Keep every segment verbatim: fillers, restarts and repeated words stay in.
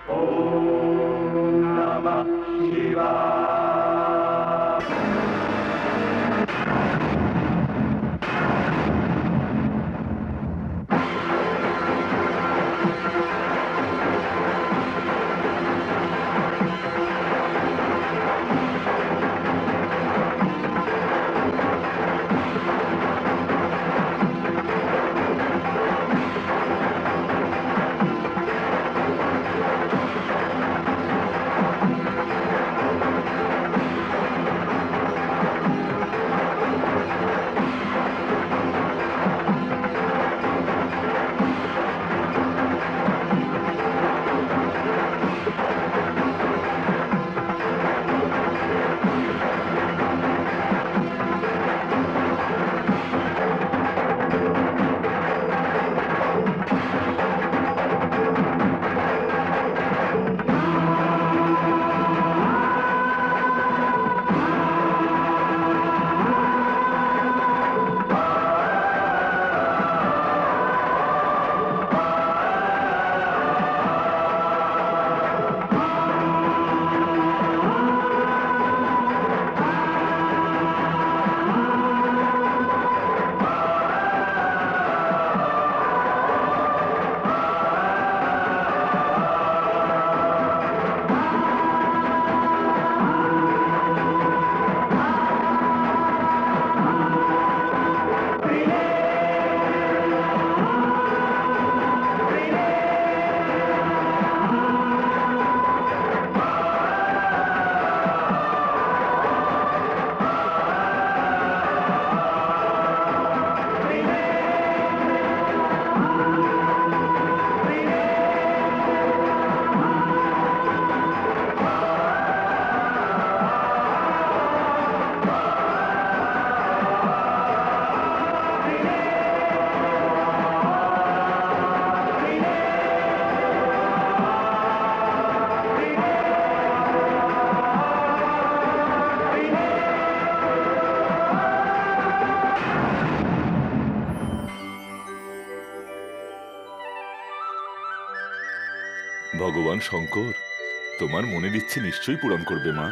ভগবান শঙ্কর তোমার মনের ইচ্ছে নিশ্চয়ই পূরণ করবে মা।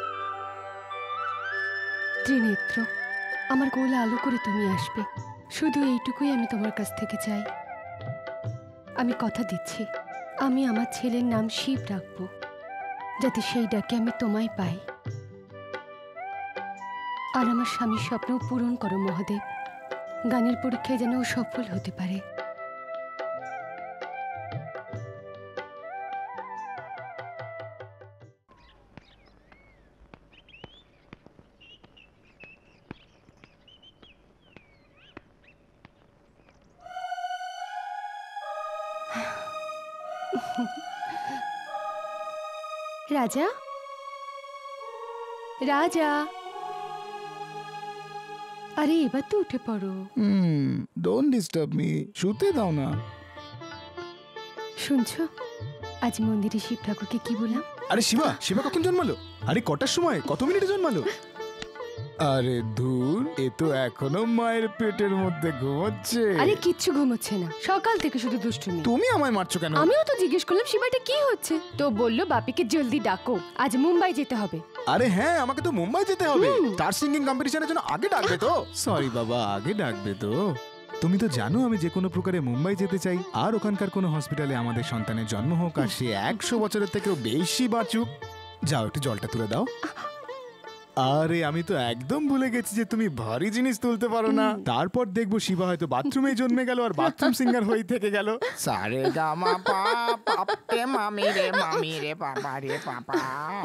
ত্রিনেত্র, আমার কোলে আলো করে তুমি আসবে, শুধু এইটুকুই আমি তোমার কাছ থেকে চাই। আমি কথা দিচ্ছি, আমি আমার ছেলের নাম শিব রাখবো, যাতে সেই ডাকে আমি তোমায় পাই। আর আমার স্বামীর স্বপ্ন পূরণ করো মহাদেব, গানের পরীক্ষায় যেন ও সফল হতে পারে। রাজা, রাজা, আরে এবার তো উঠে পড়ো। হুম, ডোন্ট ডিস্টার্ব মি, শুতে দাও না। শুনছো, আজ মন্দিরে শিব ঠাকুরকে কি বললাম? আরে শিবা, শিবা কখন জন্মালো? আরে কটার সময়, কত মিনিটে জন্মালো? আরে ধুর, এ তো এখনো মায়ের পেটের মধ্যে ঘুমোচ্ছে। আরে কিচ্ছু ঘুমোচ্ছে না, সকাল থেকে শুধু দুষ্টুমি। তুমি আমায় মারছো কেন? আমিও তো জিজ্ঞেস করলাম শিবাটা কি হচ্ছে, তো বললো বাপিকে জলদি ডাকো, আজ মুম্বাই যেতে হবে। আরে হ্যাঁ, আমাকে তো মুম্বাই যেতে হবে, স্টার সিঙ্গিং কম্পিটিশনের জন্য। আগে ডাকবে তো? সরি বাবা, আগে ডাকবে তো? তুমি তো জানো আমি যে কোনো প্রকারে মুম্বাই যেতে চাই, আর ওখানকার কোনো হসপিটালে আমাদের সন্তানের জন্ম হোক, আর সে একশো বছরের থেকেও বেশি বাঁচুক। যাও, একটু জলটা তুলে দাও। আরে আমি তো একদম ভুলে গেছি যে তুমি ভারী জিনিস তুলতে পারো না। তারপর দেখবো শিবা হয়তো বাথরুমে জন্মে গেল আর বাথরুম সিঙ্গার হয়ে থেকে গেল। সারে গামা পা পাপে মামি রে মামি রে পাপা রে পাপা।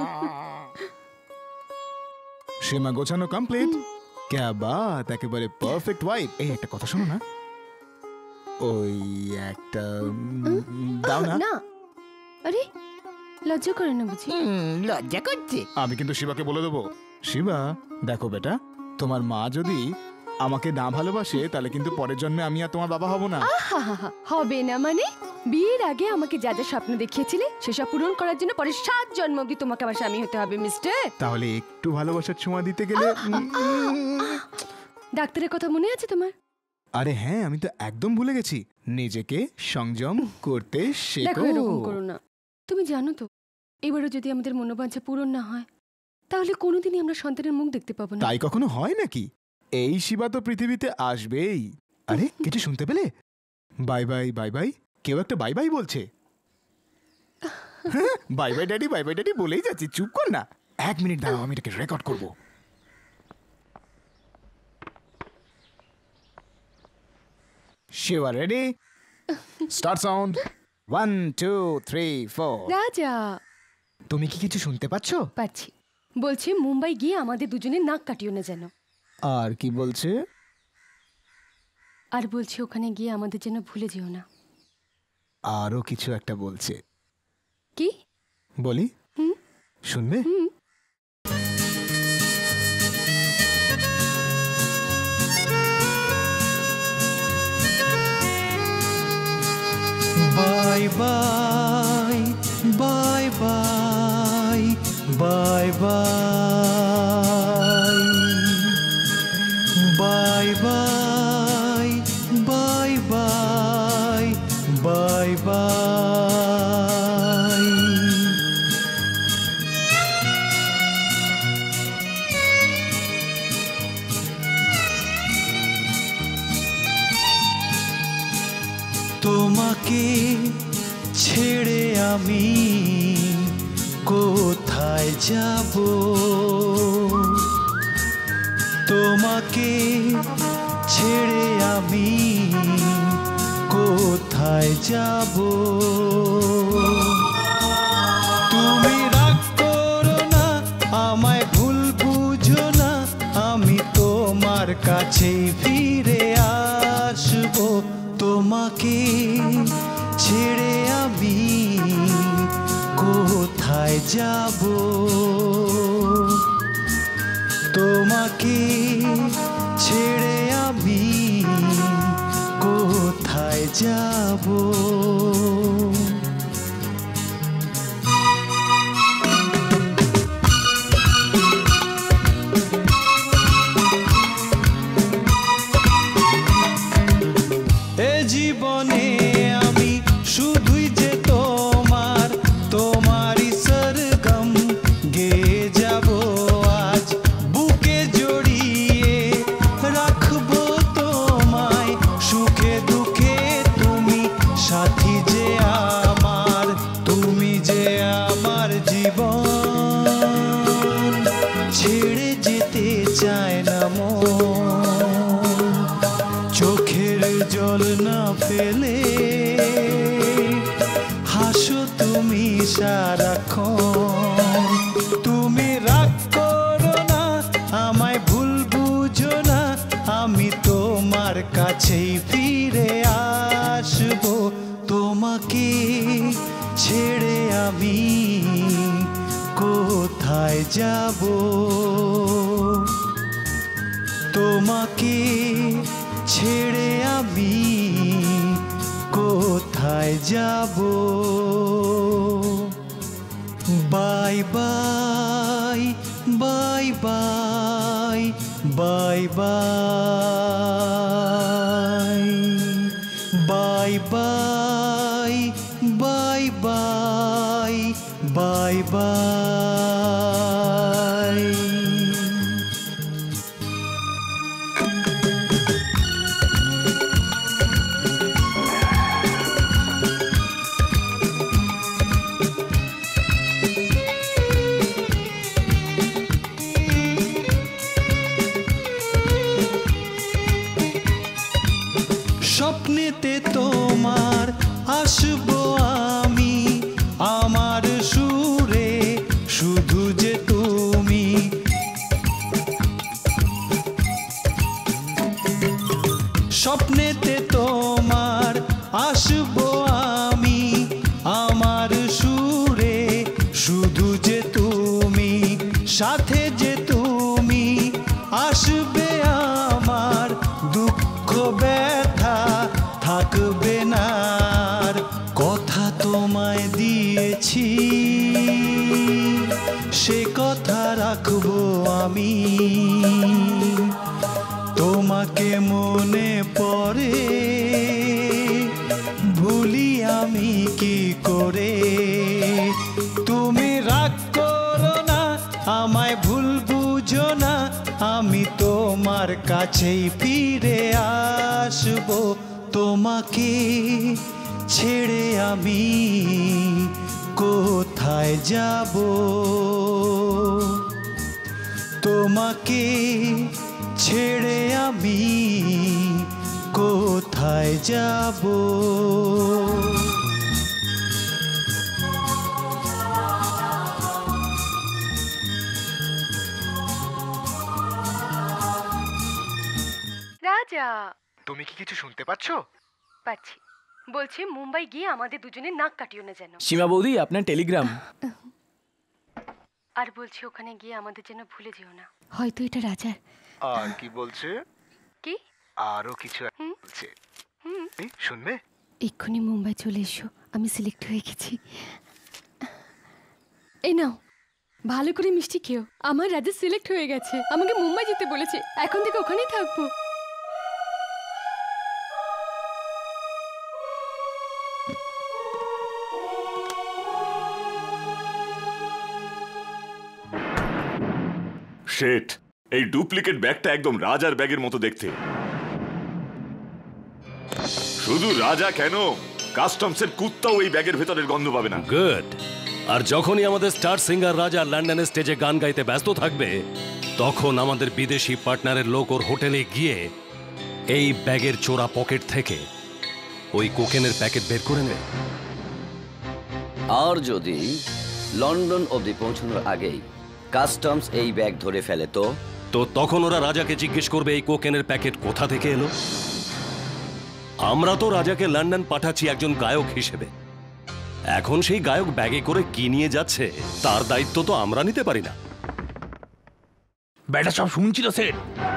সীমা গোছানো কমপ্লিট। ক্যা বাত, একেবারে পারফেক্ট ওয়াইফ। এই একটা কথা শোনো না, ওই একটা দাও না। না, আরে লজ্জা করে না বুঝি? লজ্জা করছে? আমি কিন্তু শিবাকে বলে দেবো। শিবা দেখো বেটা, তোমার মা যদি আমাকে না ভালোবাসে তাহলে কিন্তু পরের জন্মে আমি আর তোমার বাবা হব না। হবে না মানে? বিয়ের আগে আমাকে যা যা স্বপ্ন দেখিয়েছিলে সেসব পূরণ করার জন্য পরে সাত জন্ম অবধি তোমাকে আমার স্বামী হতে হবে মিস্টার। তাহলে একটু ভালোবাসার ছোঁয়া দিতে গেলে। ডাক্তারের কথা মনে আছে তোমার? আরে হ্যাঁ, আমি তো একদম ভুলে গেছি। নিজেকে সংযম করতে শেখো। দেখো এরকম করো না। তুমি জানো তো, এবারও যদি আমাদের মনোবাঞ্ছা পূরণ না হয় তাহলে কোনোদিনই আমরা সন্তানের মুখ দেখতে পাবো না। তাই কখনো হয় নাকি? এই শিবা তো পৃথিবীতে আসবেই। আরে কিছু শুনতে পেলে? বাই বাই বাই বাই, কেউ একটা বাই বাই বলছে। Bye bye daddy, bye bye daddy বলেই যাচ্ছি, চুপ কর না। এক মিনিট দাঁড়াও, আমি এটাকে রেকর্ড করব। Shiva ready, start sound, one two three four. Raja, তুমি কি কিছু শুনতে পাচ্ছ? পাচ্ছি। বলছে মুম্বাই গিয়ে আমাদের দুজনের নাক কাটিও না যেন। আর কি বলছে? আর বলছে ওখানে গিয়ে আমাদের যেন ভুলে যেও না। আরো কিছু একটা বলছে। কি বলি? হুম শুনবে? হুম bye bye bye bye bye bye bye bye bye bye bye bye. তোমাকে ছেড়ে আমি কোথায় যাব? তোমাকে ছেড়ে আমি কোথায় যাব? তুমি রাগ করো না, আমায় ভুল বুঝো না, আমি তোমার কাছেই ফিরে আসবো। তোমাকে ছেড়ে আমি কোথায় যাব? তোমাকে ছেড়ে আমি কোথায় যাব? এ জীবনে আমি শুধুই যে তোমার, তোমারই সরগম গেয়ে যাব আজ। বুকে জড়িয়ে রাখবো তোমায়, সুখে দুঃখে তুমি সাথী যে আমার, তুমি যে আমার জীবন। ছেড়ে যেতে চায় না মন, চোখের জল না ফেলে হাসো তুমি সারাক্ষণ। তুমি রাগ করো না, আমায় ভুল বুঝো না, আমি তোমার কাছেই ফিরে আসবো। তোমাকে ছেড়ে আমি কোথায় যাব? তোমাকে ছেড়ে আমি কোথায় যাব? Bye bye bye bye bye bye bye bye bye bye bye bye. স্বপ্নেতে তোমার আসবো আমি, আমার সুরে শুধু যে তুমি। স্বপ্নেতে তোমার আসবো আমি, আমার সুরে শুধু যে তুমি। সাথে যে তুমি আসবে, আমার দুঃখ ব্যথা থাকবে না। কথা তোমায় দিয়েছি, সে কথা রাখবো আমি। তোমাকে মনে পড়ে, ভুলি আমি কি করে? কাছেই ফিরে আসবো, তোমাকে ছেড়ে আমি কোথায় যাব, তোমাকে ছেড়ে আমি কোথায় যাব। রাজা, তুমি কি কিছু শুনতে পাচ্ছ? পাচ্ছি। বলছে মুম্বাই গিয়ে আমাদের দুজনের নাক কাটিও না যেন। সীমা বৌদি, আপনার টেলিগ্রাম। আর বলছে ওখানে গিয়ে আমাদের যেন ভুলে যেও না। হয়তো এটা রাজার। আর কি বলছে? কি? আরো কিছু বলছে। এই, শুনবে? এক্ষুনি মুম্বাই চলে এসো, আমি সিলেক্ট হয়ে গেছি। এই নাও, ভালো করে মিষ্টি খেও। আমার রাজা সিলেক্ট হয়ে গেছে, আমাকে মুম্বাই যেতে বলেছে। এখন থেকে ওখানেই থাকবো। শেট, এই ডুপ্লিকেট ব্যাগটা একদম রাজার ব্যাগের মতো দেখতে। শুধু রাজা কেন, কাস্টমসের কুত্তাও এই ব্যাগের ভেতরের গন্ধ পাবে না। গুড। আর যখনই আমাদের স্টার সিঙ্গার রাজা লন্ডনের স্টেজে গান গাইতে ব্যস্ত থাকবে, তখন আমাদের বিদেশি পার্টনারের লোক ওর হোটেলে গিয়ে এই ব্যাগের চোরা পকেট থেকে ওই কোকেনের প্যাকেট বের করে নেবে। আর যদি লন্ডন অবধি পৌঁছানোর আগেই কাস্টমস এই ব্যাগ ধরে ফেলে তো তো তখন ওরা রাজাকে জিজ্ঞেস করবে এই কোকেনের প্যাকেট কোথা থেকে এলো। আমরা তো রাজাকে লন্ডন পাঠাচ্ছি একজন গায়ক হিসেবে। এখন সেই গায়ক ব্যাগে করে কি নিয়ে যাচ্ছে তার দায়িত্ব তো আমরা নিতে পারি না। ব্যাটা সব শুনছিল সেট।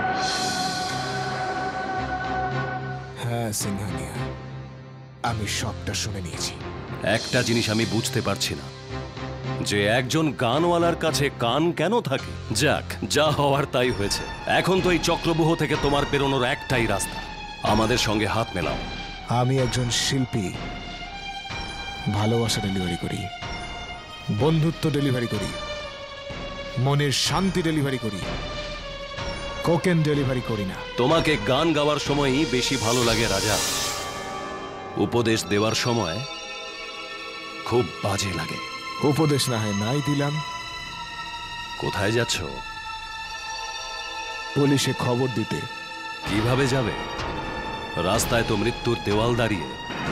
হ্যাঁ সিংহানিয়া, আমি সবটা শুনে নিয়েছি। একটা জিনিস আমি বুঝতে পারছি না, যে একজন গানওয়ালার কাছে কান কেন থাকে। যাক, যা হওয়ার তাই হয়েছে। এখন তো এই চক্রব্যূহ থেকে তোমার বেরোনোর একটাই রাস্তা, আমাদের সঙ্গে হাত মেলাও। আমি একজন শিল্পী, ভালোবাসা ডেলিভারি করি, বন্ধুত্ব ডেলিভারি করি, মনের শান্তি ডেলিভারি করি, কোকেন ডেলিভারি করি না। তোমাকে গান গাওয়ার সময়ই বেশি ভালো লাগে রাজা, উপদেশ দেওয়ার সময় খুব বাজে লাগে। উপদেশ না হয় নাই দিলাম। কোথায় যাচ্ছ? পুলিশে খবর দিতে। কিভাবে যাবে? রাস্তায় তো মৃত্যুর দেওয়াল দাঁড়িয়ে।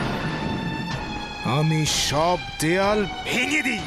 আমি সব দেয়াল ভেঙে দিই।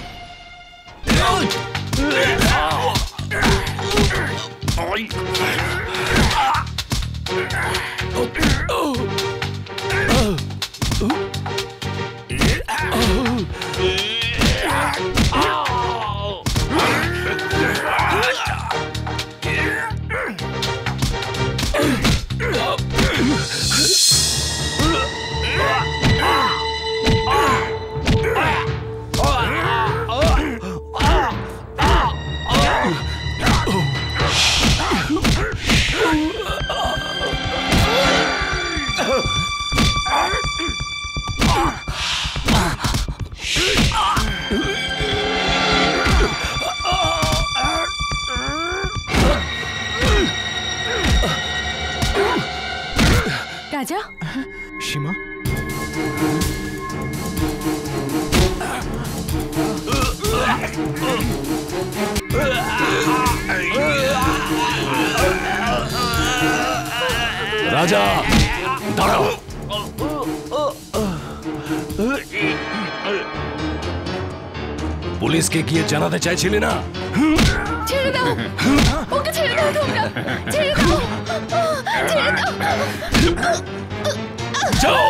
রাজা, সীমা, রাজা দাঁড়াও। পুলিশকে গিয়ে জানাতে চাইছিলে না? ছেড়ে দাও ওকে, ছেড়ে দাও তোমরা, ছেড়ে দাও, ছেড়ে দাও। যাও।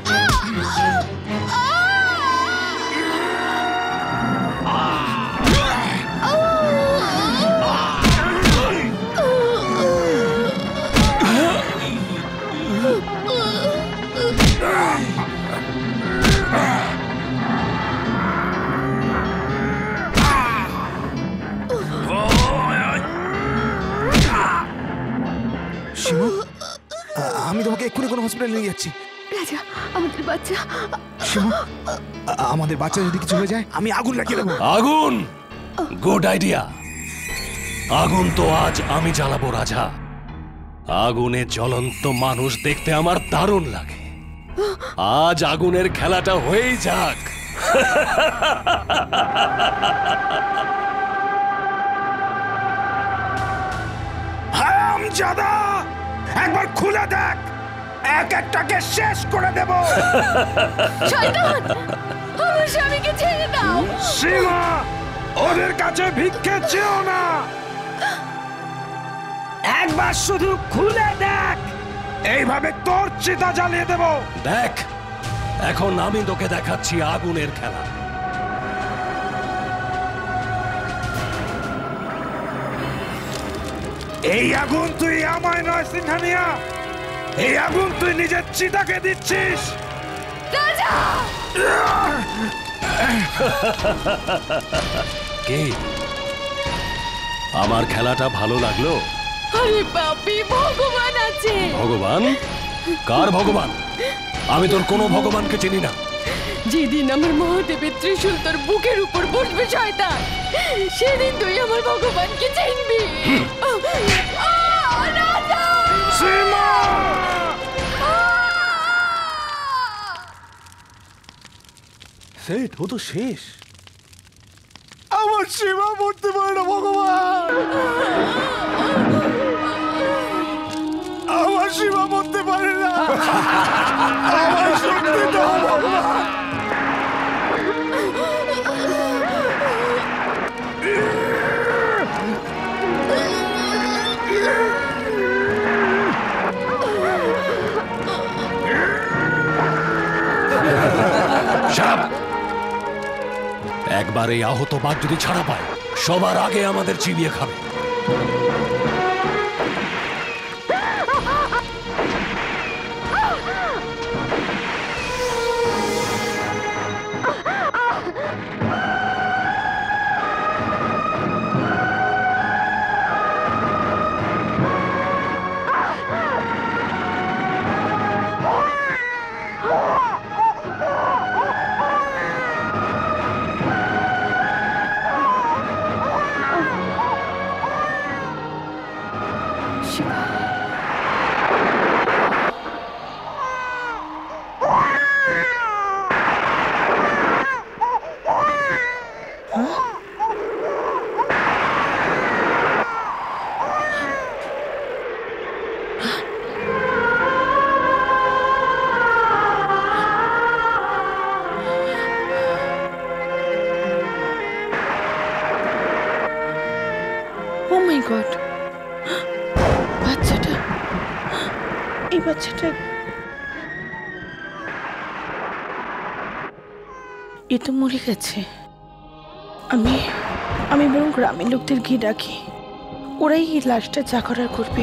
আমি তোমাকে এক্ষুনি কোনো হসপিটালে নিয়ে যাচ্ছি। রাজা, আমাদের বাচ্চা। সীমা, আমাদের বাচ্চা যদি কিছু হয়ে যায় আমি আগুন লাগিয়ে দেবো। আগুন? Good idea. আগুন তো আজ আমি জ্বালাবো রাজা। আগুনে জ্বলন্ত মানুষ দেখতে আমার দারুণ লাগে। আজ আগুনের খেলাটা হয়েই যাক। হারামজাদা, একবার খুলে দেখ, এক একটাকে শেষ করে দেব। শয়তান, আমার স্বামীকে ছেড়ে দাও। সীমা, ওদের কাছে ভিক্ষে চেও না, একবার শুধু খুলে দেখ, এইভাবে তোর চিতা জ্বালিয়ে দেব। দেখ, এখন আমি তোকে দেখাচ্ছি আগুনের খেলা। এই আগুন তুই আমায় নয় সিংহানিয়া, এই আগুন তুই নিজের চিতাকে দিচ্ছিস। রাজা! কে? আমার খেলাটা ভালো লাগলো? আরে বাপি, ভগবান আছে। ভগবান? কার ভগবান? আমি তোর কোনো ভগবানকে চিনি না। যেদিন আমার মহাদেবের ত্রিশূল তোর বুকের উপর বসবে শয়তান, সেদিন তুই আমার ভগবানকে চিনবি। রাজা! সীমা! সেট, ও তো শেষ। আমার সীমা মরতে পারে না ভগবান, আমার সীমা মরতে পারে না, আমার শক্তি দাও ভগবান। একবার এই আহত বাঘ যদি ছাড়া পায়, সবার আগে আমাদের চিবিয়ে খাবে। বাচ্চাটা, এই বাচ্চাটা, এ তো মরে গেছে। আমি আমি বরং গ্রামের লোকদের গিয়ে ডাকি, ওরাই এই লাশটা যা করার করবে।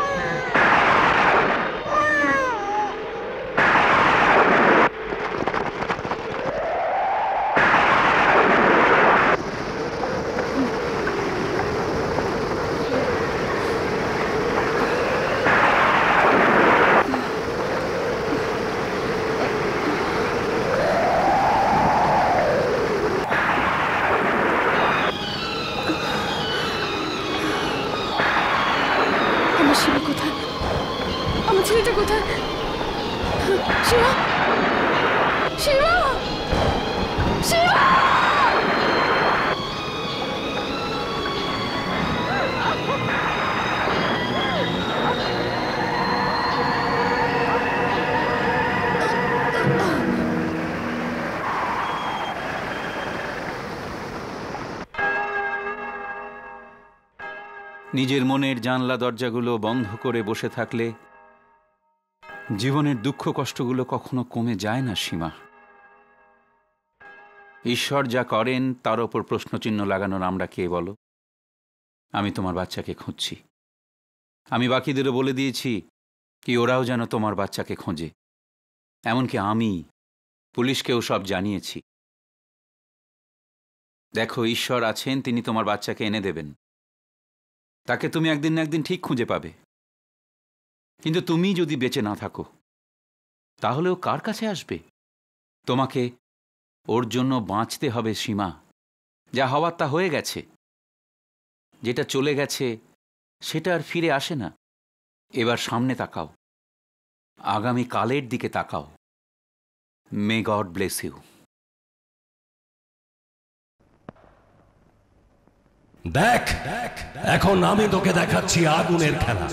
নিজের মনের জানলা দরজাগুলো বন্ধ করে বসে থাকলে জীবনের দুঃখ কষ্টগুলো কখনো কমে যায় না সীমা। ঈশ্বর যা করেন তার ওপর প্রশ্নচিহ্ন লাগানোর আমরা কে বলো? আমি তোমার বাচ্চাকে খুঁজছি। আমি বাকিদেরও বলে দিয়েছি কি ওরাও যেন তোমার বাচ্চাকে খোঁজে। এমনকি আমি পুলিশকেও সব জানিয়েছি। দেখো, ঈশ্বর আছেন, তিনি তোমার বাচ্চাকে এনে দেবেন। তাকে তুমি একদিন না একদিন ঠিক খুঁজে পাবে। কিন্তু তুমি যদি বেঁচে না থাকো তাহলে ও কার কাছে আসবে? তোমাকে ওর জন্য বাঁচতে হবে সীমা। যা হওয়ার তা হয়ে গেছে, যেটা চলে গেছে সেটা আর ফিরে আসে না। এবার সামনে তাকাও, আগামী কালের দিকে তাকাও। May God bless you. দেখ, এখন আমি তোকে দেখাচ্ছি আগুনের খেলা।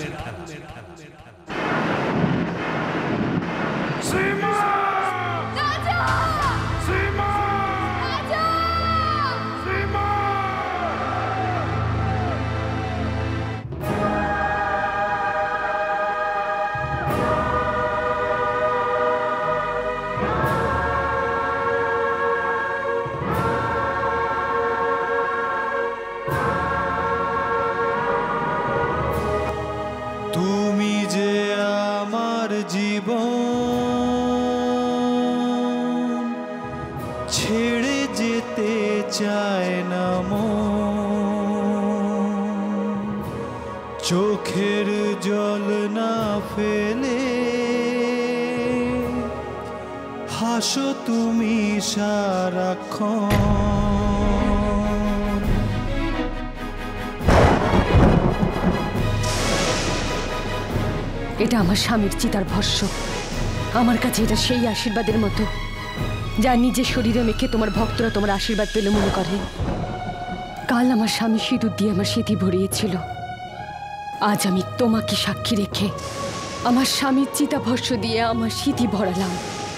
তুমি যে আমার জীবন, ছেড়ে যেতে চায় না মন, চোখের জল না ফেলে হাসো তুমি সারাক্ষণ। এটা আমার স্বামীর চিতার ভস্য। আমার কাছে এটা সেই আশীর্বাদের মতো যা নিজের শরীরে মেখে তোমার ভক্তরা তোমার আশীর্বাদ পেলে মনে করে। কাল আমার স্বামী সিঁদুর দিয়ে আমার স্মৃতি ভরিয়েছিল। আজ আমি তোমাকে সাক্ষী রেখে আমার স্বামীর চিতা ভস্য দিয়ে আমার স্মৃতি ভরালাম।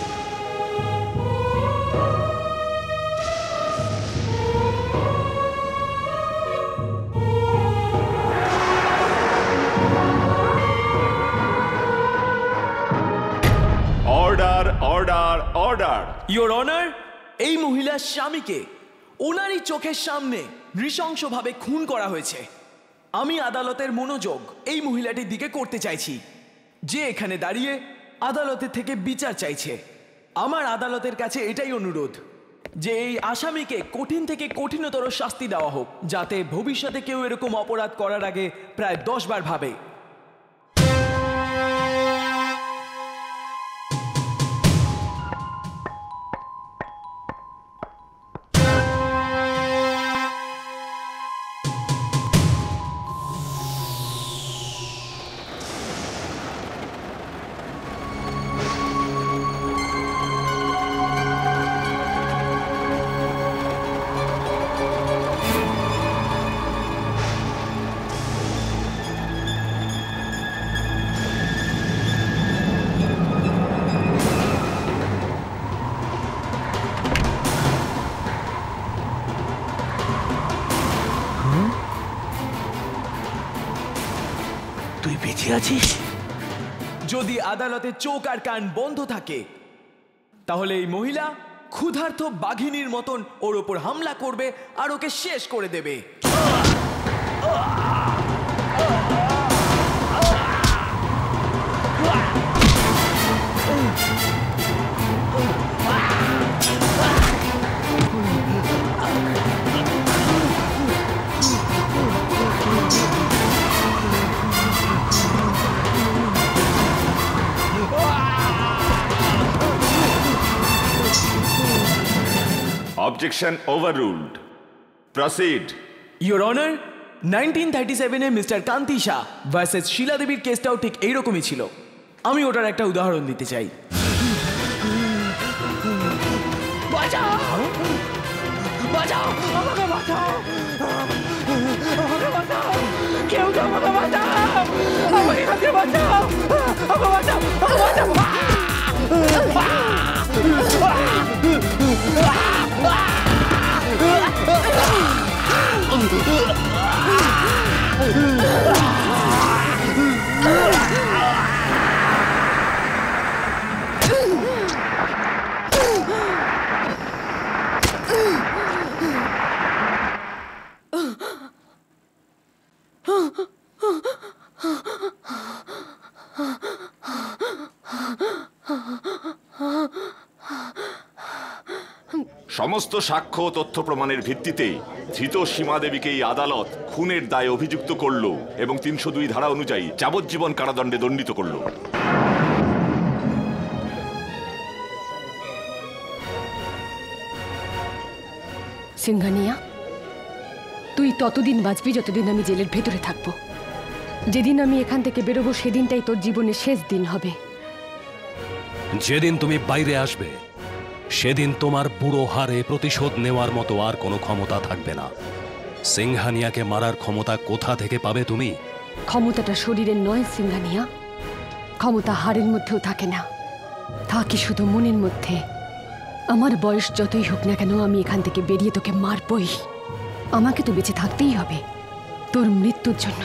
Order order order your honour, এই মহিলার স্বামীকে ওনারই চোখের সামনে নৃশংসভাবে খুন করা হয়েছে। আমি আদালতের মনোযোগ এই মহিলাটির দিকে করতে চাইছি, যে এখানে দাঁড়িয়ে আদালতের থেকে বিচার চাইছে। আমার আদালতের কাছে এটাই অনুরোধ যে এই আসামিকে কঠিন থেকে কঠিনতর শাস্তি দেওয়া হোক, যাতে ভবিষ্যতে কেউ এরকম অপরাধ করার আগে প্রায় দশ বার ভাবে। তুই বেঁচে আছিস? যদি আদালতে চোখ আর কান বন্ধ থাকে তাহলে এই মহিলা ক্ষুধার্ত বাঘিনীর মতন ওর ওপর হামলা করবে আর ওকে শেষ করে দেবে। Objection overruled. Proceed. Your Honor, nineteen thirty seven A mister Kanti Shah versus Sheela দেবীর কেসটাও ঠিক এইরকমই ছিল। আমি ওটার একটা উদাহরণ দিতে চাই। বাঁচাও! বাঁচাও! আমাকে বাঁচাও! আমাকে বাঁচাও! কেউ তো আমাকে বাঁচাও! আমাকে কাছে বাঁচাও! আমাকে বাঁচাও! আমাকে সমস্ত সাক্ষ্য ও তথ্য প্রমাণের ভিত্তিতে ধৃত সীমা দেবীকে এই আদালত খুনের দায়ে অভিযুক্ত করল এবং তিনশো দুই ধারা অনুযায়ী যাবজ্জীবন কারাদণ্ডে দণ্ডিত করল। সিংহানিয়া, তুই ততদিন বাঁচবি যতদিন আমি জেলের ভেতরে থাকবো। যেদিন আমি এখান থেকে বেরোবো সেদিনটাই তোর জীবনের শেষ দিন হবে। যেদিন তুমি বাইরে আসবে সেদিন তোমার বুড়ো হারে প্রতিশোধ নেওয়ার মতো আর কোনো ক্ষমতা থাকবে না। সিংহানিয়াকে মারার ক্ষমতা কোথা থেকে পাবে তুমি? ক্ষমতাটা শরীরের নয় সিংহানিয়া, ক্ষমতা হাড়ের মধ্যেও থাকে না, থাকে শুধু মনের মধ্যে। আমার বয়স যতই হোক না কেন আমি এখান থেকে বেরিয়ে তোকে মারবই। আমাকে তো বেঁচে থাকতেই হবে তোর মৃত্যুর জন্য।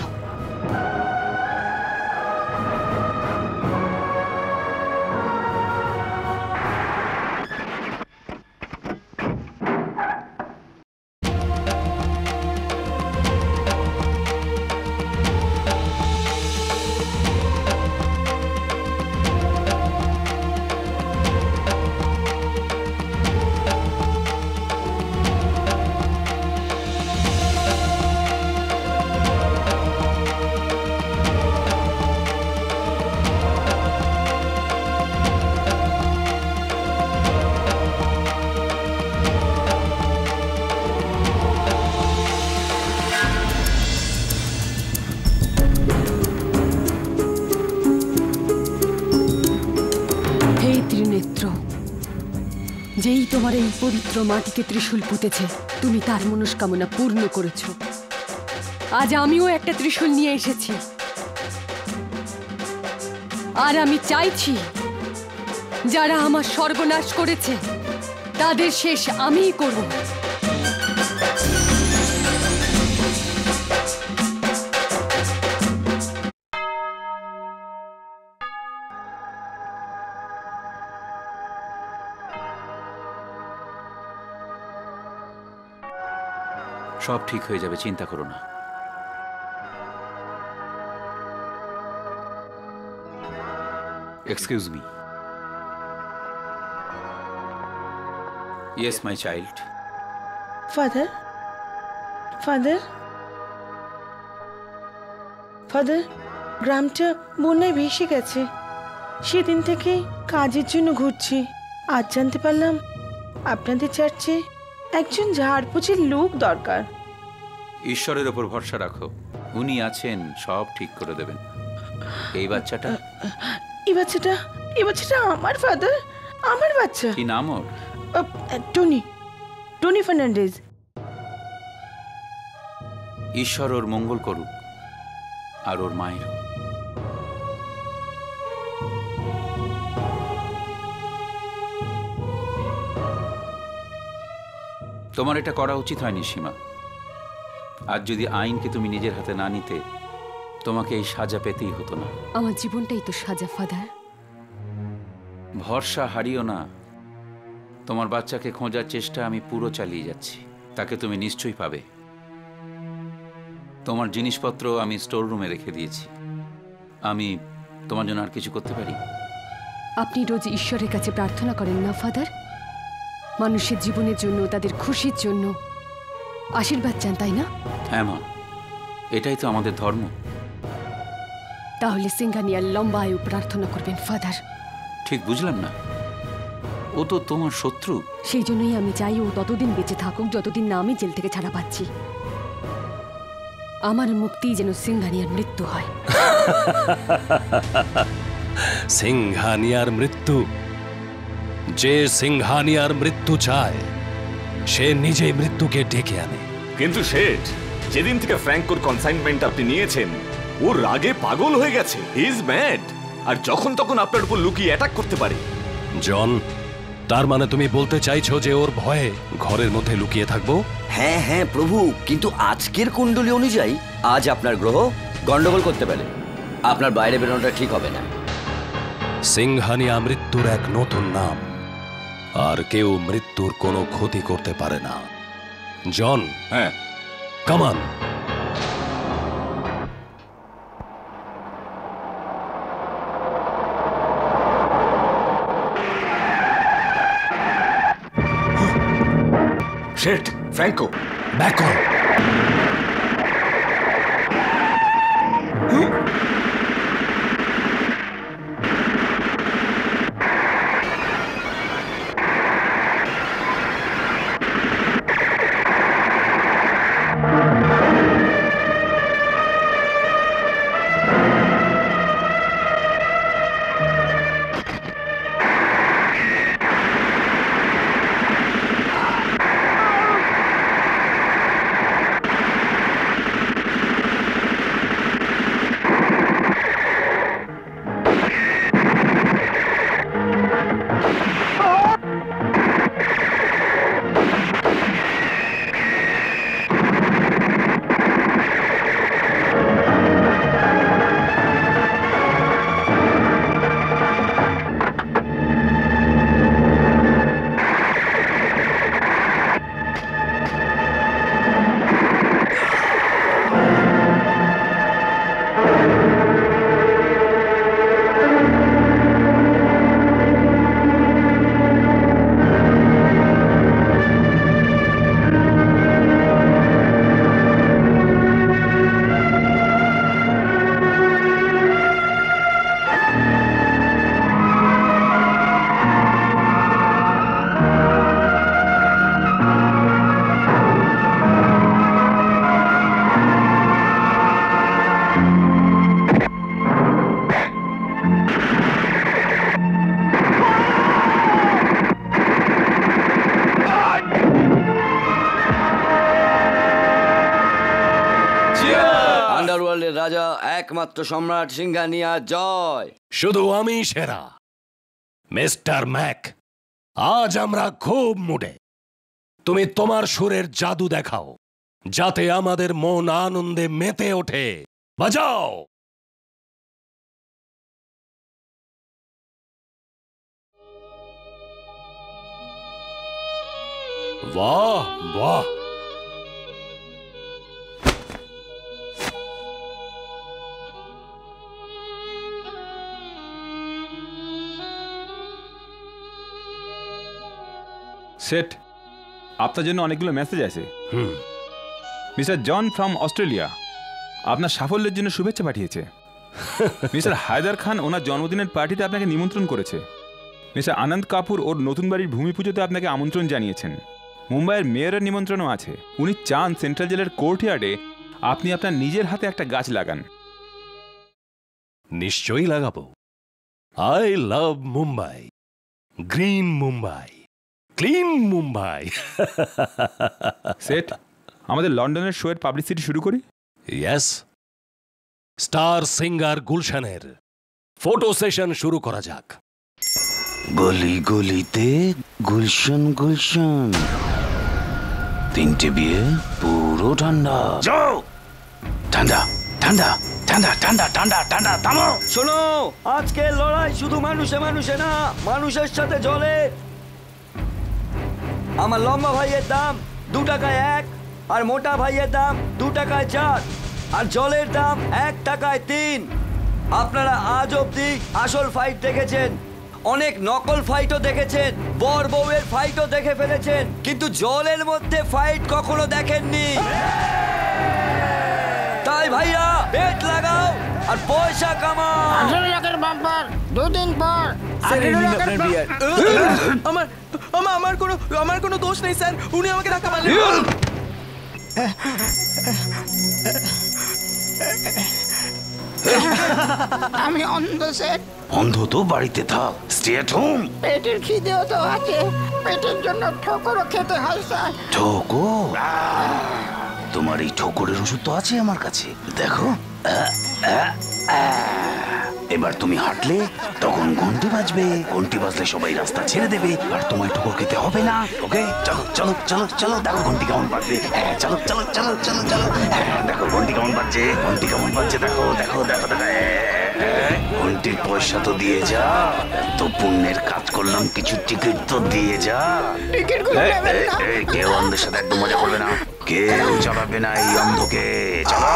যেই তোমার এই পবিত্র মাটিতে ত্রিশূল পুঁতেছে তুমি তার মনস্কামনা পূর্ণ করেছ। আজ আমিও একটা ত্রিশূল নিয়ে এসেছি, আর আমি চাইছি যারা আমার সর্বনাশ করেছে তাদের শেষ আমিই করব। সব ঠিক হয়ে যাবে, চিন্তা করো না। Excuse me. Yes my child. Father, father, father, গ্রামটা বন্যায় ভেসে গেছে। সেদিন থেকে কাজের জন্য ঘুরছি। আজ জানতে পারলাম আপনাদের চার্চে একজন ঝাড়পোছের লোক দরকার। ঈশ্বরের ওপর ভরসা রাখো, উনি আছেন, সব ঠিক করে দেবেন। এই বাচ্চাটা এই বাচ্চাটা এই বাচ্চাটা আমার ফাদার, আমার বাচ্চা। কি নাম ওর? Tony, Tony Fernandez. ঈশ্বর ওর মঙ্গল করুক, আর ওর মায়ের। তোমার এটা করা উচিত হয়নি সীমা। আজ যদি আইনকে তুমি নিজের হাতে না নিতে তোমাকে এই সাজা পেতেই হতো না। আমার জীবনটাই তো সাজা ফাদার। ভরসা হারিও না। তোমার বাচ্চাকে খোঁজার চেষ্টা আমি পুরো চালিয়ে যাচ্ছি, তাকে তুমি নিশ্চয়ই পাবে। তোমার জিনিসপত্র আমি স্টোর রুমে রেখে দিয়েছি। আমি তোমার জন্য আর কিছু করতে পারি? আপনি রোজ ঈশ্বরের কাছে প্রার্থনা করেন না ফাদার? মানুষের জীবনের জন্য, তাদের খুশির জন্য আশীর্বাদ চান, তাই না? হ্যাঁ মা, এটাই তো আমাদের ধর্ম। তাহলে সিংহানিয়ার লম্বা আয়ু প্রার্থনা করবেন ফাদার। ঠিক বুঝলাম না, ও তো তোমার শত্রু। সেই জন্যই আমি চাই ও ততদিন বেঁচে থাকুক যতদিন না আমি জেল থেকে ছাড়া পাচ্ছি। আমার মুক্তি যেন সিংহানিয়ার মৃত্যু হয়। সিংহানিয়ার মৃত্যু? যে সিংহানিয়ার মৃত্যু চায় সে নিজেই মৃত্যুকে ডেকে আনে। কিন্তু শেঠ, যেদিন থেকে ফ্র্যাঙ্কোর কনসাইনমেন্ট আপনি নিয়েছেন ও রাগে পাগল হয়ে গেছে। He is mad. আর যখন তখন আপনার উপর লুকিয়ে অ্যাটাক করতে পারে। জন, তার মানে তুমি বলতে চাইছো যে ওর ভয়ে ঘরের মধ্যে লুকিয়ে থাকবো? হ্যাঁ হ্যাঁ প্রভু, কিন্তু আজকের কুণ্ডলী অনুযায়ী আজ আপনার গ্রহ গন্ডগোল করতে পারে। আপনার বাইরে বেরোনোটা ঠিক হবে না। সিংহানিয়া মৃত্যুর এক নতুন নাম, আর কেউ মৃত্যুর কোনো ক্ষতি করতে পারে না। জন, হ্যাঁ, come on. Seth, Franco back on. একমাত্র সম্রাট সিংহানিয়া জয়। শুধু আমি সেরা মিস্টার ম্যাক, আজ আমরা খুব মুডে। তুমি তোমার সুরের জাদু দেখাও, যাতে আমাদের মন আনন্দে মেতে ওঠে। বাজাও। বাহ বাহ, সেট, আপনার জন্য অনেকগুলো মেসেজ আছে। হুম। মিস্টার জন ফ্রম অস্ট্রেলিয়া আপনার সাফল্যের জন্য শুভেচ্ছা পাঠিয়েছে। মিস্টার হায়দার খান ওনার জন্মদিনের পার্টিতে আপনাকে নিমন্ত্রণ করেছে। মিস্টার আনন্দ কাপুর ওর নতুন বাড়ির ভূমি পুজোতে আপনাকে আমন্ত্রণ জানিয়েছেন। মুম্বাইয়ের মেয়রের নিমন্ত্রণও আছে। উনি চান সেন্ট্রাল জেলের কোর্টইয়ার্ডে আপনি আপনার নিজের হাতে একটা গাছ লাগান। নিশ্চয়ই লাগাবো। I love Mumbai, green Mumbai, clean Mumbai. Set, আমাদের লন্ডনের শোয়ের পাবলিসিটি শুরু করি। ইয়েস, স্টার সিঙ্গার গুলশানের ফটো সেশন শুরু করা যাক। গলি গলিতে গুলশান গুলশান, তিনটে বিয়ে পুরো ঠান্ডা। যাও, ঠান্ডা ঠান্ডা ঠান্ডা ঠান্ডা ঠান্ডা ঠান্ডা থামো। শোনো, আজকের লড়াই শুধু মানুষে মানুষে না, মানুষের সাথে জলে। আমার লম্বা ভাইয়ের দাম দু টাকায় এক, আর মোটা ভাইয়ের দাম দু টাকায় চার, আর জলের দাম এক টাকায় তিন। আপনারা আজ অব্দি আসল ফাইট দেখেছেন, অনেক নকল ফাইটও দেখেছেন, বর বউয়ের ফাইটও দেখে ফেলেছেন, কিন্তু জলের মধ্যে ফাইট কখনো দেখেননি। তাই ভাইয়া বেট লাগাও আর পয়সা কামাও। আঠারো লাখের বাম্পার দুদিন পর। আমার আমার আমার কোনো আমার কোনো দোষ নেই স্যার, উনি আমাকে ধাক্কা মারলেন। আমি অন্ধ স্যার। অন্ধ তো বাড়িতে থাক, স্টে এট হোম। পেটের খিদেও তো আছে, পেটের জন্য ঠোকরও খেতে হয় স্যার। ঠোকর? তোমার এই ঠোকরের ওষুধ তো আছে আমার কাছে, দেখো। এবার তুমি হাঁটলে তখন ঘন্টি বাজবে, ঘন্টি বাজলে সবাই রাস্তা ছেড়ে দেবে আর তোমায় ঠোকর খেতে হবে না। ওকে, চলো চলো চলো চলো, দেখো ঘন্টি কেমন বাজবে। হ্যাঁ, চলো চলো চলো চলো চলো। হ্যাঁ, দেখো ঘন্টি কেমন বাজছে, ঘন্টি কেমন বাজছে, দেখো দেখো দেখো দেখো। ঘন্টির পয়সা তো দিয়ে যা, এত পুণ্যের কাজ করলাম, কিছু টিকিট তো দিয়ে যা। কেউ অন্ধের সাথে একদম মজা করবে না, কেউ চালাবে না এই অন্ধকে। চলো।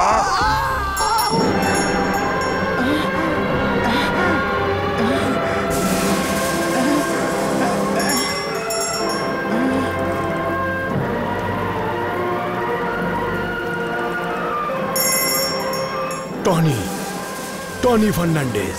Tony Tony Fernandez.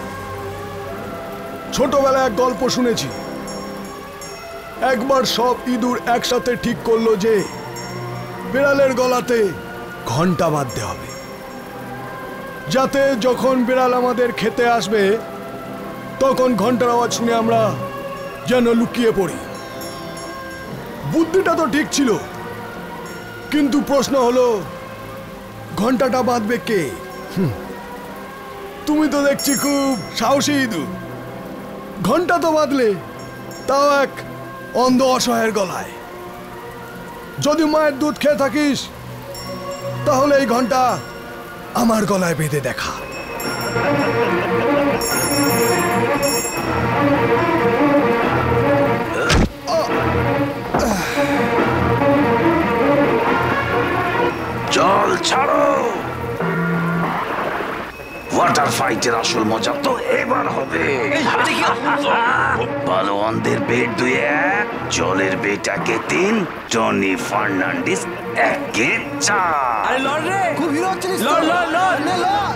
ছোটবেলায় এক গল্প শুনেছি, একবার সব ইঁদুর একসাথে ঠিক করলো যে বিড়ালের গলাতে ঘন্টা বাঁধতে হবে, যাতে যখন বিড়াল আমাদের খেতে আসবে তখন ঘন্টার আওয়াজ শুনে আমরা যেন লুকিয়ে পড়ি। বুদ্ধিটা তো ঠিক ছিল, কিন্তু প্রশ্ন হলো ঘন্টাটা বাঁধবে কে? তুমি তো দেখছি খুব সাহসী ইঁদুর, ঘন্টা তো বাঁধলে তাও এক অন্ধ অসহায়ের গলায়। যদি মায়ের দুধ খেয়ে থাকিস তাহলে এই ঘন্টা আমার গলায় বেঁধে দেখা। জল ছাড়ো। ওয়াটার ফাইটের আসল মজা তো এবার হবে। পালোয়ানদের বেট দুই এক, জলের বেট একে তিন, টনি ফার্নান্ডিস একে চার। আরে লড় রে, খুব হিরো হচ্ছিস। লড় লড় লড় লড়।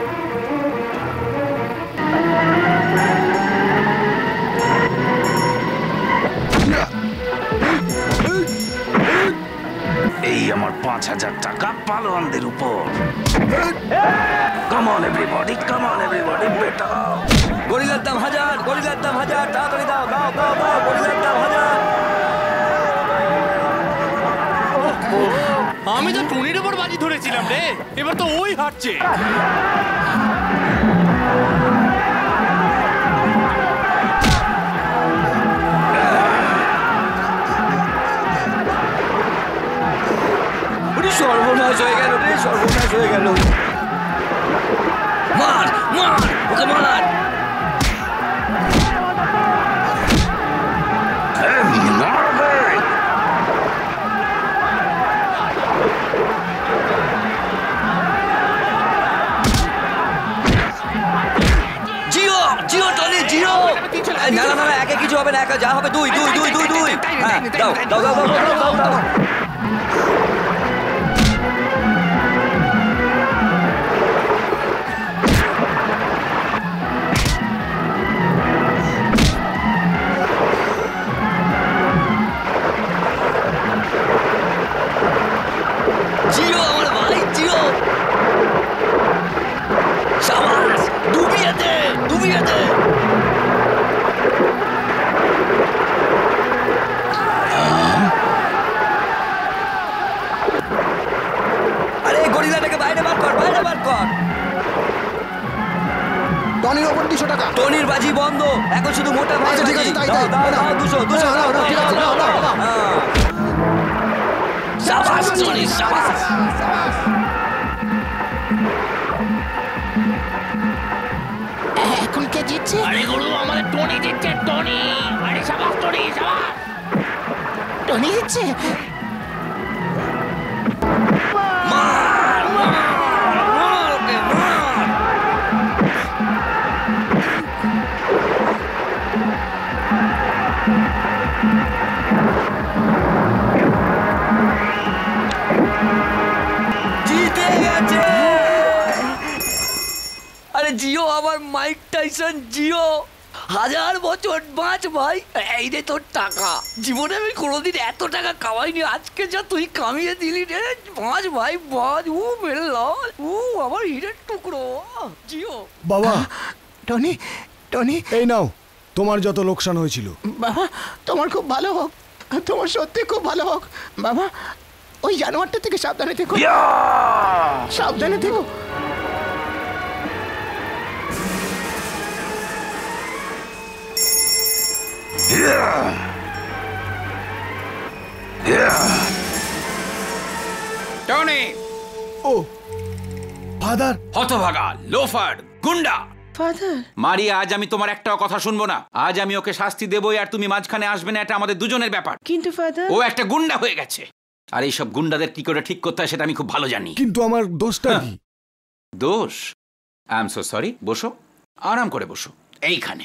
এই আমার পাঁচ হাজার টাকা পালোয়ানদের উপর। Come on everybody, come on everybody, বেটা। গরিলার দাম হাজার, গরিলার দাম হাজার, তাড়াতাড়ি দাও দাও দাও দাও, গরিলার দাম হাজার। আমি তো টুনির উপর বাজি ধরেছি। বলেছিলাম রে, এবার তো ওই হাঁটছে। সর্বনাশ হয়ে গেল রে, সর্বনাশ হয়ে গেল। মার মার ওকে মার। জিও জিও টনি জিও। না না না একা কিছু হবে না, একা যা হবে দুই দুই দুই দুই দুই। হ্যাঁ দাও দাও দাও দাও দাও দাও। জিও আমার ভাই জিও। শাবাশ, ডুবিয়ে দে ডুবিয়ে দে। আরে গরিলাটাকে বাইরে বার কর, বাইরে বার কর। টনির ওপর দুশো টাকা। টনির বাজি বন্ধ, এখন শুধু মোটা ভাই। ঠিক আছে, তাই দাও দাও দাও দুশো দুশো দাও দাও দাও দাও দাও। শাবাশ টনি শাবাশ। এখন কে জিতছে? আরে গুরু আমাদের টনি জিতছে, টনি। আরে সাবাস টনি, সাবাস। টনি জিতছে। মার মার মার ওকে মার। জিতে গেছে। আরে জিও আমার মাইক টাইসন জিও। হাজার বছর বাঁচ ভাই। এই রে তোর টাকা। জীবনে আমি কোনোদিন এত টাকা কামাইনি, আজকে যা তুই কামিয়ে দিলি রে। বাঁচ ভাই বাঁচ। উ মেরে লাল, উ আমার হিরের টুকরো জিও। বাবা টনি টনি এই নাও তোমার যত লোকসান হয়েছিল। বাবা তোমার খুব ভালো হোক, তোমার সত্যি খুব ভালো হোক বাবা। ওই জানোয়ারটা থেকে সাবধানে থেকো, সাবধানে থেকো। টনি। ও ফাদার। হতভাগা, লোফার, গুন্ডা। ফাদার মারিয়া, আজ আমি তোমার একটাও কথা শুনবো না। আজ আমি ওকে শাস্তি দেবই, আর তুমি মাঝখানে আসবে না। এটা আমাদের দুজনের ব্যাপার। কিন্তু ফাদার ও একটা গুন্ডা হয়ে গেছে, আর এইসব গুন্ডাদের কি করে ঠিক করতে হয় সেটা আমি খুব ভালো জানি। কিন্তু আমার দোষটা কি? দোষ? I am so sorry. বসো, আরাম করে বসো এইখানে।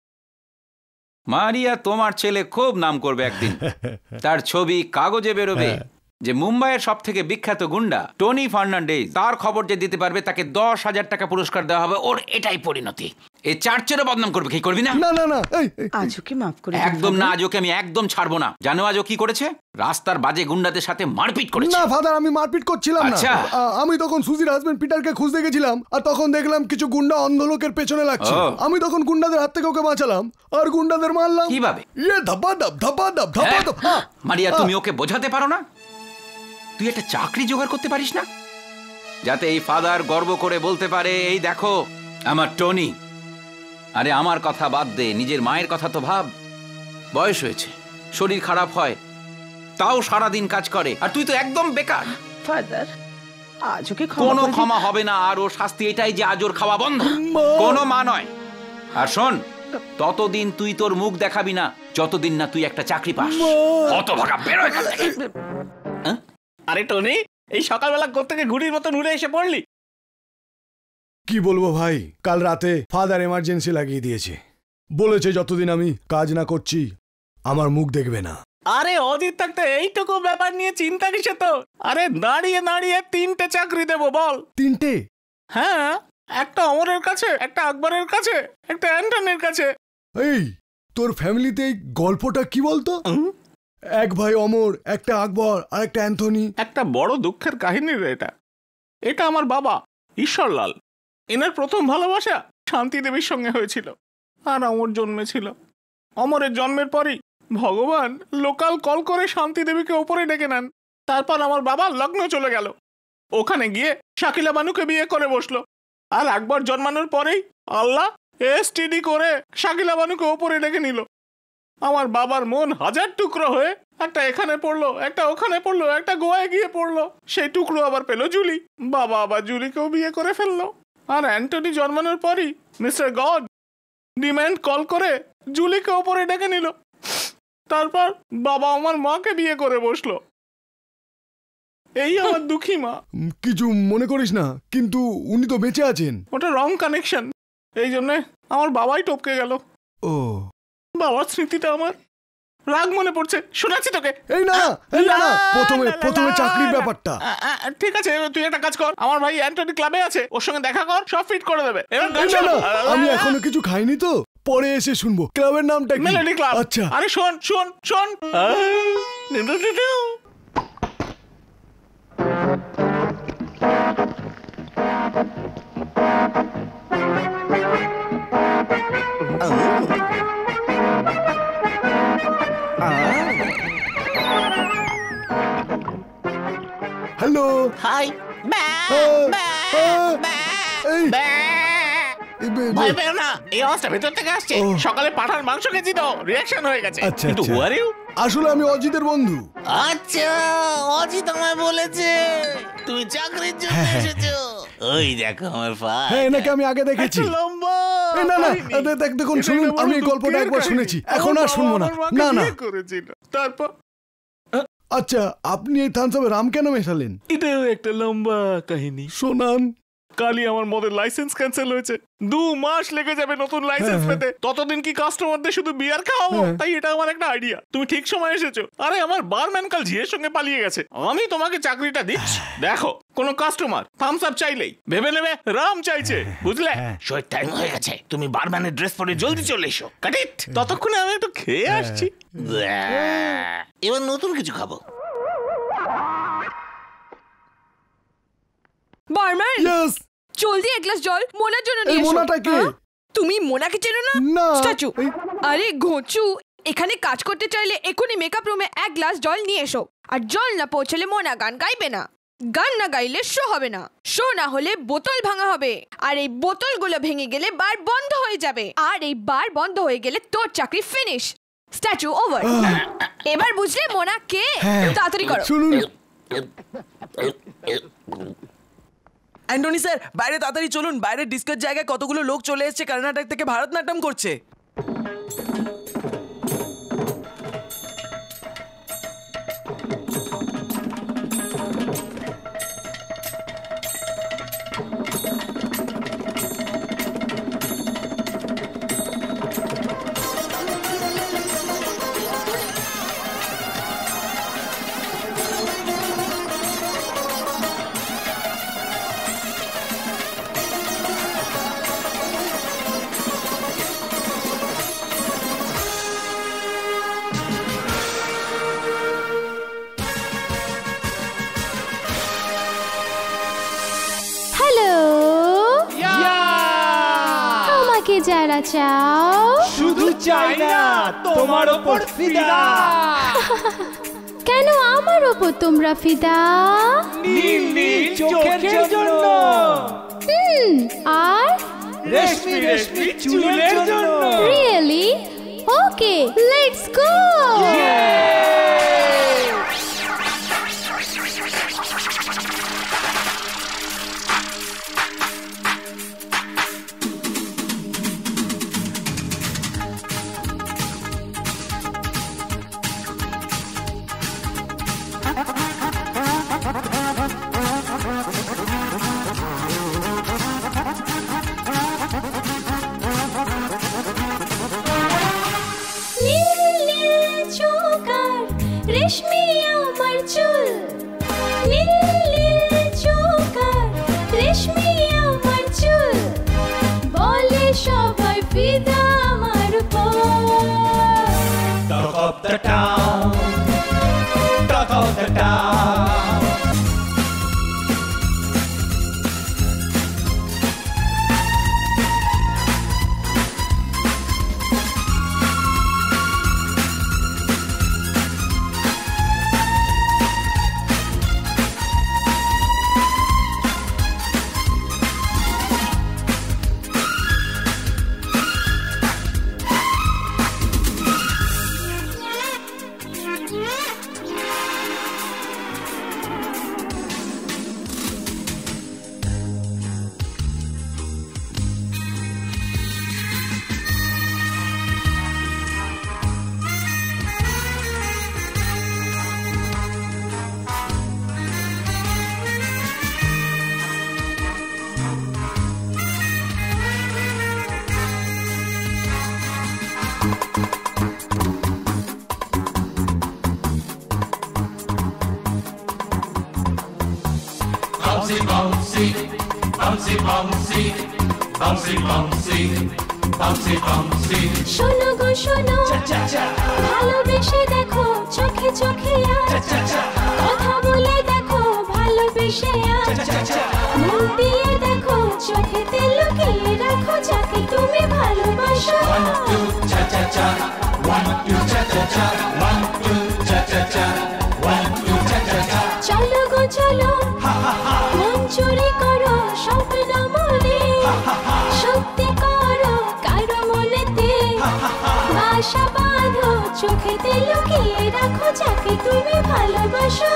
মারিয়া, তোমার ছেলে খুব নাম করবে একদিন। তার ছবি কাগজে বেরোবে যে মুম্বাইয়ের সব থেকে বিখ্যাত গুন্ডা টনি ফার্নান্ডেজ। তার খবর যে দিতে পারবে তাকে দশ হাজার টাকা পুরস্কার দেওয়া হবে। ওর এটাই পরিণতি। এই চার্চেরও বদনাম করবে। কি করবি না? না না না আজকে মাফ করে একদম না, আজকে আমি একদম ছাড়বো না। জানো আজ ও কি করেছে? রাস্তার বাজে গুন্ডাদের সাথে মারপিট করেছে। না ফাদার, আমি মারপিট করছিলাম না। আচ্ছা। আ- আমি তখন সুজির হাজবেন্ড পিটারকে খুঁজতে গেছিলাম, আর তখন দেখলাম কিছু গুন্ডা অন্ধ লোকের পেছনে লাগছে। ও। আমি তখন গুন্ডাদের হাত থেকে ওকে বাঁচালাম, আর গুন্ডাদের মারলাম। কিভাবে? ইয়ে ধাপা ধাপ ধাপা ধাপ ধাপা ধাপ। আ! মারিয়া, আ! তুমি ওকে বোঝাতে পারো না? তুই একটা চাকরি জোগাড় করতে পারিস না, যাতে এই ফাদার গর্ব করে বলতে পারে এই দেখো আমার টনি। আরে আমার কথা বাদ দে, নিজের মায়ের কথা তো ভাব। বয়স হয়েছে, শরীর খারাপ হয়, তাও সারা দিন কাজ করে, আর তুই তো একদম বেকার। ফাদার আজ ওকে কোনো ক্ষমা হবে না, আর ওর শাস্তি এটাই যে আজ ওর খাওয়া বন্ধ। কোনো মা নয়। আর শোন, ততদিন তুই তোর মুখ দেখাবি না যতদিন না তুই একটা চাকরি পাস। হতভাগা, বেরো এখান থেকে। আরে টনি, এই সকালবেলা কোত্থেকে ঘুড়ির মতন উড়ে এসে পড়লি? কি বলবো ভাই, কাল রাতে ফাদার এমার্জেন্সি লাগিয়ে দিয়েছে। বলেছে যতদিন আমি কাজ না করছি আমার মুখ দেখবে না। আরে অজিত থাকতে এইটুকু ব্যাপার নিয়ে চিন্তা কিসে তো? আরে দাঁড়িয়ে দাঁড়িয়ে তিনটে চাকরি দেবো বল। তিনটে? হ্যাঁ, একটা অমরের কাছে, একটা আকবরের কাছে, একটা অ্যান্টনির কাছে। এই তোর ফ্যামিলিতে এই গল্পটা কি বলতো? এক ভাই অমর, একটা আকবর আর একটা অ্যান্থনি। একটা বড় দুঃখের কাহিনী রে এটা। এটা আমার বাবা ঈশ্বরলাল, এনার প্রথম ভালোবাসা শান্তি দেবীর সঙ্গে হয়েছিল, আর অমর জন্মেছিল। অমরের জন্মের পরই ভগবান লোকাল কল করে শান্তি দেবীকে ওপরে ডেকে নেন। তারপর আমার বাবা লগ্ন চলে গেল। ওখানে গিয়ে শাকিলা বানুকে বিয়ে করে বসলো। আর একবার জন্মানোর পরেই আল্লাহ এসটিডি করে শাকিলা বানুকে ওপরে ডেকে নিল। আমার বাবার মন হাজার টুকরো হয়ে একটা এখানে পড়লো, একটা ওখানে পড়লো, একটা গোয়ায় গিয়ে পড়লো। সেই টুকরো আবার পেলো জুলি। বাবা আবার জুলিকেও বিয়ে করে ফেললো। আর অ্যান্টনি জন্মানোর পরই মিস্টার গড ডিম্যান্ড কল করে জুলিকে ওপরে ডেকে নিল। তারপর বাবা আমার মাকে বিয়ে করে বসলো। এই আমার দুঃখী মা। কিছু মনে করিস না, কিন্তু উনি তো বেঁচে আছেন। ওটা রং কানেকশন, এই জন্য আমার বাবাই টপকে গেল। ও বাবার স্মৃতিটা আমার রাগ মনে পড়ছে, শোনাচ্ছি তোকে। এই না এই না না, প্রথমে প্রথমে চাকরির ব্যাপারটা। ঠিক আছে, তুই একটা কাজ কর, আমার ভাই অ্যান্টনি ক্লাবে আছে, ওর সঙ্গে দেখা কর, সব ফিট করে দেবে। এবার গান শোন। আমি এখনো কিছু খাইনি তো, পরে এসে শুনবো। ক্লাবের নামটা কি? Melody club. আচ্ছা, আরে শোন শোন শোন। Hello, hi. ভয় পেও না, এই আওয়াজটা ভেতর থেকে আসছে। সকালে পাঠার মাংস খেয়েছি তো, রিঅ্যাকশন হয়ে গেছে। আচ্ছা কিন্তু হু আর ইউ? আসলে আমি অজিতের বন্ধু। আচ্ছা, অজিত আমায় বলেছে তুমি চাকরির জন্য এসেছো। ওই দেখো আমার ভাই। হ্যাঁ, এনাকে আমি আগে দেখেছি। লম্বা। না না, দেখ দেখুন, শুনুন, আমি এই গল্পটা একবার শুনেছি, এখন আর শুনবো না। না না, তারপর আচ্ছা, আপনি এই থামসাপে রাম কেন মেশালেন? এটাও একটা লম্বা কাহিনী। শোনান। কালই আমার মদের লাইসেন্স ক্যান্সেল হয়েছে। দু মাস লেগে যাবে নতুন লাইসেন্স পেতে। ততদিন কি কাস্টমারদের শুধু বিয়ার খাওয়াবো? তাই এটা আমার একটা আইডিয়া। তুমি ঠিক সময় এসেছো। আরে আমার বারম্যান কাল ঝিয়ের সঙ্গে পালিয়ে গেছে। আমি তোমাকে চাকরিটা দিচ্ছি। দেখো, কোনো কাস্টমার থামস আপ চাইলেই ভেবে নেবে রাম চাইছে, বুঝলে? শোয়ের টাইম হয়ে গেছে, তুমি বারম্যানের ড্রেস পরে জলদি চলে এসো। কাট ইট। ততক্ষণে আমি একটু খেয়ে আসছি। এবার নতুন কিছু খাবো। বারম্যান, জলদি এক গ্লাস জল মোনার জন্য নিয়ে এসো। মোনাটা কে? তুমি মোনাকে চেনো না? না। স্ট্যাচু। আরে ঘোচু, এখানে কাজ করতে চাইলে এখনই মেকআপ রুমে এক গ্লাস জল নিয়ে এসো। আর জল না পৌঁছালে মোনা গান গাইবে না। গান না গাইলে শো হবে না। শো না হলে বোতল ভাঙা হবে। আর এই বোতলগুলো ভেঙে গেলে বার বন্ধ হয়ে যাবে। আর এই বার বন্ধ হয়ে গেলে তোর চাকরি ফিনিশ। Statue over. এবার বুঝলে মোনা কে? তাড়াতাড়ি করো। শুনুন। অ্যান্টনি স্যার, বাইরে তাড়াতাড়ি চলুন। বাইরে ডিস্কের জায়গায় কতগুলো লোক চলে এসেছে, কর্ণাটক থেকে ভারতনাট্যম করছে। যারা চাও শুধু চাই না, তোমার উপর ফিদা। কেন আমার উপর তোমরা ফিদা? নীল নীল চোখের জন্য, হুম, আর রেশমি রেশমি চুলের জন্য। রিয়েলি? Okay, let's go. রেশমি আমার চুল, নীল নীল চোকার রেশমি আমার চুল, বলে সবাই ফিদা আমার উপর। Talk of the town, talk of the town. শোনো গো শোনো ভালোবেসে দেখো চোখে চোখে আজ কথা বলে দেখো ভালোবেসে আজ মন দিয়ে দেখো চোখেতে লুকিয়ে রাখো যাকে তুমি ভালোবাসো চলো গো চলো মন চুরি করো স্বপ্ন মনে সত্যি করো কারো মনেতে বাসা বাঁধো চোখেতে লুকিয়ে রাখো যাকে তুমি ভালোবাসো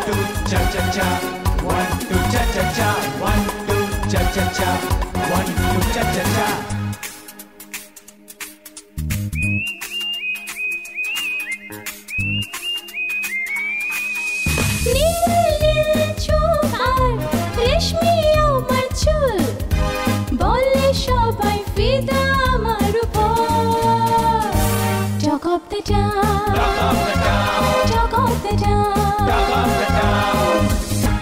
রেশমি আমার চুল বলে সবাই ফিদা আমার উপর Talk of the town Talk of the town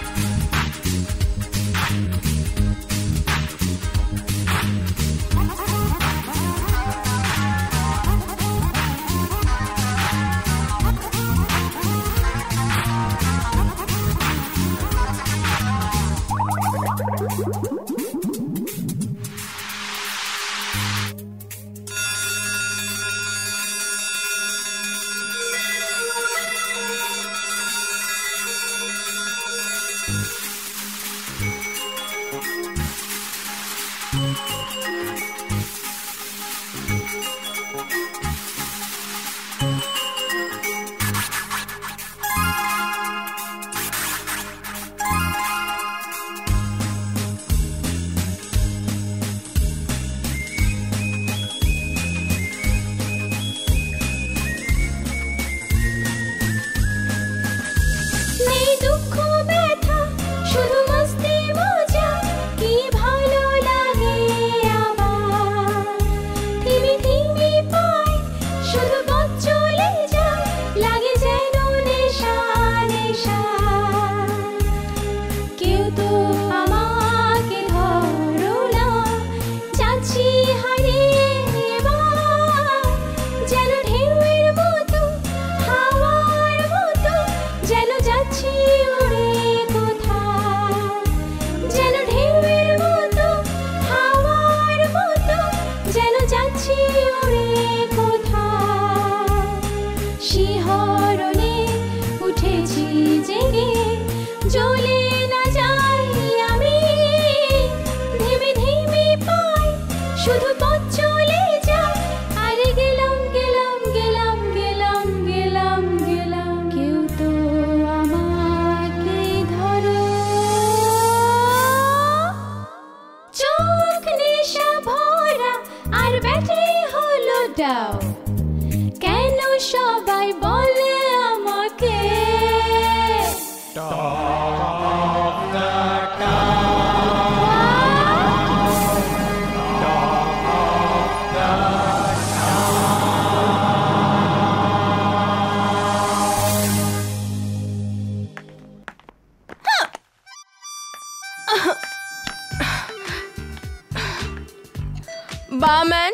Barman,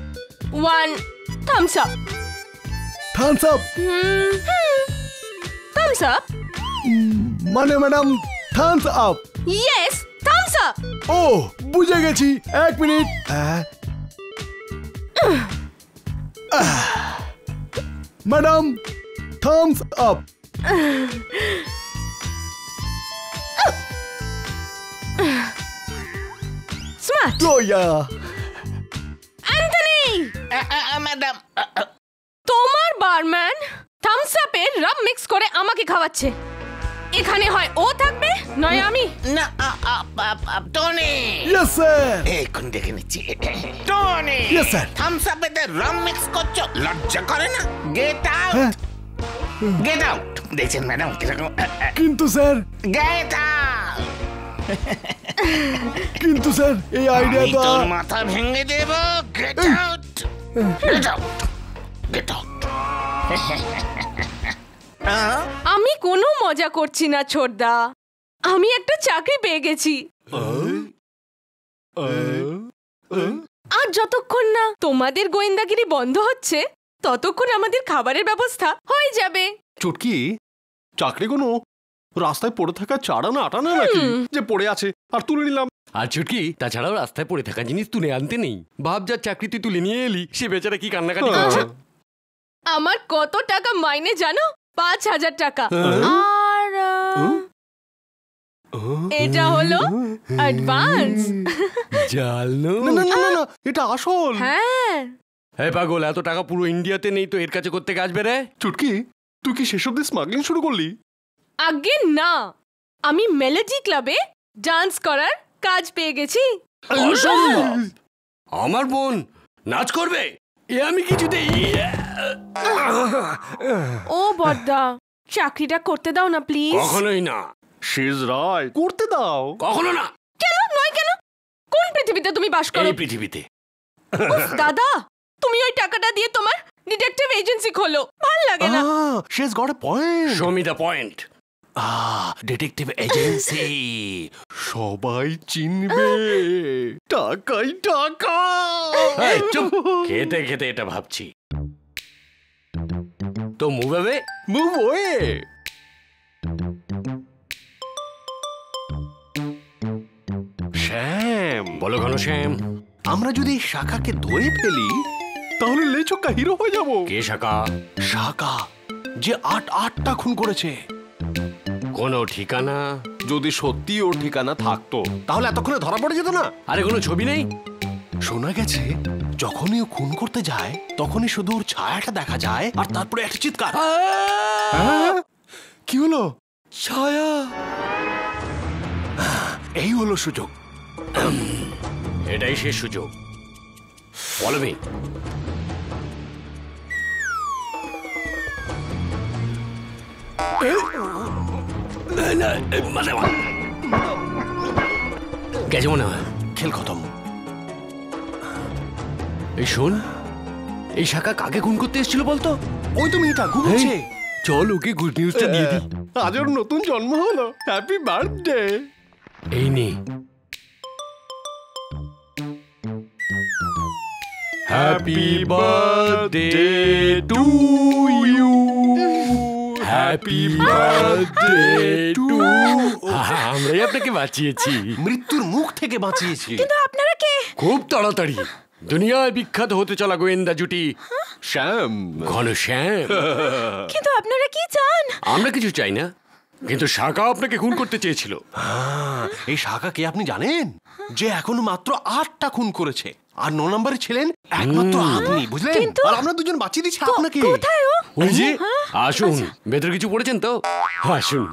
one thumbs up. Thumbs up. Hmm. Thumbs up? মানে madam thumbs up. Yes, thumbs up. ও বুঝে গেছি, এক মিনিট। Madam thumbs up. Smart. Oh yeah. Anthony! Madam তোমার barman থামস আপে rum mix করে আমাকে খাওয়াচ্ছে। এখানে হয় ও থাকবে নয় আমি। না টনি। Yes sir. এখন দেখে নিচ্ছি। টনি। Yes sir. থামস আপে রাম মিক্স করছো, লজ্জা করে না? Get out. Get out. দেখছেন ম্যাডাম কিরকম? কিন্তু স্যার। Get out. কিন্তু স্যার এই আইডিয়া তো তোর মাথা ভেঙে দেব। Get out. Get out. Get out. আমি কোনো মজা করছি না ছোটদা, আমি একটা চাকরি পেয়ে গেছি। আর যতক্ষণ না তোমাদের গোয়েন্দাগিরি বন্ধ হচ্ছে ততক্ষণ আমাদের খাবারের ব্যবস্থা হয়ে যাবে। চুটকি, চাকরি কোনো রাস্তায় পড়ে থাকা চারা না আটা না নাকি যে পড়ে আছে আর তুলে নিলাম? আর চুটকি, তাছাড়াও রাস্তায় পড়ে থাকা জিনিস তুলে আনতে নেই। ভাব যার চাকরি তুই তুলে নিয়ে এলি, সে বেচারা কি কান্নাকাটি করছে। আমার কত টাকা মাইনে জানো? পাঁচ হাজার টাকা। আর এটা হলো অ্যাডভান্স। জানো না না না, এটা আসল। হ্যাঁ। এই পাগল, এত টাকা পুরো ইন্ডিয়াতে নেই তো এর কাছে করতে আসবে রে? চুটকি, তুই কি শেষ অব্দি স্মাগলিং শুরু করলি? আগে না, আমি মেলোডি ক্লাবে ডান্স করার কাজ পেয়ে গেছি। আমার বোন নাচ করবে, এ আমি কিছুতেই। ও বড়দা, চাকরিটা করতে দাও না প্লিজ। কখনোই না। শি ইজ রাইট, করতে দাও। কখনো না। কেন নয় কেন? কোন পৃথিবীতে তুমি বাস করো? এই পৃথিবীতে। উফ, দাদা, তুমি ওই টাকাটা দিয়ে তোমার ডিটেকটিভ এজেন্সি খোলো, ভাল লাগে না। She is got a point. Show me the point. Ah, detective agency সবাই চিনবে, টাকাই টাকা। চুপ, খেতে খেতে এটা ভাবছি। তো move away, move away. Shyam, বলো ঘন শ্যাম, আমরা যদি শাখাকে ধরে ফেলি তাহলে লেচক্কা হিরো হয়ে যাব। কে শাখা? শাখা, যে আট আটটা খুন করেছে। কোনো ঠিকানা? যদি সত্যি ওর ঠিকানা থাকতো তাহলে এতক্ষণে ধরা পড়ে যেত না। আরে কোনো ছবি নেই? শোনা গেছে যখনই ও খুন করতে যায় তখনই শুধু ওর ছায়াটা দেখা যায় আর তারপরে একটা চিৎকার। কি হলো? ছায়া। এই হলো সুযোগ। এটাই শেষ সুযোগ। Follow me. গেছে মনে হয়, খেল খতম। এই শোন, এই শাখা কাকে খুন করতে এসেছিল বলতো? ওই তো মেয়েটা ঘুমোচ্ছে। চল ওকে গুড নিউজটা দিয়ে দিই। আজ ওর নতুন জন্ম হলো, হ্যাপি বার্থডে। এই নে। Happy birthday to you, happy birthday to. আমরাই আপনাকে বাঁচিয়েছি, মৃত্যুর মুখ থেকে বাঁচিয়েছি। কিন্তু আপনারা কে? খুব তাড়াতাড়ি দুনিয়ায় বিখ্যাত হতে চলা গোয়েন্দা জুটি শ্যাম, ঘন শ্যাম। কিন্তু আপনারা কি চান? আমরা কিছু চাই না, কিন্তু শাখা আপনাকে খুন করতে চেয়েছিল। এই শাখা কে আপনি জানেন? যে এখনো মাত্র আটটা খুন করেছে আর ন নম্বরে ছিলেন একমাত্র আপনি, বুঝলেন? আর আমরা দুজন বাঁচিয়ে দিচ্ছি আপনাকে। কোথায় ও? ওই যে, আসুন। ভেতরে কিছু পড়েছেন তো? আসুন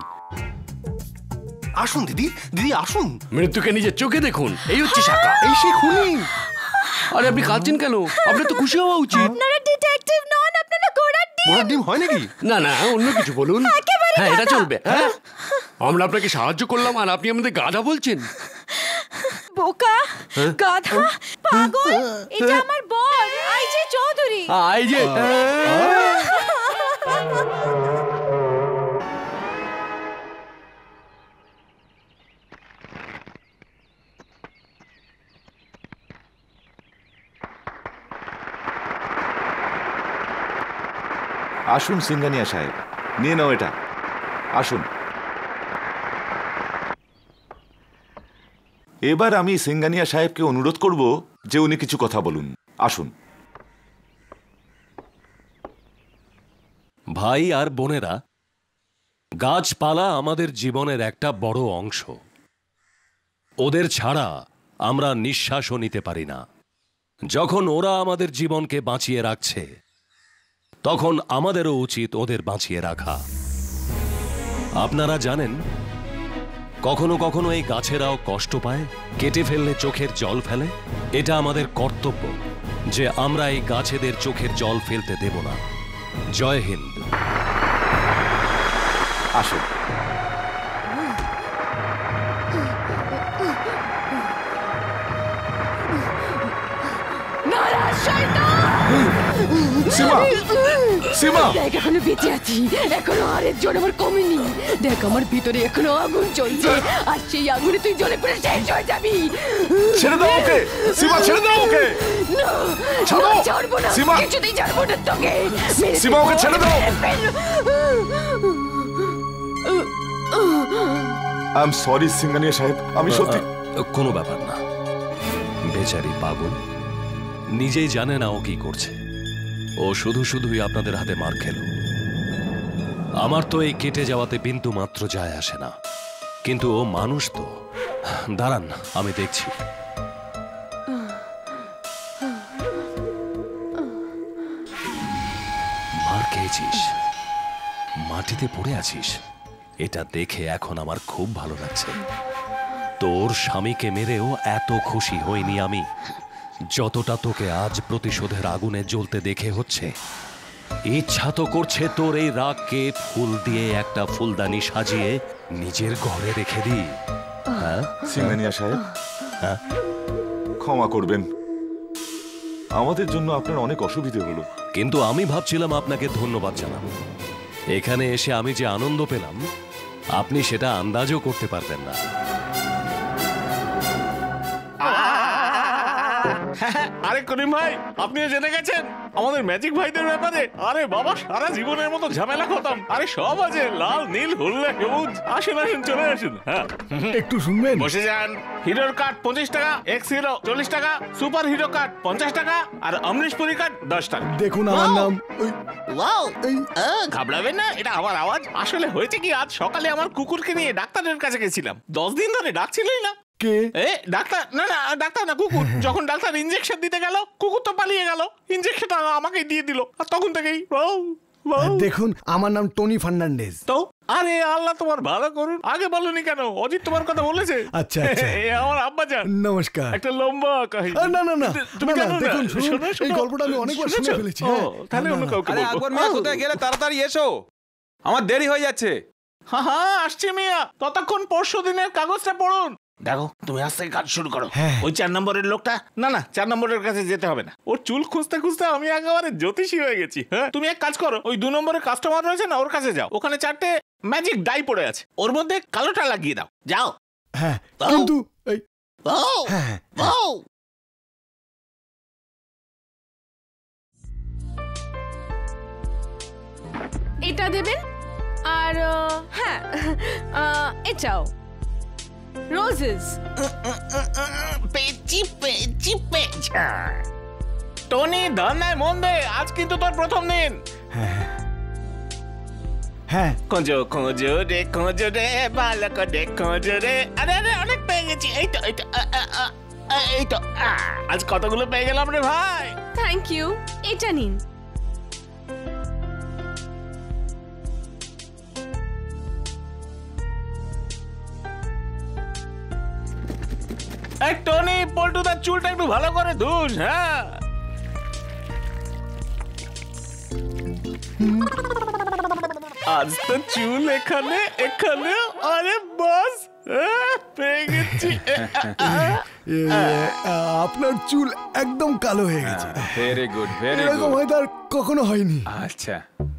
আসুন দিদি, দিদি আসুন। মৃত্যুকে নিজের চোখে দেখুন, এই হচ্ছে শাখা, এই সে খুনি। আরে আপনি কাঁদছেন কেন? আপনার তো খুশি হওয়া উচিত। আপনারা ডিটেকটিভ নন, আপনারা ঘোড়ার ডিম। ঘোড়ার ডিম হয় নাকি? না না, অন্য কিছু বলুন। হ্যাঁ, এটা চলবে। হ্যাঁ, আমরা আপনাকে সাহায্য করলাম আর আপনি আমাদের গাধা বলছেন। বোকা, গাধা, পাগল, এটা আমার বর আইজে চৌধুরী। আইজে। আসুন সিঙ্গানিয়া সাহেব, নিয়ে নাও এটা। আসুন। এবার আমি সিঙ্গানিয়া সাহেবকে অনুরোধ করব যে উনি কিছু কথা বলুন। আসুন। ভাই আর বোনেরা, গাছপালা আমাদের জীবনের একটা বড় অংশ। ওদের ছাড়া আমরা নিঃশ্বাসও নিতে পারি না। যখন ওরা আমাদের জীবনকে বাঁচিয়ে রাখছে তখন আমাদেরও উচিত ওদের বাঁচিয়ে রাখা। আপনারা জানেন, কখনো কখনো এই গাছেরাও কষ্ট পায়, কেটে ফেললে চোখের জল ফেলে। এটা আমাদের কর্তব্য যে আমরা এই গাছেদের চোখের জল ফেলতে দেব না। জয় হিন্দ। আসুন। নারাজ শয়তান! সীমা সীমা দেখ এখনো বেঁচে আছি, এখনো আরেক জন আমার কমেনি। দেখ আমার ভিতরে এখনো আগুন চলছে, আর সেই আগুনে তুই জ্বলে পুরো শেষ হয়ে যাবি। ছেড়ে দাও ওকে সীমা, ছেড়ে দাও ওকে। না, ছাড়ো ছাড়বো না, সীমা, কিছুতেই ছাড়বো না তোকে। সীমা ওকে ছেড়ে দাও। আই এম সরি সিঙ্গানিয়া সাহেব, আমি সত্যি। কোনো ব্যাপার না, বেচারি পাগল, নিজেই জানে না ও কি করছে। ও শুধু শুধুই আপনাদের হাতে মার খেল। আমার তো এই কেটে যাওয়াতে বিন্দু মাত্র যায় আসে না, কিন্তু ও মানুষ তো। দাঁড়ান, আমি দেখছি। মার খেয়েছিস, মাটিতে পড়ে আছিস, এটা দেখে এখন আমার খুব ভালো লাগছে। তোর স্বামীকে মেরেও এত খুশি হইনি আমি যতটা তোকে আজ প্রতিশোধের আগুনে জ্বলতে দেখে হচ্ছে। ইচ্ছা তো করছে তোর এই রাগকে ফুল দিয়ে একটা ফুলদানি সাজিয়ে নিজের ঘরে রেখে দি। হ্যাঁ সিঙ্গানিয়া সাহেব, হ্যাঁ ক্ষমা করবেন, আমাদের জন্য আপনার অনেক অসুবিধে হলো। কিন্তু আমি ভাবছিলাম আপনাকে ধন্যবাদ জানাবো। এখানে এসে আমি যে আনন্দ পেলাম আপনি সেটা আন্দাজও করতে পারবেন না। আরে করিম ভাই, আপনিও জেনে গেছেন আমাদের ম্যাজিক ভাইদের ব্যাপারে? আরে বাবা, সারা জীবনের মতো ঝামেলা খতম। আরে সব আছে, লাল নীল হলদে সবুজ। আসুন আসুন, চলে আসুন। হ্যাঁ একটু শুনবেন? বসে যান। হিরোর কার্ড পঁচিশ টাকা, এক্স হিরো চল্লিশ টাকা, সুপার হিরো কার্ড পঞ্চাশ টাকা, আর অমরিশ পুরি কার্ড দশ টাকা। দেখুন আমার নাম। ওয়াও, ঘাবড়াবেন না, এটা আমার আওয়াজ। আসলে হয়েছে কি, আজ সকালে আমার কুকুরকে নিয়ে ডাক্তারের কাছে গেছিলাম। দশ দিন ধরে ডাকছিলই না। কে? এ ডাক্তার না, না ডাক্তার না, কুকুর। যখন ডাক্তার ইনজেকশন দিতে গেল, কুকুর তো পালিয়ে গেল। ইনজেকশনটা আমাকেই দিয়ে দিল, আর তখন থেকেই দেখুন আমার নাম টনি ফার্নান্ডেজ। তো আরে আল্লাহ তোমার ভালো করুন, আগে বলনি কেন? অজিত তোমার কথা বলেছে? আচ্ছা আচ্ছা, আমার আব্বা জান। নমস্কার। একটা লম্বা কাহিনী। না না না, তুমি জানো না? দেখুন শুনুন, এই গল্পটা আমি অনেকবার শুনে ফেলেছি। তাহলে অন্য কাউকে বলবো। আকবর মিয়া কোথায় গেলে? তাড়াতাড়ি এসো, আমার দেরি হয়ে যাচ্ছে। হ্যাঁ হ্যাঁ আসছি মিয়া, ততক্ষণ পরশু দিনের কাগজটা পড়ুন। দেখো তুমি আজ থেকে কাজ শুরু করো। ওই চার নম্বরের লোকটা, না না চার নম্বরের কাছে যেতে হবে না। ওর চুল খুঁজতে খুঁজতে আমি একেবারে জ্যোতিষী হয়ে গেছি। হ্যাঁ তুমি এক কাজ করো, ওই দু নম্বরের কাস্টমার রয়েছে না, ওর কাছে যাও। ওখানে চারটে ম্যাজিক ডাই পড়ে আছে, ওর মধ্যে কালোটা লাগিয়ে দাও। যাও। হ্যাঁ কিন্তু এই এটা দেবেন, আর হ্যাঁ এটাও রোজেস। পেচি পেচি পেচা। টনি ধন্যায় মন দে, আজ কিন্তু তোর প্রথম দিন। হ্যাঁ খোঁজো খোঁজো রে খোঁজো রে বালক রে খোঁজো রে। আরে আরে অনেক পেয়ে গেছি। এই তো এই তো এই তো আজ কতগুলো পেয়ে গেলাম রে ভাই। থ্যাংক ইউ, এটা নিন। এই টনি, পল্টু তার চুলটা একটু ভালো করে ধুস। হ্যাঁ আজ তো চুল এখানে এখানে। আরে বাস পেয়ে গেছি। আপনার চুল একদম কালো হয়ে গেছে। ভেরি গুড, ভেরি এরকম গুড। হয়তো আর কখনো হয়নি। আচ্ছা,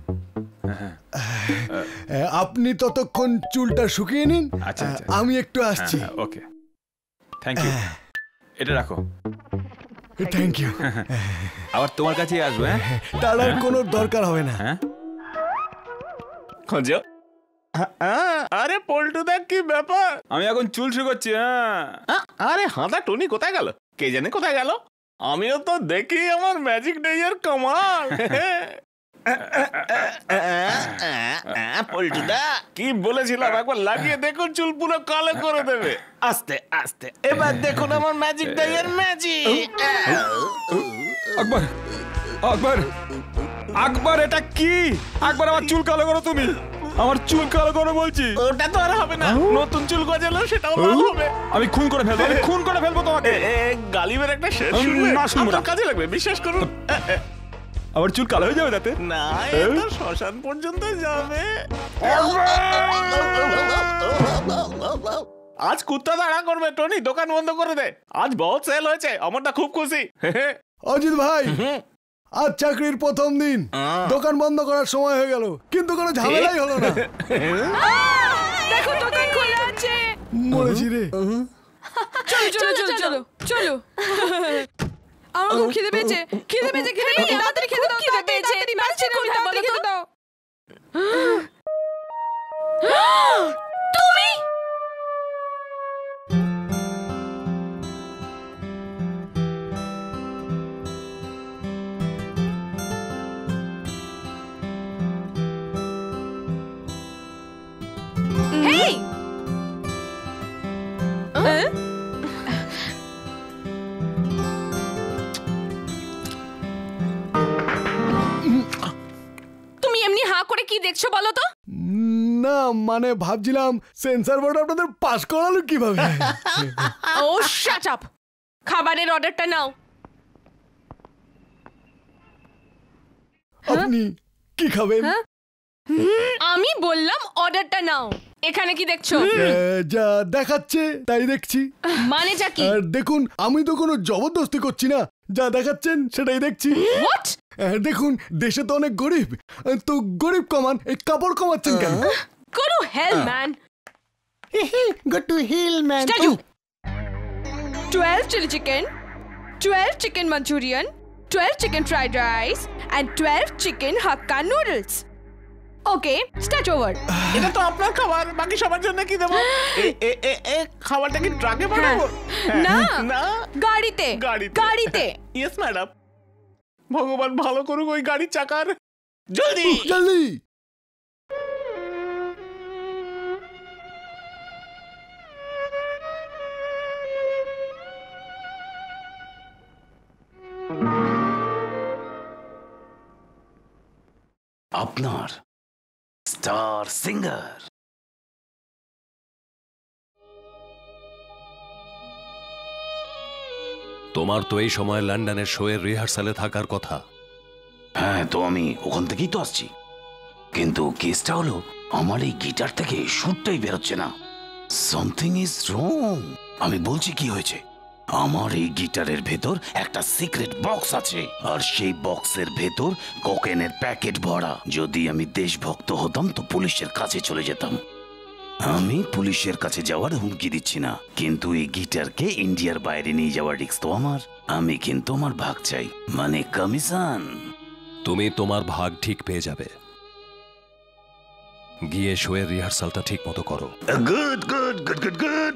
আপনি ততক্ষণ চুলটা শুকিয়ে নিন। আচ্ছা আমি একটু আসছি। Okay, thank you. এটা রাখো। Thank you. আবার তোমার কাছেই আসবো। হ্যাঁ, তার আর কোনো দরকার হবে না। হ্যাঁ খোঁজো। আরে পল্টুদা কি ব্যাপার? আমি এখন চুল শুকোচ্ছি। হ্যাঁ আরে হাঁদা টনি কোথায় গেল? কে জানে কোথায় গেল? আমিও তো দেখি আমার ম্যাজিক ডেয়ের কামাল। পল্টুদা কি বলেছিলাম, একবার লাগিয়ে দেখুন, চুল পুরো কালো করে দেবে। আস্তে আস্তে এবার দেখুন আমার ম্যাজিক ডেয়ের ম্যাজিক। আকবর, আকবর, আকবর, এটা কি? আকবর আমার চুল কালো করো তুমি, আমার চুল কালো করো বলছি। ওটা তো আর হবে না, নতুন চুল গজালেও সেটাও লাল হবে। আমি খুন করে ফেলবো, আমি খুন করে ফেলবো তোমাকে। গালিবের একটা শেষ শুনবে না, শুনবো না, কাজে লাগবে, বিশ্বাস করুন। আবার চুল কালো হয়ে যাবে তাতে? না, এটা শ্মশান পর্যন্ত যাবে। আজ কুত্তা তাড়া করবে। টনি দোকান বন্ধ করে দে, আজ বহুত সেল হয়েছে, আমারটা খুব খুশি। অজিত ভাই, আজ চাকরির প্রথম দিন, দোকান বন্ধ করার সময় হয়ে গেল, কিন্তু কোনো ঝামেলাই হলো না। দেখো দোকান খোলা আছে। মরেছি রে। চলো চলো চলো চলো চলো। আমার খুব খিদে পেয়েছে, খিদে পেয়েছে, খিদে পেয়েছে, তাড়াতাড়ি খেতে দাও, খিদে পেয়েছে, পারছি না, তাড়াতাড়ি খেতে দাও। তুমি হেই তুমি এমনি হাঁ করে কি দেখছো বলো তো? না মানে ভাবছিলাম সেন্সর বোর্ড আপনাদের পাস করালো কিভাবে। ও শাট আপ, খাবারের অর্ডারটা নাও। আপনি কি খাবেন? আমি বললাম অর্ডারটা নাও। এখানে কি দেখছো? যা দেখাচ্ছে তাই দেখছি। মানে যা কি? দেখুন আমি তো কোনো জবরদস্তি করছি না, যা দেখাচ্ছেন সেটাই দেখছি। হোয়াট? দেখুন দেশে তো অনেক গরিব, তো গরিব কমান, এই কাপড় কমাচ্ছেন কেন? Go to hell, man. Go to hell, man. Statue. twelve chili chicken, twelve chicken Manchurian, twelve chicken fried rice, and twelve chicken Hakka noodles. Okay, start over. এটা তো আপনার খাবার, বাকি সবার জন্য কি দেবো? এ খাবারটা কি ট্রাকে পাঠাবো? না না, গাড়িতে। গাড়িতে গাড়িতে। Yes madam. ভগবান ভালো করুক ওই গাড়ির চাকার। জলদি জলদি। আপনার স্টার সিঙ্গার। তোমার তো এই সময় লন্ডনের শো এর রিহার্সালে থাকার কথা। হ্যাঁ তো আমি ওখান থেকেই তো আসছি, কিন্তু কেসটা হলো আমার এই গিটার থেকে সুরটাই বেরোচ্ছে না। Something is wrong. আমি বলছি কি হয়েছে, আমার এই গিটারের ভেতর একটা সিক্রেট বক্স আছে, আর সেই বক্সের ভেতর কোকেনের প্যাকেট ভরা। যদি আমি দেশভক্ত হতাম তো পুলিশের কাছে চলে যেতাম। আমি পুলিশের কাছে যাওয়ার হুমকি দিচ্ছি না, কিন্তু এই গিটারকে ইন্ডিয়ার বাইরে নিয়ে যাওয়ার রিস্ক তো আমার। আমি কিন্তু আমার ভাগ চাই, মানে কমিশন। তুমি তোমার ভাগ ঠিক পেয়ে যাবে। গিয়ে শো এর রিহার্সালটা ঠিক মতো করো। Good good good good good.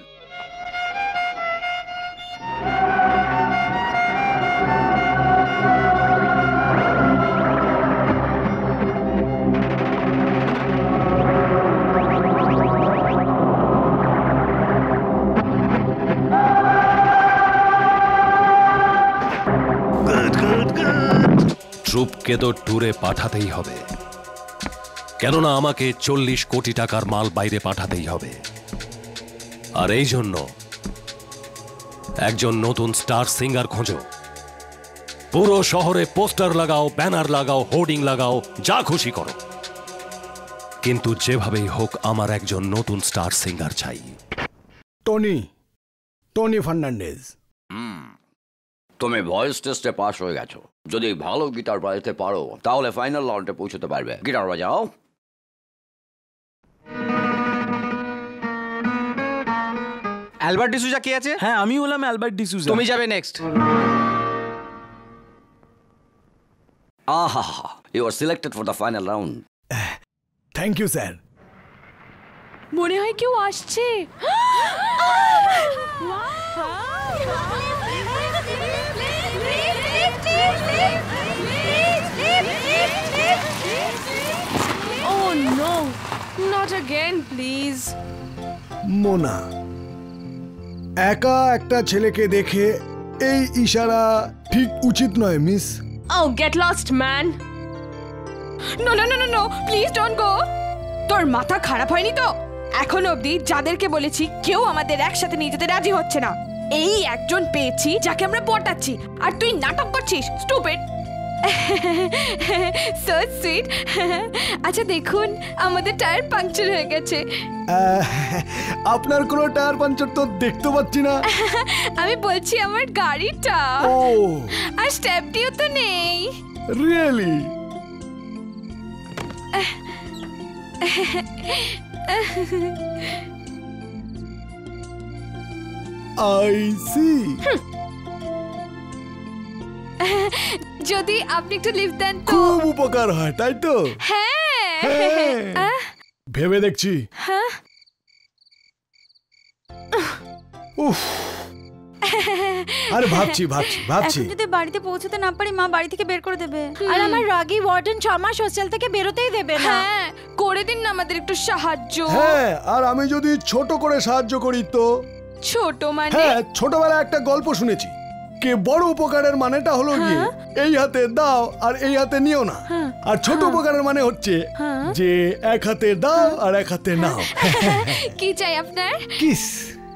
ট্রুপকে তো ট্যুরে পাঠাতেই হবে, কেননা আমাকে চল্লিশ কোটি টাকার মাল বাইরে পাঠাতেই হবে। আর এই জন্য একজন নতুন স্টার সিঙ্গার খোঁজো। পুরো শহরে পোস্টার লাগাও, ব্যানার লাগাও, হোর্ডিং লাগাও, যা খুশি করো, কিন্তু যেভাবেই হোক আমার একজন নতুন স্টার সিঙ্গার চাই। Tony Tony Fernandez. তুমি ভয়েস টেস্টে পাস হয়ে গেছো। যদি ভালো গিটার বাজাতে পারো তাহলে ফাইনাল রাউন্ডে পৌঁছতে পারবে। গিটার বাজাও। অ্যালবার্ট ডিসুজা কে আছে? হ্যাঁ আমি হলাম অ্যালবার্ট ডিসুজা। তুমি যাবে নেক্সট। আহা, you are selected for the final round. Thank you sir. মনে হয় কেউ আসছে। Oh no, not again, please. Mona, একা একটা ছেলেকে দেখে এই ইশারা ঠিক উচিত নয় miss. Oh, get lost, man. No, no, no, no, no. Please don't go. তোর মাথা খারাপ হয়নি তো? এখন অবধি যাদেরকে বলেছি কেউ আমাদের একসাথে নিয়ে যেতে রাজি হচ্ছে না। এই একজন পেয়েছি যাকে আমরা পটাচ্ছি, আর তুই নাটক করছিস। স্টুপিড। So sweet. আচ্ছা দেখুন, আমাদের টায়ার পাংচার হয়ে গেছে। আপনার কোনো টায়ার পাংচার তো দেখতে পাচ্ছি না। আমি বলছি আমার গাড়িটা। আর স্টেপটিও তো নেই। রিয়েলি? I see. যদি আপনি একটু লিফট দেন তো খুব উপকার হয়, তাই তো? হ্যাঁ। ভেবে দেখছি। হ্যাঁ। উফ, আরে ভাবছি ভাবছি ভাবছি এখন যদি বাড়িতে পৌঁছতে না পারি মা বাড়ি থেকে বের করে দেবে। আর আমার রাগী ওয়ার্ডেন ছ মাস হোস্টেল থেকে বেরোতেই দেবে না। হ্যাঁ, করে দিন না আমাদের একটু সাহায্য। হ্যাঁ, আর আমি যদি ছোট করে সাহায্য করি তো? ছোট মানে? হ্যাঁ, ছোটবেলায় একটা গল্প শুনেছি, কে বড় উপকারের মানেটা হলো গিয়ে এই হাতে দাও আর এই হাতে নিও না, আর ছোট উপকারের মানে হচ্ছে যে এক হাতে দাও আর এক হাতে নাও। কি চাই আপনার? কিস।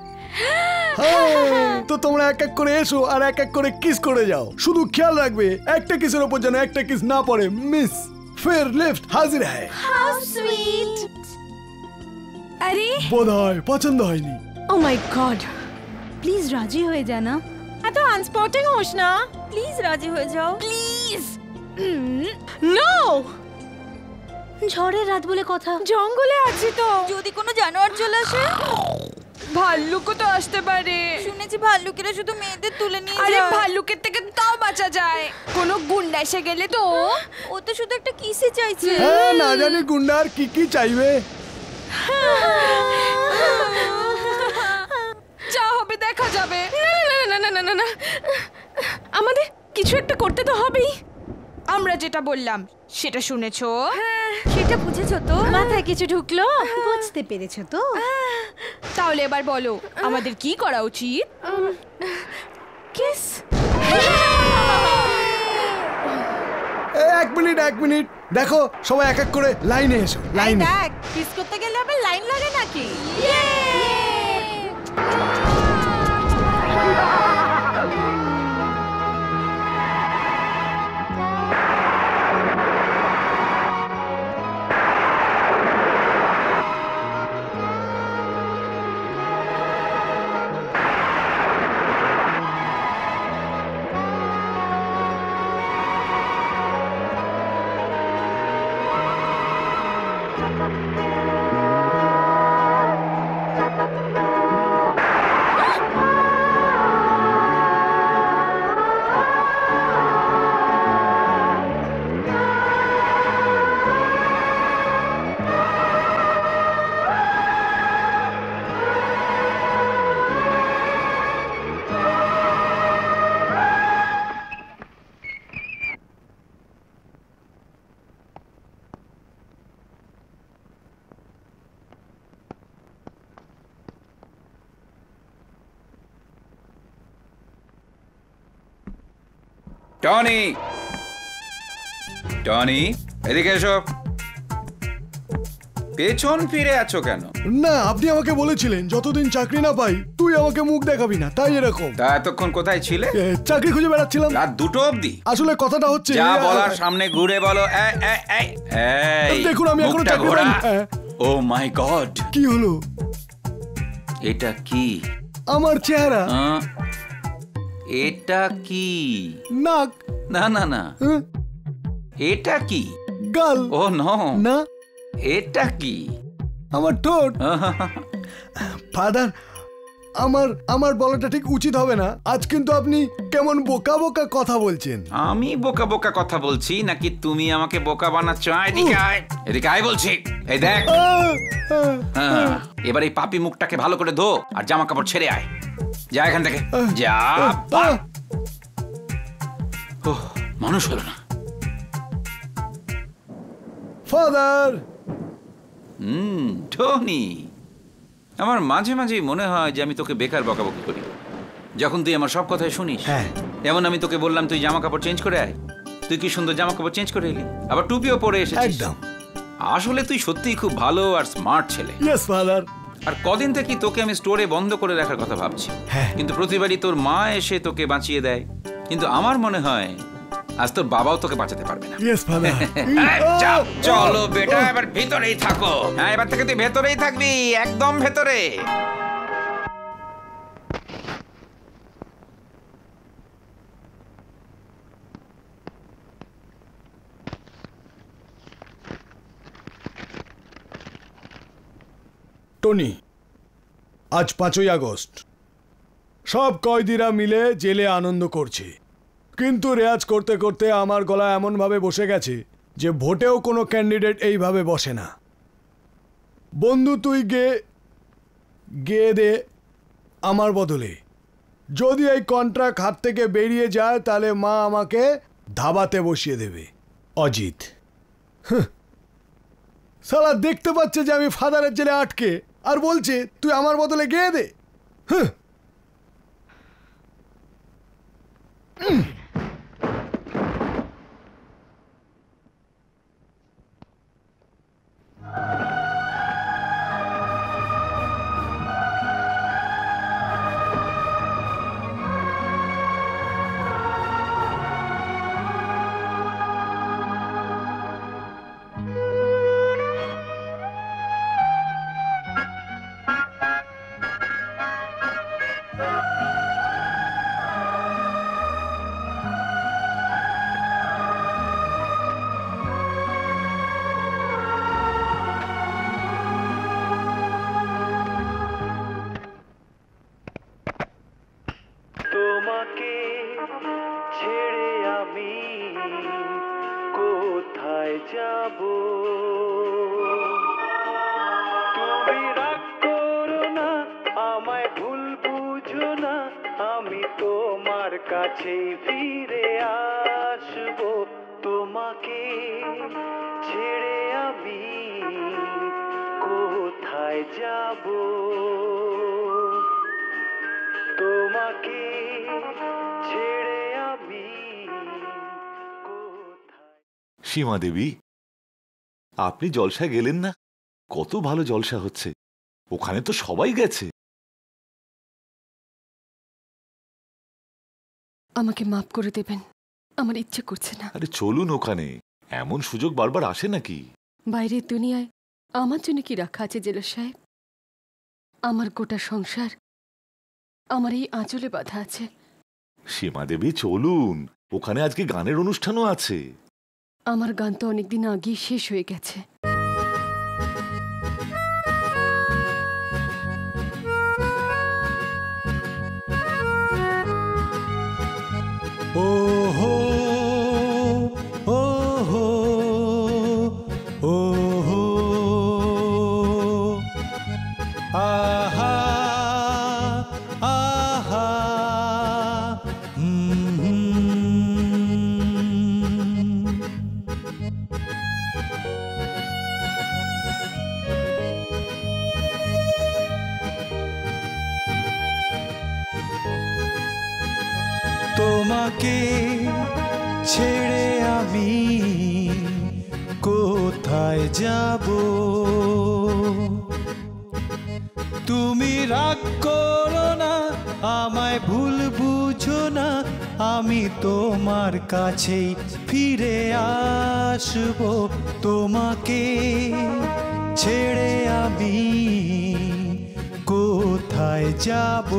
তো তোমরা এক এক করে এসো আর এক এক করে কিস করে যাও। শুধু খেয়াল রাখবে একটা কিসের উপর যেন একটা কিস না পড়ে। মিস ফের লেফট হাজির হ্যায়। How sweet. আরে বোধহয় পছন্দ হয়নি। ও মাই গড, প্লিজ রাজি হয়ে যা না। এত আনস্পটিং হোস না, প্লিজ রাজি হয়ে যাও প্লিজ। নো, ঝড়ের রাত বলে কথা, জঙ্গলে আছি তো, যদি কোনো জানোয়ার চলে আসে। ভাল্লুকও তো আসতে পারে। শুনেছি ভাল্লুকেরা শুধু মেয়েদের তুলে নিয়ে যায়। আরে ভাল্লুকের থেকে তাও বাঁচা যায়, কোনো গুন্ডা এসে গেলে তো। ও তো শুধু একটা কিসই চাইছে। হ্যাঁ, না জানি গুন্ডা আর কি কি চাইবে। যা হবে দেখা যাবে। না না না না না, আমাদের কিছু একটা করতে তো হবেই। আমরা যেটা বললাম সেটা শুনেছো? সেটা বুঝেছো তো? মাথায় কিছু ঢুকলো? বুঝতে পেরেছো তো? তাহলে এবার বলো আমাদের কি করা উচিত? কিস। এক মিনিট এক মিনিট, দেখো সবাই এক এক করে লাইনে এসো। লাইনে দেখ, কিস করতে গেলে আবার লাইন লাগে নাকি? টনি, টনি, এদিকে এসো। পেছন ফিরে আছো কেন? না, আপনি আমাকে বলেছিলেন যতদিন চাকরি না পাই তুই আমাকে মুখ দেখাবি না, তাই এরকম। তা এতক্ষণ কোথায় ছিলে? চাকরি খুঁজে বেড়াচ্ছিলাম। রাত দুটো অবধি? আসলে কথাটা হচ্ছে যা বলার সামনে ঘুরে বলো। দেখুন আমি এখনো চাকরি ঘোরা। পাইনি। ও মাই গড, কি হলো? এটা কি? আমার চেহারা। এটা কি? নাক। না না না, এটা কি? গাল। ও নো না। এটা কি? আমার ঠোঁট। ফাদার, আমার আমার বলাটা ঠিক উচিত হবে না। আজ কিন্তু আপনি কেমন বোকা বোকা কথা বলছেন। আমি বোকা বোকা কথা বলছি নাকি তুমি আমাকে বোকা বানাচ্ছ? এদিকে আয়, এদিকে আয় বলছি। এই দেখ, এবার এই পাপি মুখটাকে ভালো করে ধো আর জামা কাপড় ছেড়ে আয়। যা এখান থেকে, যা। ওহ, মানুষ হলো না। ফাদার। হুম, টনি, আমার মাঝে মাঝেই মনে হয় যে আমি তোকে বেকার বকাবকি করি যখন তুই আমার সব কথাই শুনিস। যেমন আমি তোকে বললাম তুই জামা কাপড় চেঞ্জ করে আয়, তুই কি সুন্দর জামা কাপড় চেঞ্জ করে এলি, আবার টুপিও পরে এসেছিস। একদম। আসলে তুই সত্যিই খুব ভালো আর স্মার্ট ছেলে। Yes father. আর কদিন থেকে তোকে আমি স্টোরে বন্ধ করে রাখার কথা ভাবছি, কিন্তু প্রতিবারই তোর মা এসে তোকে বাঁচিয়ে দেয়। কিন্তু আমার মনে হয় আজ তোর বাবাও তোকে বাঁচাতে পারবে না। Yes father. চলো বেটা, এবার ভেতরেই থাকো। হ্যাঁ, এবার থেকে তুই ভেতরেই থাকবি, একদম ভেতরে। টনি, আজ পাঁচই আগস্ট, সব কয়েদিরা মিলে জেলে আনন্দ করছে, কিন্তু রেয়াজ করতে করতে আমার গলা এমনভাবে বসে গেছে যে ভোটেও কোনো ক্যান্ডিডেট এইভাবে বসে না। বন্ধু, তুই গে গেয়ে দে আমার বদলে। যদি এই কন্ট্রাক্ট হাত থেকে বেরিয়ে যায় তাহলে মা আমাকে ধাবাতে বসিয়ে দেবে। অজিত সালা দেখতে পাচ্ছে যে আমি ফাদারের জেলে আটকে, আর বলছে তুই আমার বদলে গেয়ে দে। হ্যাঁ, তোমাকে ছেড়ে আমি কোথায় যাব? তুমি রাগ করো না, আমায় ভুল বুঝো না, আমি তোমার কাছেই ফিরে আসব। তোমাকে ছেড়ে আমি কোথায় যাব? তোমাকে ছেড়ে আমি। সীমা দেবী, আপনি জলসায় গেলেন না? কত ভালো জলসা হচ্ছে, ওখানে তো সবাই গেছে। আমাকে মাফ করে দেবেন, আমার ইচ্ছে করছে না। আরে চলুন ওখানে, এমন সুযোগ বারবার আসে নাকি? বাইরের দুনিয়ায় আমার জন্য কি রাখা আছে জেলার সাহেব? আমার গোটা সংসার আমার এই আঁচলে বাঁধা আছে। সীমা দেবী চলুন, ওখানে আজকে গানের অনুষ্ঠানও আছে। আমার গান তো অনেকদিন আগেই শেষ হয়ে গেছে। ও হো ও হো ও হো আহা আহা হুম তোমাকে ছেড়ে আমি কোথায় যাব? তুমি রাগ করো না, আমায় ভুল বুঝো না, আমি তোমার কাছেই ফিরে আসব। তোমাকে ছেড়ে আমি কোথায় যাব?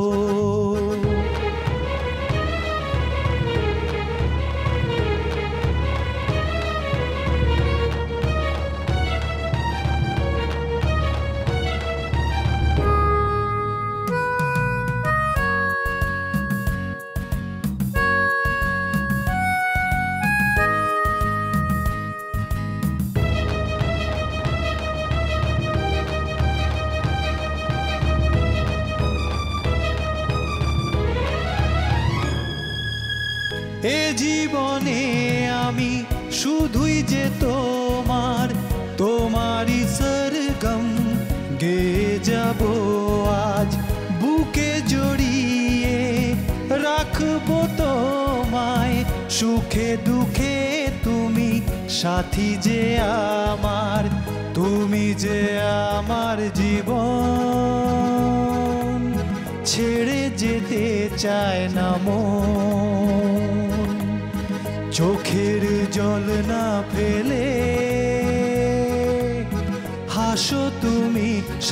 এ জীবনে আমি শুধুই যে তোমার, তোমারই সরগম গেয়ে যাব আজ। বুকে জড়িয়ে রাখবো তোমায়, সুখে দুঃখে তুমি সাথী যে আমার, তুমি যে আমার জীবন। ছেড়ে যেতে চায় না মন, চোখের জল না ফেলে হাসো তুমি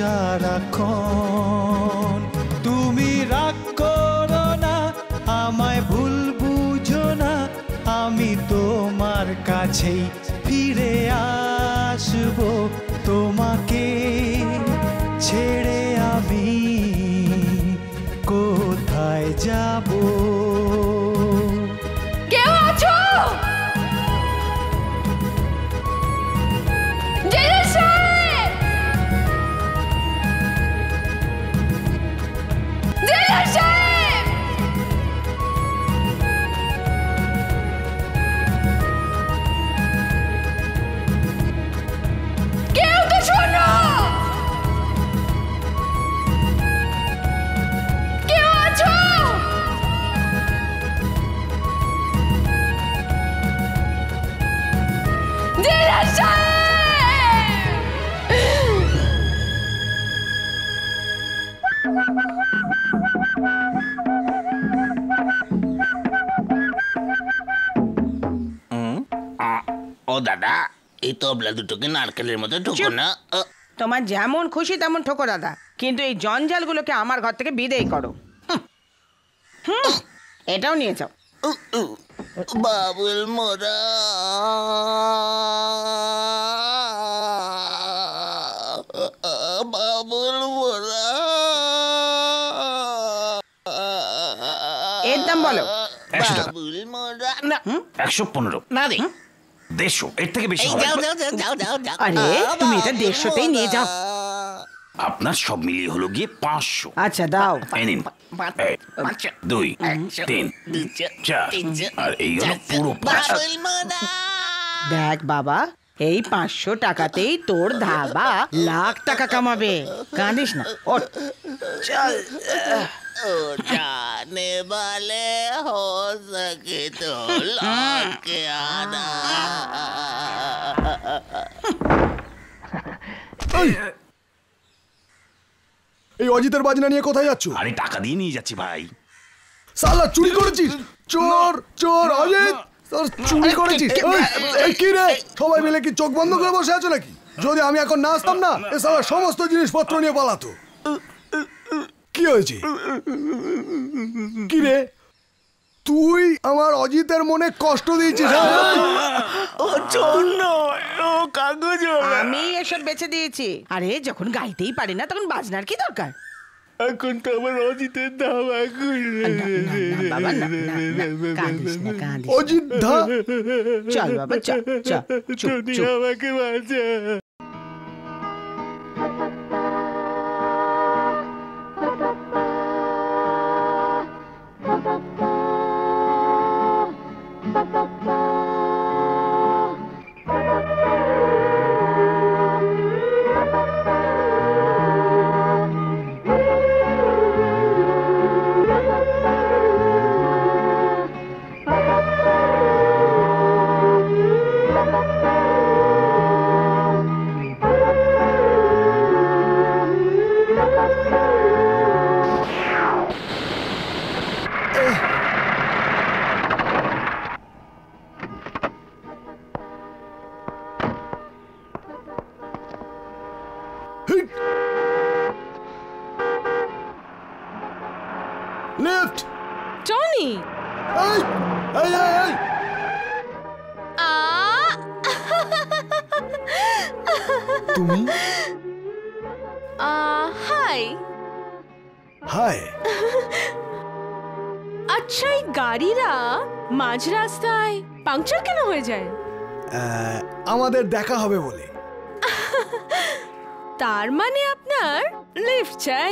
সারাক্ষণ। তুমি রাগ করো না, আমায় ভুল বুঝো না, আমি তোমার কাছেই ফিরে আসব। তোমাকে দাদা, এই তবলা দুটোকে নারকেলের মতো ঠোকো চুপ। না। আ, তোমার যেমন খুশি তেমন ঠোকো দাদা, কিন্তু এই জঞ্জালগুলোকে আমার ঘর থেকে বিদেয় করো। হুম, হুম, এটাও নিয়ে যাও। বাবুল মোরা বাবুল মোরা এর দাম বলো। একশো টাকা। বাবুল মোরা না, একশো পনেরো না রে, দেড়শো, এর থেকে বেশি এই হবে যাও না। যাও যাও যাও যাও যাও। আরে তুমি এটা দেড়শোতেই নিয়ে যাও। আপনার সব মিলিয়ে হলো গিয়ে পাঁচশো। আচ্ছা দাও। এই নিন। এক, দুই, তিন, চার, আর এই হলো পুরো পাঁচ। দেখ বাবা, এই পাঁচশো টাকাতেই তোর ধাবা লাখ টাকা কামাবে। কাঁদিস না, ওঠ। চল। ओ जाने वाले हो सके तो लौट के आना। এই অজিতের বাজনা নিয়ে কোথায় যাচ্ছ? আরে টাকা দিয়ে নিয়ে যাচ্ছি ভাই। সালা চুরি করেছিস? চোর চোর অজিত, তোর চুরি করেছিস? এই, এই কি রে, সবাই মিলে কি চোখ বন্ধ করে বসে আছো নাকি? যদি আমি এখন না আসতাম না, এ সালা সমস্ত জিনিসপত্র নিয়ে পালাতো। কি হয়েছে? কি রে, তুই আমার অজিতের মনে কষ্ট দিয়েছিস? ও চোর নয়, ও কাগজ। আমি এসব বেচে দিয়েছি। আরে যখন গাইতেই পারি না তখন বাজনার কি দরকার? এখন তো আমার অজিতের দাম এখন বাবা না, না, না, কাঁদিস না, কাঁদিস না। অজিত ধা। চল বাবা, চল চল, চুপ তুই চুপ। আমাকে বাঁচা। লিফট। টনি, এই এই এই তুমি? হাই। হাই। আচ্ছা, এই গাড়িরা মাঝ রাস্তায় পাংচার কেন হয়ে যায়? আমাদের দেখা হবে বলে। তার মানে আপনার লিফট চাই?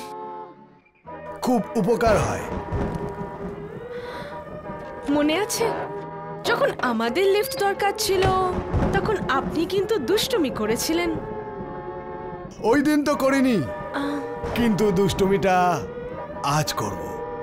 খুব উপকার হয়। মনে আছে যখন আমাদের লিফট দরকার ছিল তখন আপনি কিন্তু দুষ্টুমি করেছিলেন? ওই দিন তো করিনি, কিন্তু দুষ্টুমিটা আজ করব।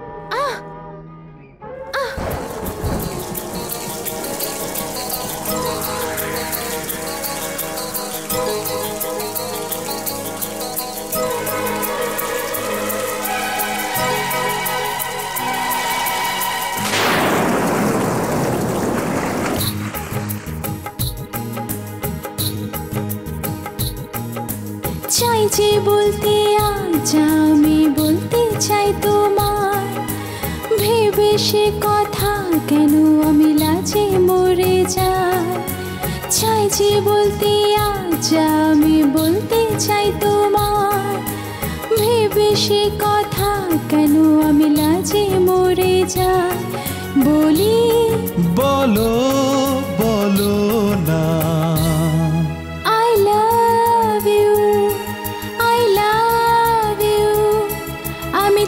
চাই যে বলতে আজ আমি বলতে চাই তোমার, ভেবে সে কথা কেন আমি লাজে মরে যাই। চাই যে বলতে আজ আমি বলতে চাই তোমার, ভেবে সে কথা কেন আমি লাজে মরে যাই। বলি বলো বলো না I love you, I love you, আমি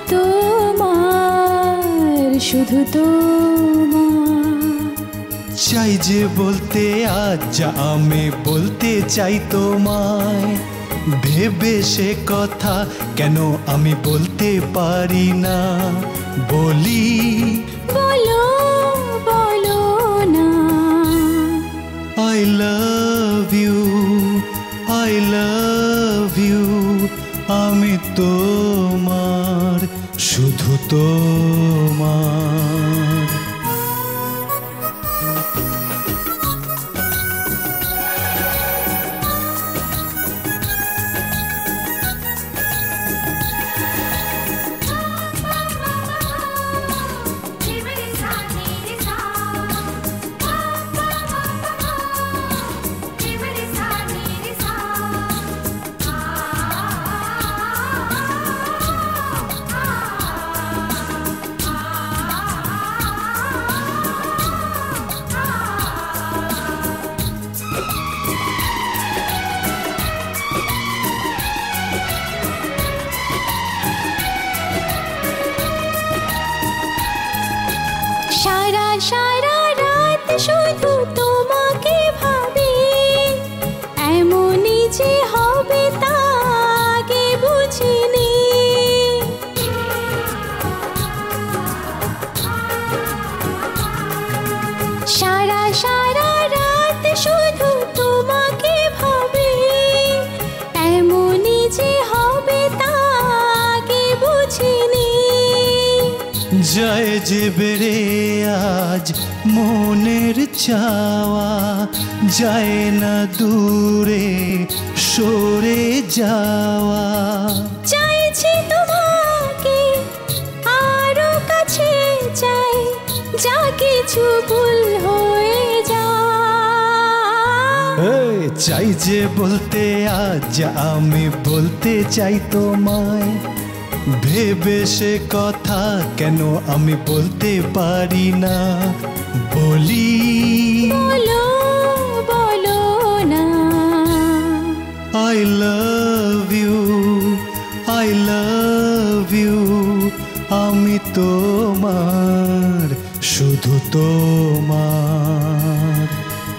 তোমার, শুধু তোমার। চাই যে বলতে আজ আমি বলতে চাই তোমায়, ভেবে সে কথা কেন আমি বলতে পারি না। বলি বলো বলো না I love you, I love you, আমি তোমার, শুধু তোমার। যায় যে বেড়ে আজ মনের চাওয়া, যায় না দূরে সরে যাওয়া। চাইছি তোমাকে আরো কাছে, চাই যা কিছু ভুল হয়ে যায়। চাই যে বলতে আজ আমি বলতে চাই তোমায়, ভেবে সে কথা কেন আমি বলতে পারি না। বলি বলো বলো না। I love you, I love you, আমি তোমার, শুধু তোমার।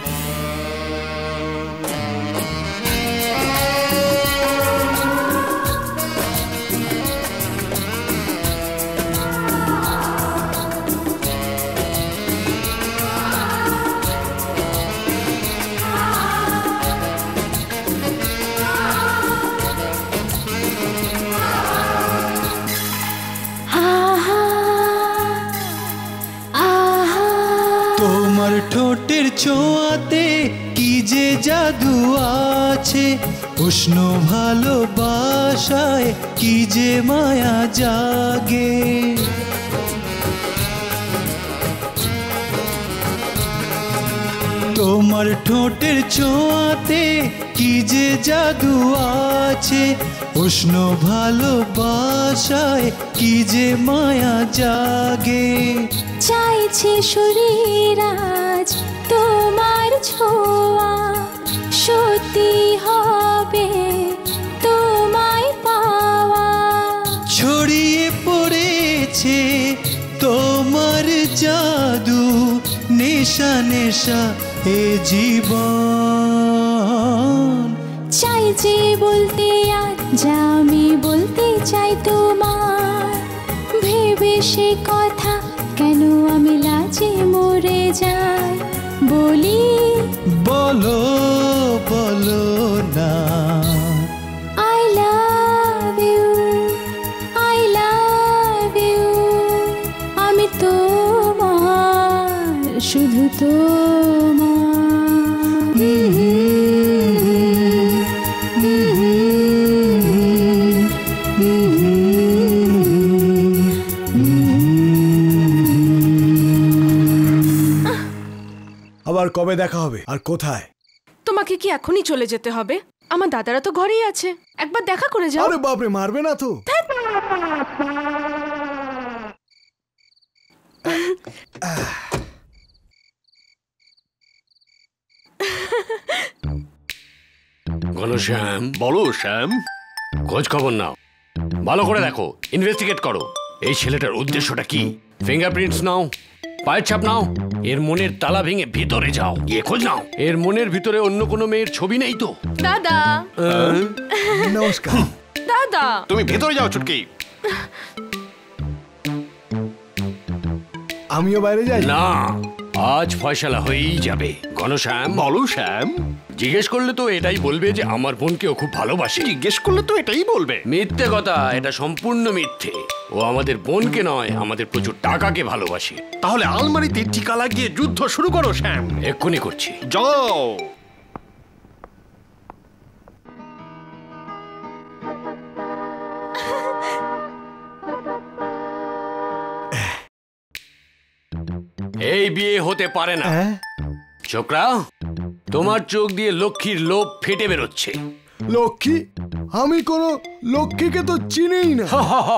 তোমার ঠোঁটের ছোঁয়াতে কি যে জাদু আছে, উষ্ণ ভালোবাসায় কি যে মায়া জাগে। তোমার ঠোঁটের ছোঁয়াতে কি যে জাদু আছে, উষ্ণ ভালোবাসায় কি যে মায়া জাগে। চাইছে শরীর আজ তোমার ছোঁয়া, সত্যি হবে তোমায় পাওয়া। ছড়িয়ে পড়েছে তোমার জাদু, নেশা নেশা এ জীবন। চাই যে বলতে আজ আমি বলতে চাই তোমার, ভেবে সে কথা কেন আমি লাজে মরে যাই। বলি বলো বলো না। I love you, I love you, আমি তোমার, শুধু তোমার। আবার কবে দেখা হবে আর কোথায়? তোমাকে কি এখনই চলে যেতে হবে? আমার দাদারা তো ঘরেই আছে, একবার দেখা করে যাও। আরে বাপরে, মারবে না তো? ঘনশ্যাম, বলো শ্যাম, খোঁজ খবর নাও, ভালো করে দেখো, ইনভেস্টিগেট করো। এই ছেলেটার উদ্দেশ্যটা কি? ফিঙ্গারপ্রিন্টস নাও, পায়ের ছাপ নাও, এর মনের তালা ভেঙে ভিতরে যাও, গিয়ে খোঁজ নাও। এর মনের ভিতরে অন্য কোনো মেয়ের ছবি নেই তো? দাদা নমস্কার। দাদা তুমি ভেতরে যাও চুটকি। আমিও বাইরে যাই না, আজ ফয়সালা হয়েই যাবে। ঘনশ্যাম, বলো শ্যাম। জিজ্ঞেস করলে তো এটাই বলবে যে আমার বোনকেও খুব ভালোবাসে। জিজ্ঞেস করলে তো এটাই বলবে। মিথ্যে কথা, এটা সম্পূর্ণ মিথ্যে। ও আমাদের বোনকে নয়, আমাদের প্রচুর টাকাকে ভালোবাসে। তাহলে আলমারিতে টিকা লাগিয়ে যুদ্ধ শুরু করো শ্যাম। এক্ষুনি করছি, যাও। এই বিয়ে হতে পারে না। ছোকরা, তোমার চোখ দিয়ে লক্ষ্মীর লোভ ফেটে বেরোচ্ছে। লক্ষ্মী? আমি কোনো লক্ষ্মীকে তো চিনিই না।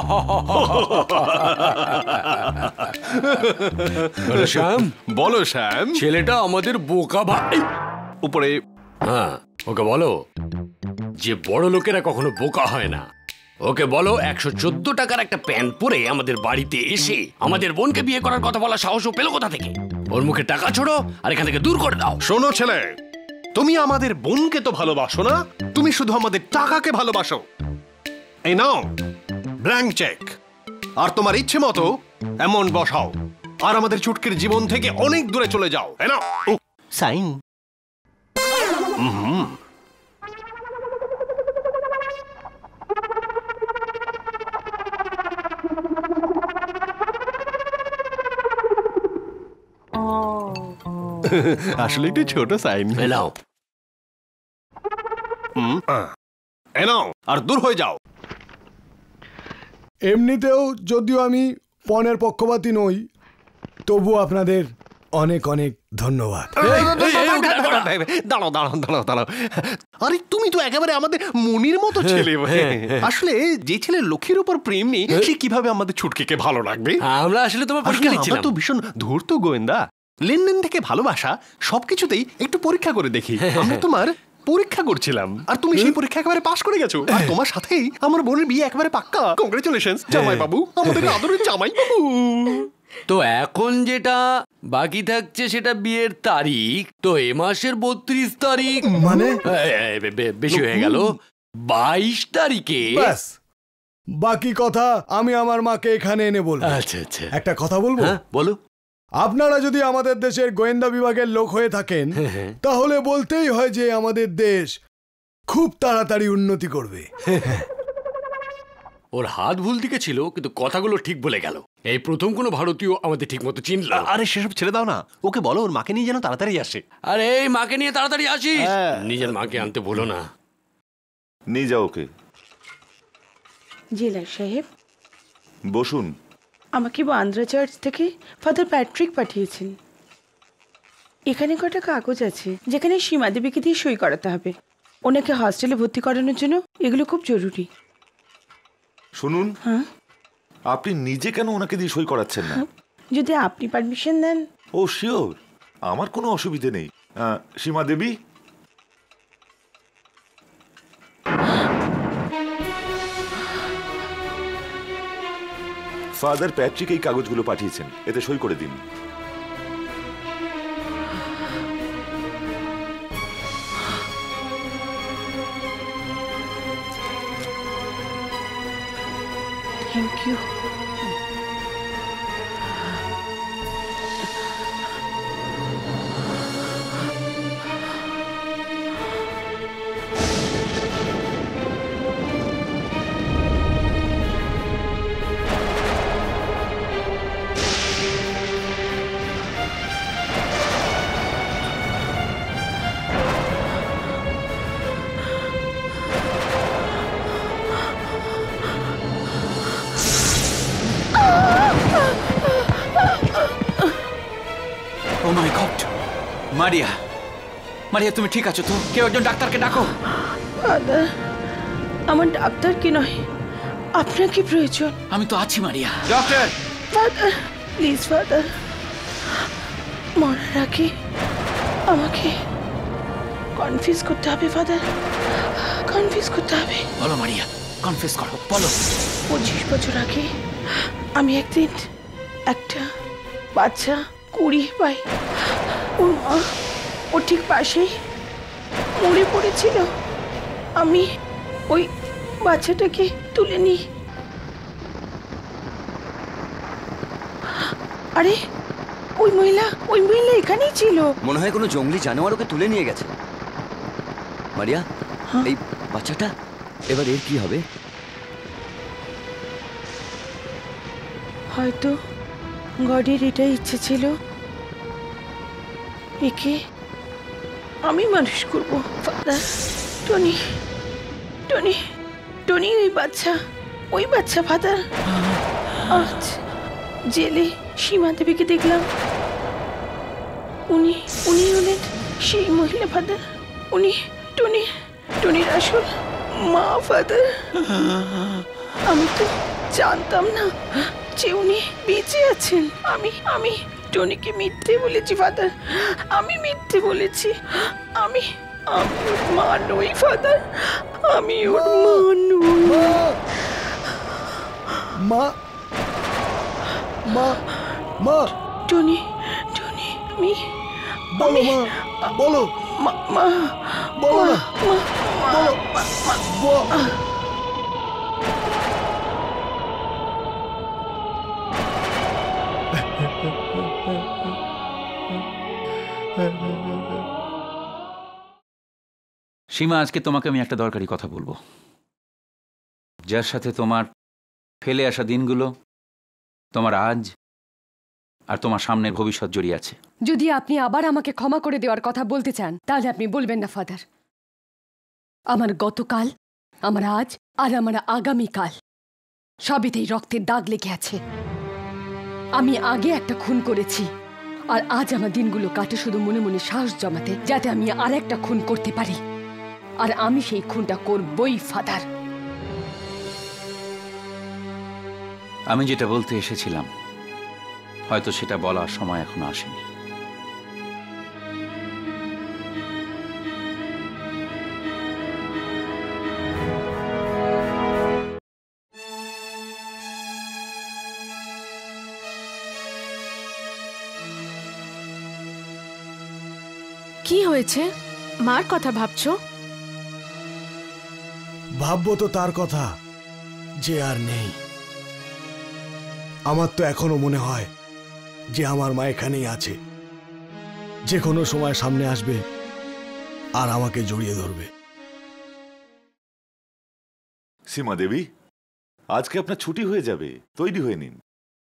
শ্যাম, বলো শ্যাম। ছেলেটা আমাদের বোকা ভাই। উপরে হ্যাঁ, ওকে বলো যে বড় লোকেরা কখনো বোকা হয় না। ওকে বলো একশো চোদ্দ টাকার একটা প্যান্ট পরে আমাদের বাড়িতে এসে আমাদের বোনকে বিয়ে করার কথা বলা সাহসও পেল কোথা থেকে? ওর মুখে টাকা ছোড়ো আর এখান থেকে দূর করে দাও। শোনো ছেলে, তুমি আমাদের বোনকে তো ভালোবাসো না, তুমি শুধু আমাদের টাকাকে ভালোবাসো। এই নাও ব্ল্যাঙ্ক চেক, আর তোমার ইচ্ছে মতো অ্যামাউন্ট বসাও, আর আমাদের চুটকির জীবন থেকে অনেক দূরে চলে যাও। এই নাও সাইন। হুম, আসলে একটু ছোট সাইন। নাও এ নাও, আর দূর হয়ে যাও। এমনিতেও যদিও আমি পণের পক্ষপাতী নই, তবু আপনাদের অনেক অনেক ধন্যবাদ। দাঁড়াও দাঁড়াও দাঁড়াও দাঁড়াও আরে তুমি তো একেবারে আমাদের মনির মতো ছেলে। আসলে যে ছেলে লক্ষ্মীর উপর প্রেম নেই সে কিভাবে আমাদের ছুটকিকে ভালো লাগবে? আমরা আসলে তোমার পরীক্ষা নিচ্ছিলাম। তো ভীষণ ধূর্ত গোয়েন্দা, লেনদেন থেকে ভালোবাসা সবকিছুতেই একটু পরীক্ষা করে দেখি। আমরা তোমার পরীক্ষা করছিলাম আর তুমি সেই পরীক্ষা একেবারে পাশ করে গেছো। আর তোমার সাথেই আমার বোনের বিয়ে একেবারে পাক্কা। কংগ্রেচুলেশনস জামাই বাবু, আমাদের আদরের জামাই বাবু। তো এখন যেটা বাকি থাকছে সেটা বিয়ের তারিখ। তো এ মাসের বত্রিশ তারিখ মানে বেশি হয়ে গেল, বাইশ তারিখে। ব্যাস, বাকি কথা আমি আমার মাকে এখানে এনে বলবো। আচ্ছা আচ্ছা, একটা কথা বলবো? বলো। আপনারা যদি আমাদের দেশের গোয়েন্দা বিভাগের লোক হয়ে থাকেন তাহলে বলতেই হয় যে আমাদের দেশ খুব তাড়াতাড়ি উন্নতি করবে। ওর হাত ভুল দিকে ছিল কিন্তু কথাগুলো ঠিক বলে গেল। এই প্রথম কোনো ভারতীয় আমাদের ঠিক মতো চিনল। আরে সেসব ছেড়ে দাও না, ওকে বলো ওর মাকে নিয়ে যেন তাড়াতাড়ি আসে। আরে এই মাকে নিয়ে তাড়াতাড়ি আসিস, নিজের মাকে আনতে বলো না। নিয়ে যাও ওকে। জেলা সাহেব বসুন। আমাকে বান্দ্রা চার্চ থেকে ফাদার প্যাট্রিক পাঠিয়েছেন। এখানে কটা কাগজ আছে যেখানে সীমা দেবীকে দিয়ে সই করাতে হবে। ওনাকে হস্টেলে ভর্তি করানোর জন্য এগুলো খুব জরুরি। শুনুন, হ্যাঁ, আপনি নিজে কেন ওনাকে দিয়ে সই করাচ্ছেন না? যদি আপনি পারমিশন দেন। ও শিওর, আমার কোনো অসুবিধে নেই। সীমা দেবী, ফাদার প্যাট্রিক এই কাগজগুলো পাঠিয়েছেন, এতে সই করে দিন। Thank you. Oh my god, Maria, Maria তুমি ঠিক আছো তো? কেউ একজন ডাক্তারকে ডাকো। ফাদার, আমার ডাক্তার কি নয়, আপনার কি প্রয়োজন? আমি তো আছি Maria. Doctor, father please, father মরার আগে আমাকে কনফিউজ করতে হবে। ফাদার কনফিউজ করতে হবে। বলো মারিয়া, কনফিউজ করো, বলো। পঁচিশ বছর আগে আমি একদিন একটা বাচ্চা কুড়ি পাই, ওর মা ওর ঠিক পাশেই মরে পড়েছিল। আমি ওই বাচ্চাটাকে তুলে নিই। আরে ওই মহিলা ওই মহিলা এখানেই ছিল। মনে হয় কোনো জঙ্গলি জানোয়ার ওকে তুলে নিয়ে গেছে। মারিয়া, এই বাচ্চাটা এবার এর কি হবে? হয়তো গডের এটাই ইচ্ছে ছিল, একে আমি মানুষ করবো। ফাদার, টনি টনি টনি ওই বাচ্চা ওই বাচ্চা ফাদার। আজ জেলে সীমা দেবীকে দেখলাম, উনি উনি হলেন সেই মহিলা ফাদার। উনি টনি টনির আসল মা ফাদার। আমি তো জানতাম না যে উনি বেঁচে আছেন। আমি আমি টনিকে মিথ্যে বলেছি ফাদার, আমি মিথ্যে বলেছি। আমি আমি ওর মা নই ফাদার, আমি ওর মা নই। মা মা মা টনি টনি আমি বলো মা, বলো মা মা বলো না, বলো মা। সীমা, আজকে তোমাকে আমি একটা দরকারি কথা বলবো। যার সাথে তোমার ফেলে আসা দিনগুলো, তোমার আজ আর তোমার সামনের ভবিষ্যৎ জড়িয়ে আছে। যদি আপনি আবার আমাকে ক্ষমা করে দেওয়ার কথা বলতে চান তাহলে আপনি বলবেন না ফাদার। আমার গতকাল, আমার আজ আর আমার আগামীকাল সবেতেই রক্তের দাগ লেগে আছে। আমি আগে একটা খুন করেছি আর আজ আমার দিনগুলো কাটে শুধু মনে মনে সাহস জমাতে, যাতে আমি আর একটা খুন করতে পারি। আর আমি সেই খুনটা করবই ফাদার। আমি যেটা বলতে এসেছিলাম হয়তো সেটা বলার সময় এখনো আসেনি। কি হয়েছে? মার কথা ভাবছো? ভাববো তো তার কথা যে আর নেই। আমার তো এখনো মনে হয় যে আমার মা এখানেই আছে, যে কোনো সময় সামনে আসবে আর আমাকে জড়িয়ে ধরবে। সীমা দেবী, আজকে আপনার ছুটি হয়ে যাবে, তৈরি হয়ে নিন।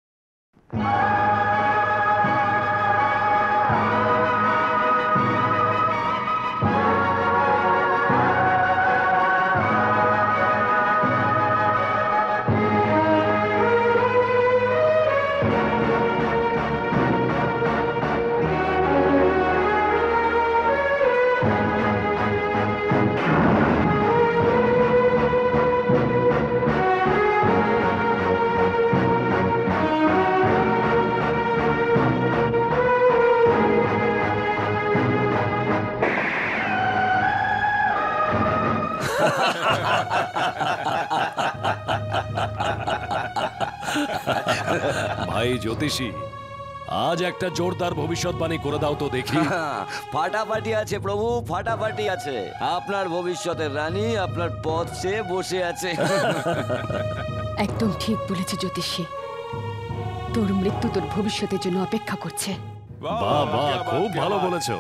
ভাই জ্যোতিষী, আজ একটা জোরদার ভবিষ্যৎবাণী করে দাও তো দেখি। ফাটাফাটি আছে প্রভু, ফাটাফাটি আছে। আপনার ভবিষ্যতের রানী আপনার পথ চেয়ে বসে আছে। একদম ঠিক বলেছে জ্যোতিষী। তোর মৃত্যু তোর ভবিষ্যতের জন্য অপেক্ষা করছে। বাহ বাহ, খুব ভালো বলেছো।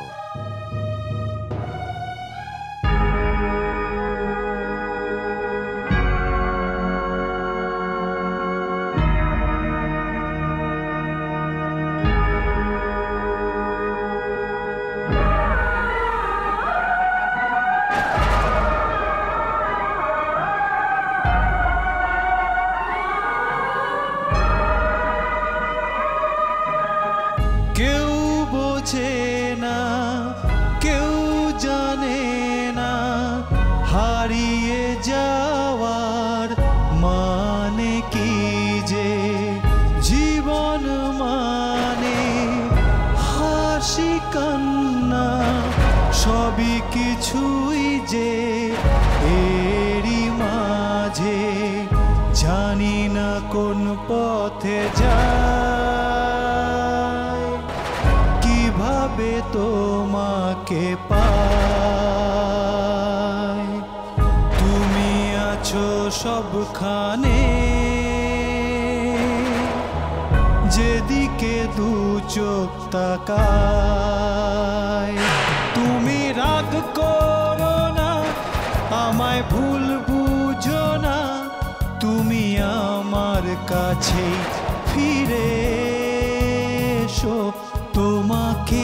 কেউ বোঝে না, কেউ জানে না হারিয়ে যাওয়ার মানে কি যে। জীবন মানে হাসি কান্না সবই কিছুই যে এরই মাঝে। জানি না কোন পথে যায়, কিভাবে তোমাকে পাই। তুমি আছো সবখানে, যেদিকে দু চোখ তাকায়। তুমি রাগ করো না, আমায় ভুল বুঝো না, তুমি আমার কাছে ফিরে এসো। তোমাকে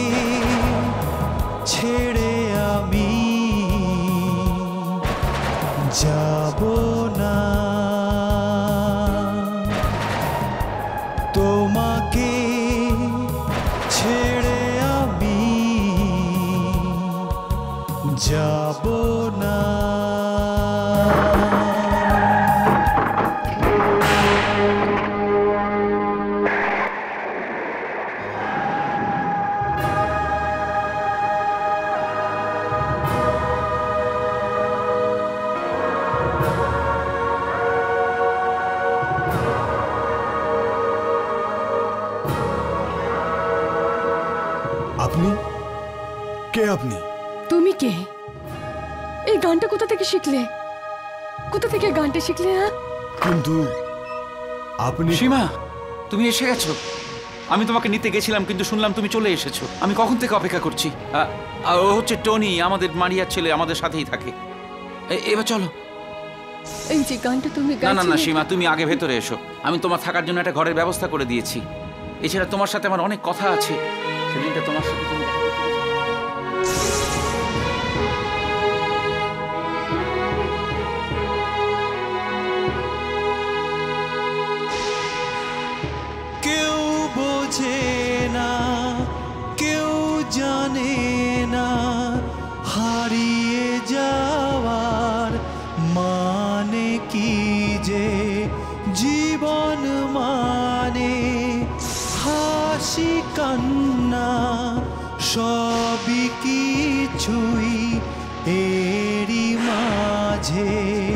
ছেড়ে আমি যাব না, তোমাকে ছেড়ে আমি যাব না। আপনি কে? আপনি তুমি কে? এই গানটা কোথা থেকে শিখলে? কোথা থেকে গানটা শিখলে? হ্যাঁ, কিন্তু আপনি। সীমা, তুমি এসে গেছো। আমি তোমাকে নিতে গেছিলাম কিন্তু শুনলাম তুমি চলে এসেছো। আমি কখন থেকে অপেক্ষা করছি। আ- আ- ও হচ্ছে টনি, আমাদের মারিয়ার ছেলে, আমাদের সাথেই থাকে। এ- এবার চলো। এই যে গানটা তুমি না না না গাইছিলে- সীমা, তুমি আগে ভেতরে এসো। আমি তোমার থাকার জন্য একটা ঘরের ব্যবস্থা করে দিয়েছি। এছাড়া তোমার সাথে আমার অনেক কথা আছে। সেদিনটা তোমার সাথে তুমি দেখা করতে গেছিলে। কেউ বোঝে না, কেউ জানে না হারিয়ে যাওয়ার মানে কি যে, জীবন মানে হাসি কান্না সবই কিছুই এরই মাঝে।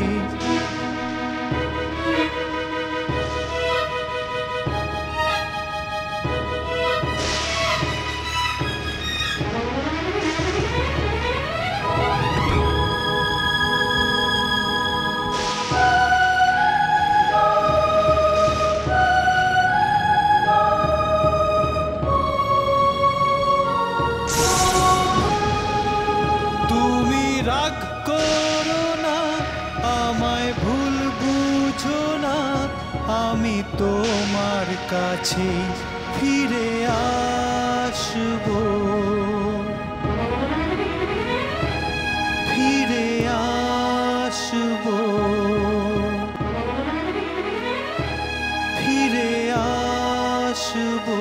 আমি তোমার কাছে ফিরে আসবো, ফিরে আসবো, ফিরে আসবো।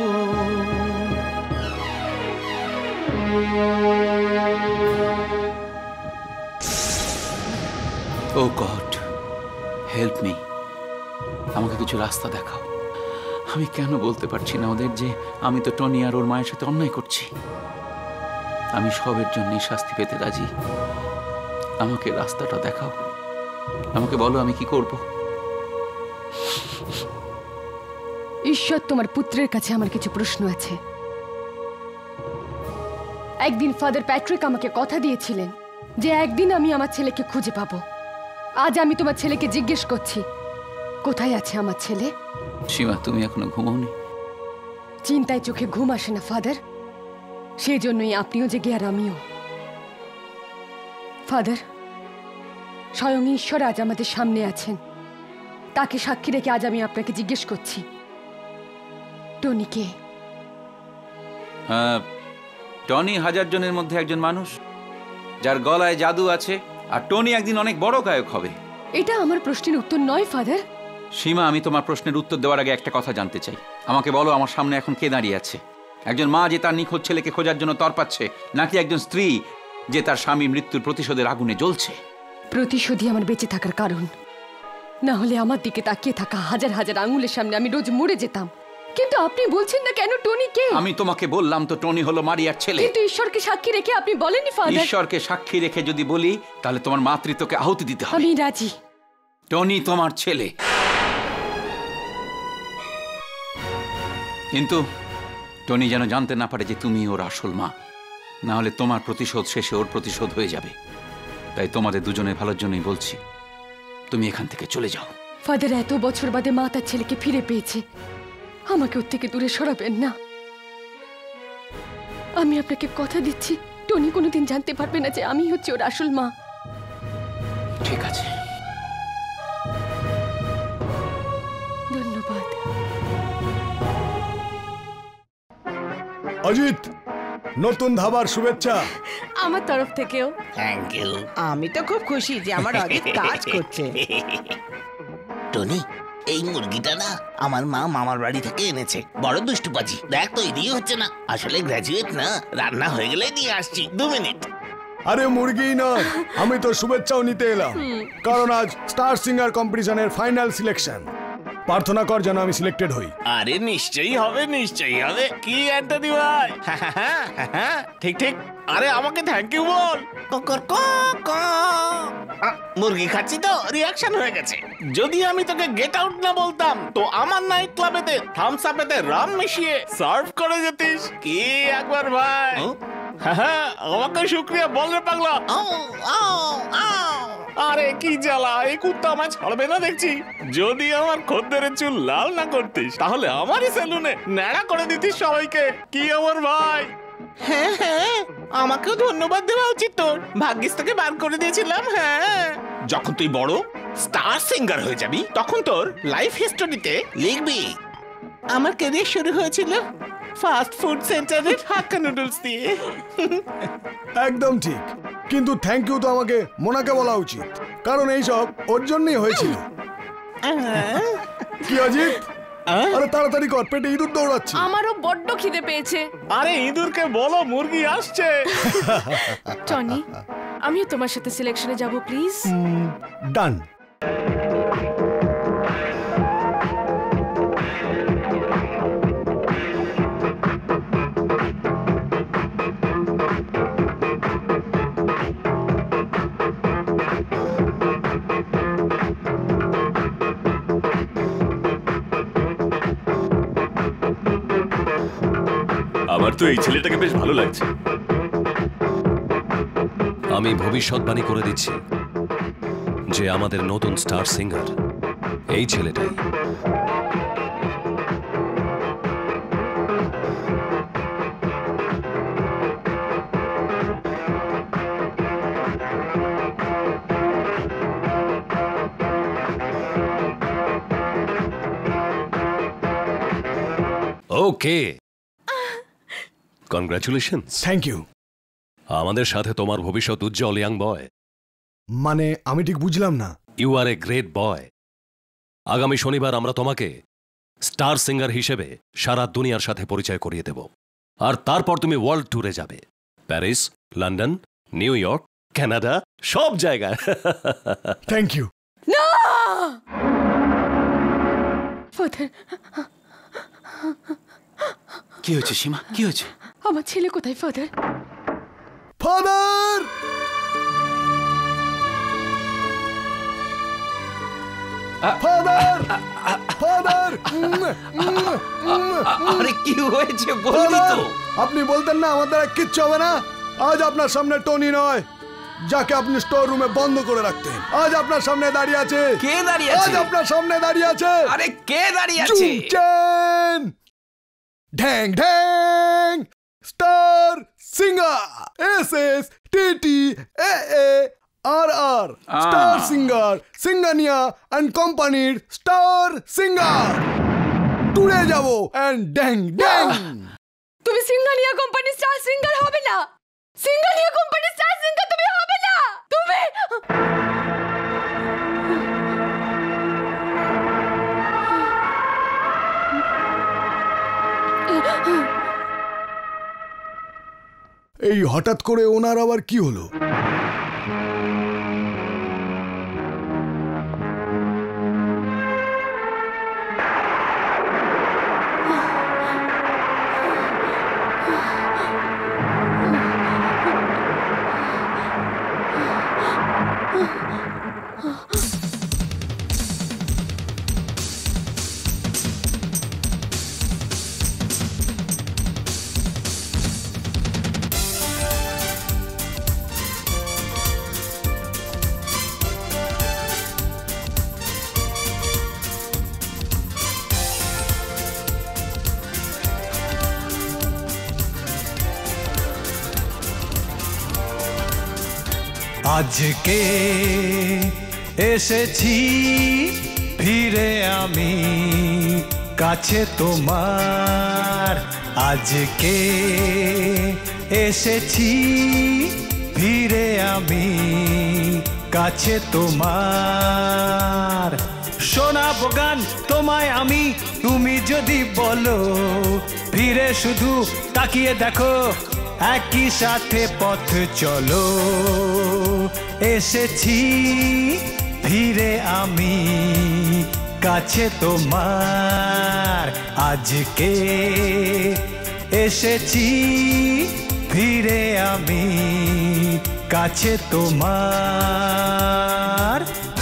ও গড, হেল্প মি, আমাকে কিছু রাস্তা দেখাও। আমি কেন বলতে পারছি না ওদের যে আমি তো টনি আর ওর মায়ের সাথে অন্যায় করছি? আমি সবের জন্যই শাস্তি পেতে রাজি। আমাকে রাস্তাটা দেখাও, আমাকে বলো আমি কি করব। ঈশ্বর, তোমার পুত্রের কাছে আমার কিছু প্রশ্ন আছে। একদিন ফাদার প্যাট্রিক আমাকে কথা দিয়েছিলেন যে একদিন আমি আমার ছেলেকে খুঁজে পাবো। আজ আমি তোমার ছেলেকে জিজ্ঞেস করছি, কোথায় আছে আমার ছেলে? সীমা, তুমি এখনো ঘুমাওনি? চিন্তায় চোখে ঘুম আসে না ফাদার, সেই জন্যই আপনিও জেগে আর আমিও। ফাদার, স্বয়ং ঈশ্বর আজ আমাদের সামনে আছেন, তাকে সাক্ষী রেখে আজ আমি আপনাকে জিজ্ঞেস করছি, টনি কে? টনি হাজার জনের মধ্যে একজন মানুষ যার গলায় জাদু আছে, আর টনি একদিন অনেক বড় গায়ক হবে। এটা আমার প্রশ্নের উত্তর নয় ফাদার। সীমা, আমি তোমার প্রশ্নের উত্তর দেওয়ার আগে একটা কথা জানতে চাই। আমাকে বলো, আমার সামনে এখন কে দাঁড়িয়ে আছে? একজন মা যে তার নিখোঁজ ছেলেকে খোঁজার জন্য তরপাচ্ছে, নাকি একজন স্ত্রী যে তার স্বামী মৃত্যুর প্রতিশোধের আগুনে জ্বলছে? প্রতিশোধই আমার বেঁচে থাকার কারণ, না হলে আমার দিকে তাকিয়ে থাকা হাজার হাজার আঙুলের সামনে আমি রোজ মরে যেতাম। কিন্তু আপনি বলছেন না কেন টনি কে? আমি তোমাকে বললাম তো টনি হলো মারিয়ার ছেলে। কিন্তু ঈশ্বরকে সাক্ষী রেখে আপনি বলেননি ফাদার। ঈশ্বরকে সাক্ষী রেখে যদি বলি তাহলে তোমার মাতৃত্বকে আহুতি দিতে হবে। আমি রাজি। টনি তোমার ছেলে, কিন্তু টনি যেন জানতে না পারে যে তুমি ওর আসল মা, না হলে তোমার প্রতিশোধ শেষে ওর প্রতিশোধ হয়ে যাবে। তাই তোমাদের দুজনের ভালোর জন্যই বলছি, তুমি এখান থেকে চলে যাও। ফাদার, এত বছর বাদে মা তার ছেলেকে ফিরে পেয়েছে, আমাকে ওর থেকে দূরে সরাবেন না। আমি আপনাকে কথা দিচ্ছি, টনি কোনোদিন জানতে পারবে না যে আমি হচ্ছে ওর আসল মা। ঠিক আছে, ধন্যবাদ। অজিত, নতুন ধাবার শুভেচ্ছা আমার তরফ থেকেও। Thank you. আমি তো খুব খুশি যে আমার অজিত কাজ করছে। টনি, এই মুরগিটা না আমার মা মামার বাড়ি থেকে এনেছে। বড় দুষ্টু পাজি, দেখ তো এদিকে হচ্ছে না। আসলে গ্র্যাজুয়েট না, রান্না হয়ে গেলে নিয়ে আসছি, দু মিনিট। আরে মুরগি নয়, আমি তো শুভেচ্ছাও নিতে এলাম, কারণ আজ স্টার সিঙ্গার কম্পিটিশনের ফাইনাল সিলেকশন। প্রার্থনা কর যেন আমি সিলেক্টেড হই। আরে নিশ্চয়ই হবে, নিশ্চয়ই হবে। কি অ্যান্টনি ভাই? ঠিক ঠিক। আরে আমাকে থ্যাংক ইউ বল। মুরগি খাচ্ছি তো রিয়াকশন হয়ে গেছে। যদি আমি তোকে গেট আউট না বলতাম তো আমার নাইট ক্লাবেতে থামস আপেতে রাম মিশিয়ে সার্ভ করে যেতিস। কি একবার ভাই? হ্যাঁ, আমাকে শুক্রিয়া বল রে পাগলা। আরে কি জ্বালা, এই কুত্তা আমায় ছাড়বে না দেখছি। যদি আমার খদ্দেরের চুল লাল না করতিস তাহলে আমারই সেলুনে ন্যাড়া করে দিতিস সবাইকে। কি আমার ভাই? হ্যাঁ হ্যাঁ, আমাকেও ধন্যবাদ দেওয়া উচিত তোর। ভাগ্যিস তোকে বার করে দিয়েছিলাম। হ্যাঁ, যখন তুই বড় স্টার সিঙ্গার হয়ে যাবি তখন তোর লাইফ হিস্টোরিতে লিখবি, আমার ক্যারিয়ার শুরু হয়েছিল ফাস্ট ফুড সেন্টারের হাক্কা নুডলস দিয়ে। একদম ঠিক, কিন্তু থ্যাংক ইউ তো আমাকে মোনাকে বলা উচিত, কারণ এইসব ওর জন্যই হয়েছিল। কি অজিত, আরে তাড়াতাড়ি কর, পেটে ইঁদুর দৌড়াচ্ছে। আমারও বড্ড খিদে পেয়েছে। আরে ইঁদুরকে বলো মুরগি আসছে। টনি, আমিও তোমার সাথে সিলেকশনে যাব প্লিজ। ডান। আমার তো এই ছেলেটাকে বেশ ভালো লাগছে। আমি ভবিষ্যৎবাণী করে দিচ্ছি যে আমাদের নতুন স্টার সিঙ্গার এই ছেলেটাই। Okay, congratulations. Thank you. আমাদের সাথে তোমার ভবিষ্যৎ উজ্জ্বল ইয়াং বয়। মানে আমি ঠিক বুঝলাম না। You are a great boy. আগামী শনিবার আমরা তোমাকে স্টার সিঙ্গার হিসেবে সারা দুনিয়ার সাথে পরিচয় করিয়ে দেব, আর তারপর তুমি ওয়ার্ল্ড ট্যুরে যাবে। Paris, London, New York, Canada, সব জায়গায়। Thank you. না ফাদার। কি হয়েছে সীমা, কি হয়েছে? আমার ছেলে কোথায় ফাদার? ফাদার! ফাদার! ফাদার! আরে কি হয়েছে বলবি তো? আপনি বলতেন না আমার দ্বারা কিচ্ছু হবে না? আজ আপনার সামনে টনি নয়, যাকে আপনি স্টোর রুমে বন্ধ করে রাখতেন, আজ আপনার সামনে দাঁড়িয়ে আছে। কে দাঁড়িয়ে আছে? আজ আপনার সামনে দাঁড়িয়ে আছে। আরে কে দাঁড়িয়ে আছে? চুপচান! ঢ্যাং ঢ্যাং! Star singer, S S T T A A R R, star singer, Singhania and কোম্পানির স্টার সিঙ্গার। টুরে যাব এন্ড ড্যাং ড্যাং। তুমি সিঙ্গানিয়া কোম্পানির স্টার সিঙ্গার হবে না। সিঙ্গানিয়া কোম্পানির স্টার সিঙ্গার তুমি হবে না। তুমি এই হঠাৎ করে ওনার আবার কি হলো? আজকে এসেছি ফিরে আমি কাছে তোমার, আজকে এসেছি ফিরে আমি কাছে তোমার। শোনাবো গান তোমায় আমি, তুমি যদি বলো ফিরে শুধু তাকিয়ে দেখো, একই সাথে পথ চলো। এসেছি ফিরে আমি কাছে তোমার, আজকে এসেছি ফিরে আমি কাছে তোমার।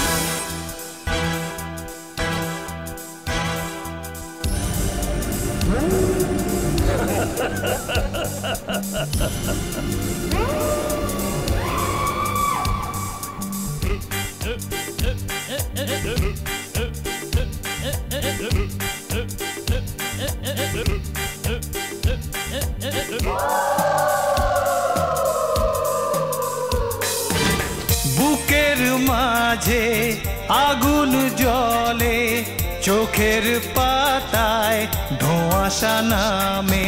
বুকের মাঝে আগুন জ্বলে, চোখের পাতায় আশা নামে।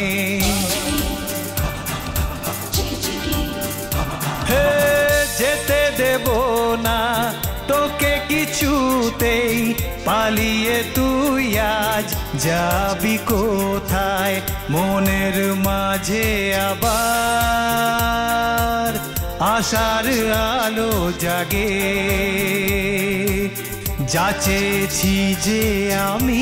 হে যেতে দেব না তোকে কিছুতেই, পালিয়ে তুই আজ যাবি কোথায়? মনের মাঝে আবার আশার আলো জাগে, যাচেছি যে আমি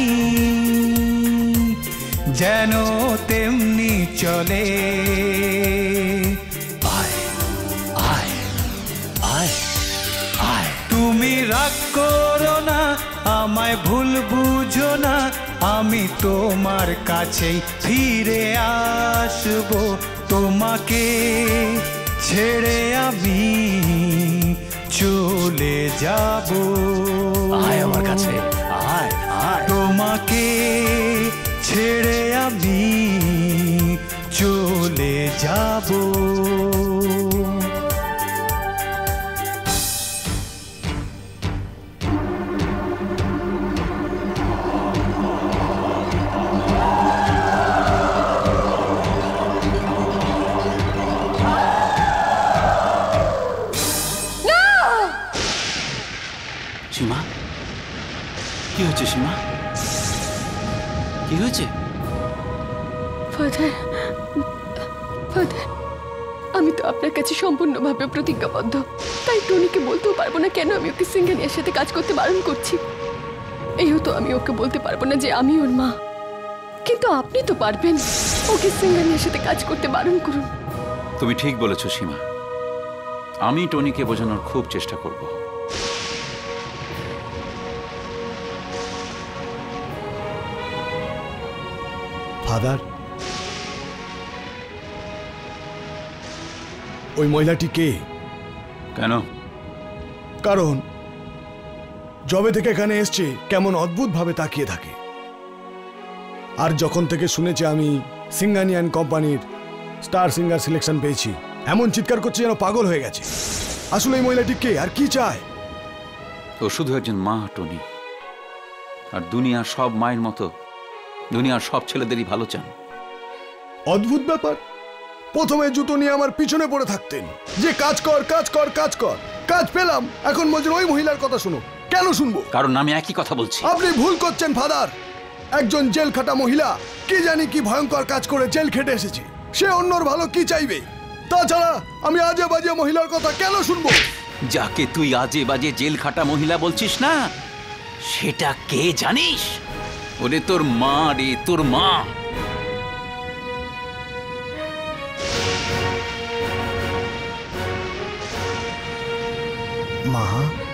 যেন তেমনি চলে। আয় আয় আয় আয়, তুমি রাগ করো না, আমায় ভুল বুঝো না, আমি তোমার কাছেই ফিরে আসবো। তোমাকে ছেড়ে আমি চলে যাব। আয় আমার কাছে, আয় আয়। তোমাকে ছেড়ে আমি চলে যাব। সীমা, কি হয়েছে সীমা? কি হয়েছে? ফাদার, ফাদার, আমি তো আপনার কাছে সম্পূর্ণভাবে প্রতিজ্ঞাবদ্ধ, তাই টনিকে বলতেও পারবো না কেন আমি ওকে সিঙ্গানিয়ার সাথে কাজ করতে বারণ করছি। এইও তো আমি ওকে বলতে পারবো না যে আমি ওর মা, কিন্তু আপনি তো পারবেন। ওকে সিঙ্গানিয়ার সাথে কাজ করতে বারণ করুন। তুমি ঠিক বলেছো সীমা, আমি টনিকে বোঝানোর খুব চেষ্টা করব। ফাদার, ওই মহিলাটি কে? কেন? কারণ যবে থেকে এখানে এসছে কেমন অদ্ভুত ভাবে তাকিয়ে থাকে, আর যখন থেকে শুনেছে আমি সিঙ্গানিয়ান কোম্পানির স্টার সিঙ্গার সিলেকশন পেয়েছি, এমন চিৎকার করছে যেন পাগল হয়ে গেছে। আসলে এই মহিলাটি কে আর কি চায়? ও শুধু একজন মা টনি, আর দুনিয়ার সব মায়ের মতো দুনিয়ার সব ছেলেদেরই ভালো চান। অদ্ভুত ব্যাপার, প্রথমে জুতো নিয়ে আমার পিছনে পড়ে থাকতেন যে কাজ কর কাজ কর কাজ কর, কাজ পেলাম, এখন বলছেন ওই মহিলার কথা শুনো। কেন শুনবো? কারণ আমি একই কথা বলছি। আপনি ভুল করছেন ফাদার। একজন জেল খাটা মহিলা কি জানি কি ভয়ঙ্কর কাজ করে জেল খেটে এসেছে, সে অন্যর ভালো কি চাইবে? তাছাড়া আমি আজে বাজে মহিলার কথা কেন শুনবো? যাকে তুই আজে বাজে জেল খাটা মহিলা বলছিস না, সেটা কে জানিস? ওরে তোর মা রে, তোর মা। মা,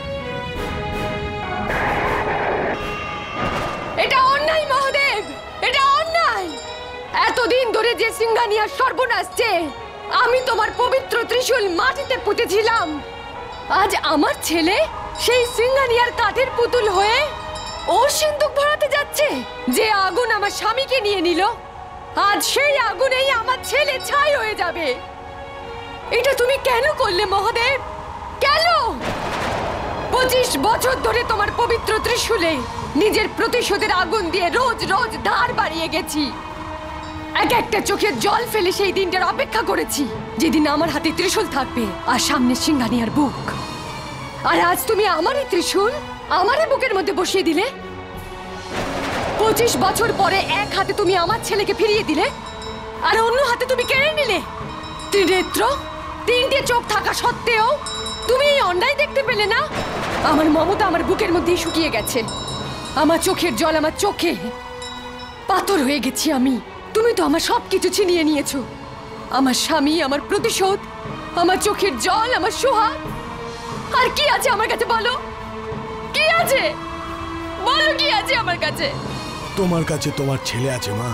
এটা অন্যায় মহাদেব, এটা অন্যায়। এতদিন ধরে যে সিঙ্গানিয়ার সর্বনাশ, যে আমি তোমার পবিত্র ত্রিশূল মাটিতে পুঁতেছিলাম, আজ আমার ছেলে সেই সিঙ্গানিয়ার কাঠের পুতুল হয়ে ও সিন্দুক ভরাতে যাচ্ছে। যে আগুন আমার স্বামীকে নিয়ে নিল, আজ সেই আগুনেই আমার ছেলে ছাই হয়ে যাবে। এটা তুমি কেন করলে মহাদেব? কেন? পঁচিশ বছর ধরে তোমার পবিত্র ত্রিশূলে নিজের প্রতিশোধের আগুন দিয়ে রোজ রোজ ধার বাড়িয়ে গেছি। এক একটা চোখের জল ফেলে সেই দিনটার অপেক্ষা করেছি, যেদিন আমার হাতে ত্রিশূল থাকবে আর সামনে সিঙ্গানিয়ার বুক। আর আজ তুমি আমারই ত্রিশূল আমারই বুকের মধ্যে বসিয়ে দিলে। পঁচিশ বছর পরে এক হাতে তুমি আমার ছেলেকে ফিরিয়ে দিলে, আর অন্য হাতে তুমি কেড়ে নিলে। ত্রিনেত্র, তিনটে চোখ থাকা সত্ত্বেও তুমি এই অন্যায় দেখতে পেলে না? আমার মমতা আমার বুকের মধ্যেই শুকিয়ে গেছে। আমার চোখের জল আমার চোখে পাথর হয়ে গেছি আমি। তুমি তো আমার সবকিছু ছিনিয়ে নিয়েছো, আমার স্বামী, আমার প্রতিশোধ, আমার চোখের জল, আমার সোহাগ। আর কি আছে আমার কাছে বলো? কি আছে বলো, কি আছে আমার কাছে? তোমার কাছে তোমার ছেলে আছে মা।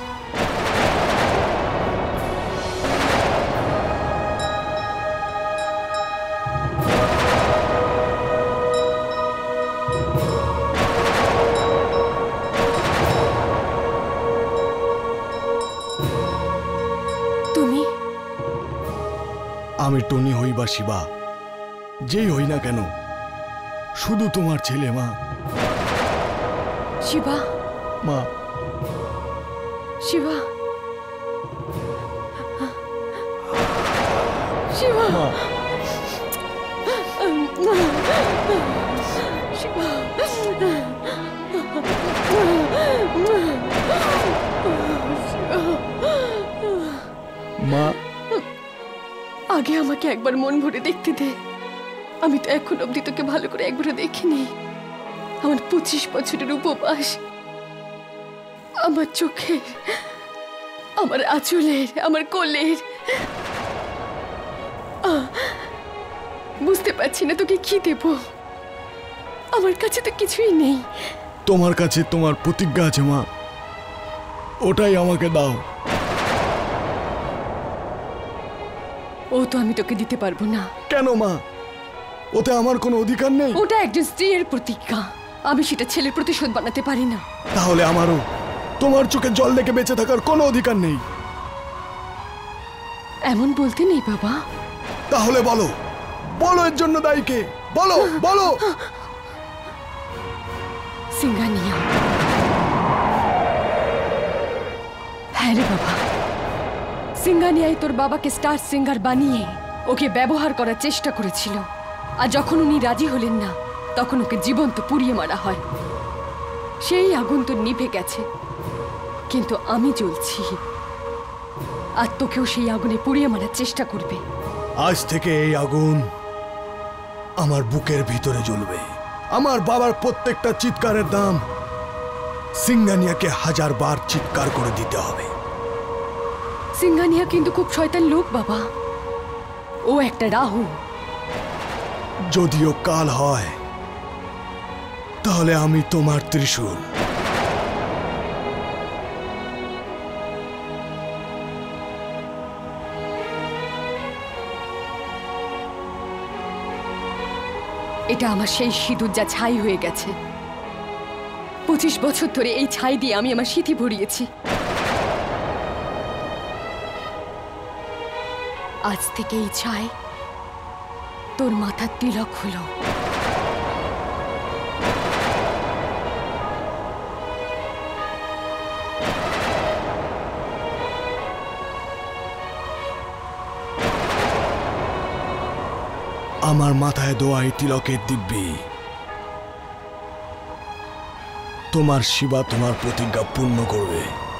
তুমি? আমি টনি হই বা শিবা, যেই হই না কেন, শুধু তোমার ছেলে মা। শিবা, মা, শিবা শিবা শিবা মা আগে আমাকে একবার মন ভরে দেখতে দে। আমি তো এখন অব্দি তোকে ভালো করে একবারও দেখিনি। আমার পঁচিশ বছরের উপবাস, আমার চোখের, আমার আঁচলের, আমার কোলের, বুঝতে পারছি না তোকে কি দেব। আমার কাছে তো কিছুই নেই। তোমার কাছে তোমার প্রতিজ্ঞা আছে মা, ওটাই আমাকে দাও। ও তো আমি তোকে দিতে পারবো না। কেন মা? ওতে আমার কোনো অধিকার নেই? ওটা একজন স্ত্রীর প্রতিজ্ঞা, আমি সেটা ছেলের প্রতিশোধ বানাতে পারি না। তাহলে আমারও তোমার চোখে জল দেখে বেঁচে থাকার কোনো অধিকার নেই। এমন বলতে নেই বাবা। তাহলে বলো, বলো এর জন্য দায়ী কে? বলো বলো। সিঙ্গানিয়া। হ্যাঁ রে বাবা, সিঙ্গানিয়াই তোর বাবাকে স্টার সিঙ্গার বানিয়ে ওকে ব্যবহার করার চেষ্টা করেছিল। আর যখন উনি রাজি হলেন না, তখন ওকে জীবন্ত পুড়িয়ে মারা হয়। সেই আগুন তো নিভে গেছে, কিন্তু আমি জ্বলছি, আর তোকেও সেই আগুনে পুড়িয়ে মারার চেষ্টা করবে। আজ থেকে এই আগুন আমার বুকের ভিতরে জ্বলবে। আমার বাবার প্রত্যেকটা চিৎকারের দাম সিঙ্গানিয়াকে হাজার বার চিৎকার করে দিতে হবে। সিঙ্গানিয়া কিন্তু খুব শয়তান লোক বাবা, ও একটা রাহু। যদিও কাল হয়, তাহলে আমি তোমার ত্রিশূল। এটা আমার সেই সিঁদুর যা ছাই হয়ে গেছে। পঁচিশ বছর ধরে এই ছাই দিয়ে আমি আমার স্মৃতি ভরিয়েছি। আজ থেকে এই ছাই তোর মাথার তিলক হলো। আমার মাথায় দোয়া এই তিলকের দিব্যি তোমার শিবা তোমার প্রতিজ্ঞা পূর্ণ করবে।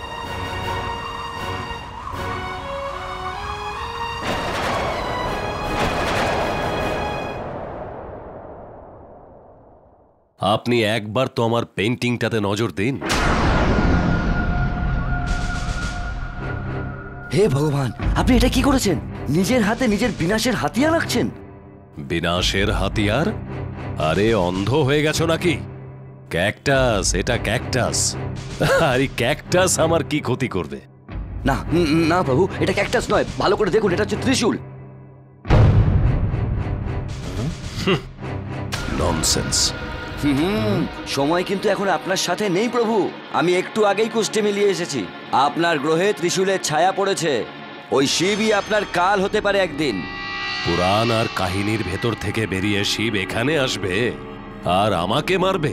আপনি একবার তো আমার পেন্টিংটাতে নজর দিন। হে ভগবান, আপনি এটা কি করেছেন? নিজের হাতে নিজের বিনাশের হাতিয়ার রাখছেন। বিনাশের হাতিয়ার? আরে অন্ধ হয়ে গেছো নাকি? ক্যাকটাস, এটা ক্যাকটাস। আরে ক্যাকটাস আমার কি ক্ষতি করবে? না না প্রভু, এটা ক্যাকটাস নয়, ভালো করে দেখুন, এটা হচ্ছে ত্রিশূল। ননসেন্স। হুম, সময় কিন্তু এখন আপনার সাথে নেই প্রভু। আমি একটু আগেই কুষ্টি মিলিয়ে এসেছি। আপনার গ্রহে ত্রিশূলের ছায়া পড়েছে। ওই শিবই আপনার কাল হতে পারে একদিন। পুরাণ আর কাহিনীর ভেতর থেকে বেরিয়ে শিব এখানে আসবে আর আমাকে মারবে?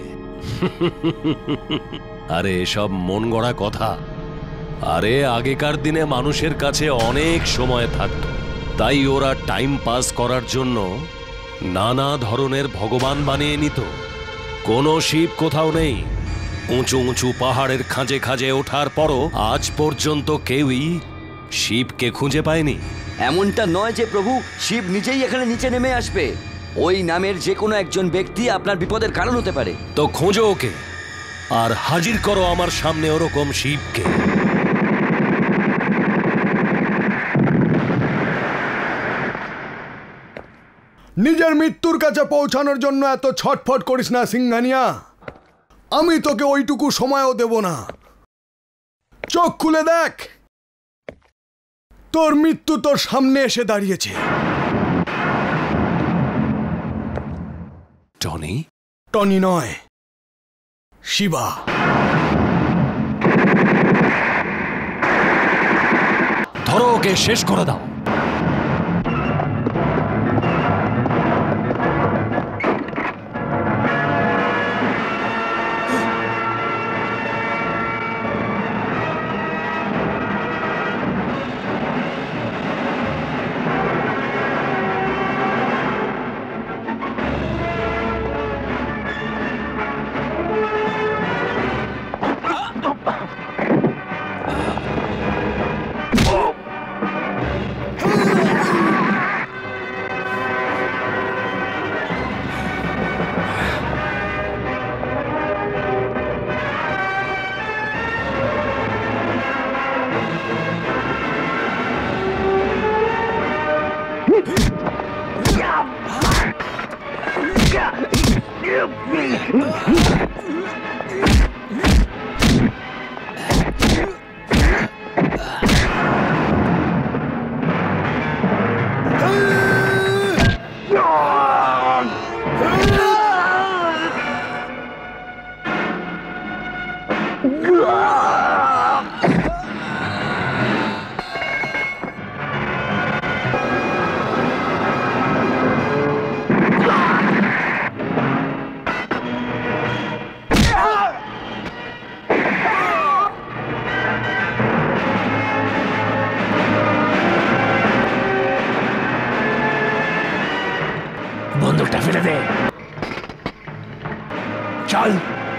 আরে এসব মন গড়া কথা। আরে আগেকার দিনে মানুষের কাছে অনেক সময় থাকতো, তাই ওরা টাইম পাস করার জন্য নানা ধরনের ভগবান বানিয়ে নিত। কোনো শিব কোথাও নেই। উঁচু উঁচু পাহাড়ের খাঁজে খাঁজে ওঠার পরও আজ পর্যন্ত কেউই শিবকে খুঁজে পায়নি। এমনটা নয় যে প্রভু শিব নিজেই এখানে নিচে নেমে আসবে। ওই নামের যে কোনো একজন ব্যক্তি আপনার বিপদের কারণ হতে পারে। তো খোঁজো ওকে আর হাজির করো আমার সামনে ওরকম শিবকে। নিজের মৃত্যুর কাছে পৌঁছানোর জন্য এত ছটফট করিস না সিঙ্গানিয়া। আমি তোকে ওইটুকু সময়ও দেব না। চোখ খুলে দেখ, তোর মৃত্যু তোর সামনে এসে দাঁড়িয়েছে। টনি? টনি নয়, শিবা। ধরো ওকে, শেষ করে দাও। বন্দুকটা ফেলে দে, চল।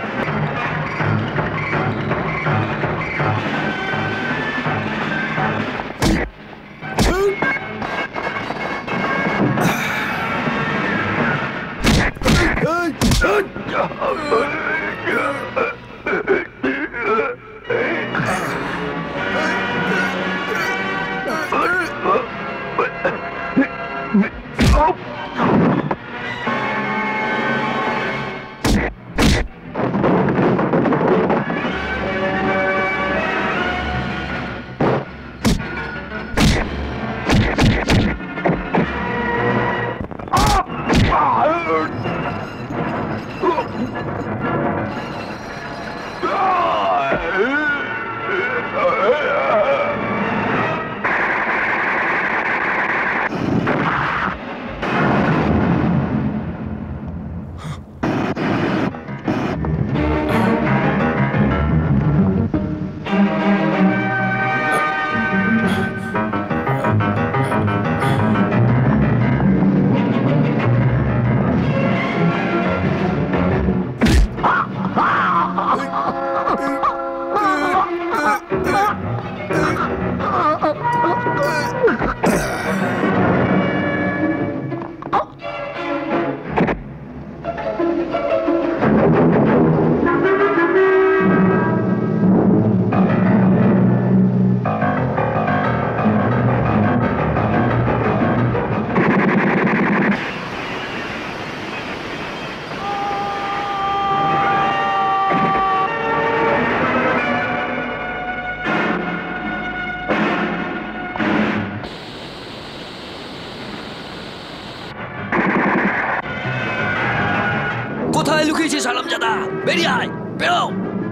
কোথায় লুকিয়েছিস আলমজাদা? বেরিয়ে আয়, বেরো,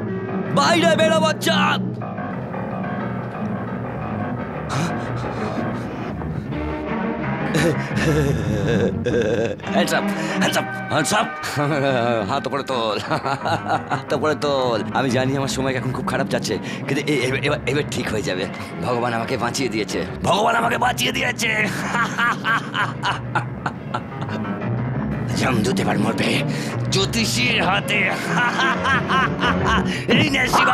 বাইরে বেরো বাচ্চা। Hands up, hands up, hands up. হাত উপরে তোল, হাত উপরে তোল। আমি জানি আমার সময় এখন খুব খারাপ যাচ্ছে, কিন্তু এবার এবার ঠিক হয়ে যাবে। ভগবান আমাকে বাঁচিয়ে দিয়েছে, ভগবান আমাকে বাঁচিয়ে দিয়েছে। জামদুত এবার মরবে জ্যোতিষীর হাতে। এই নে শিবা।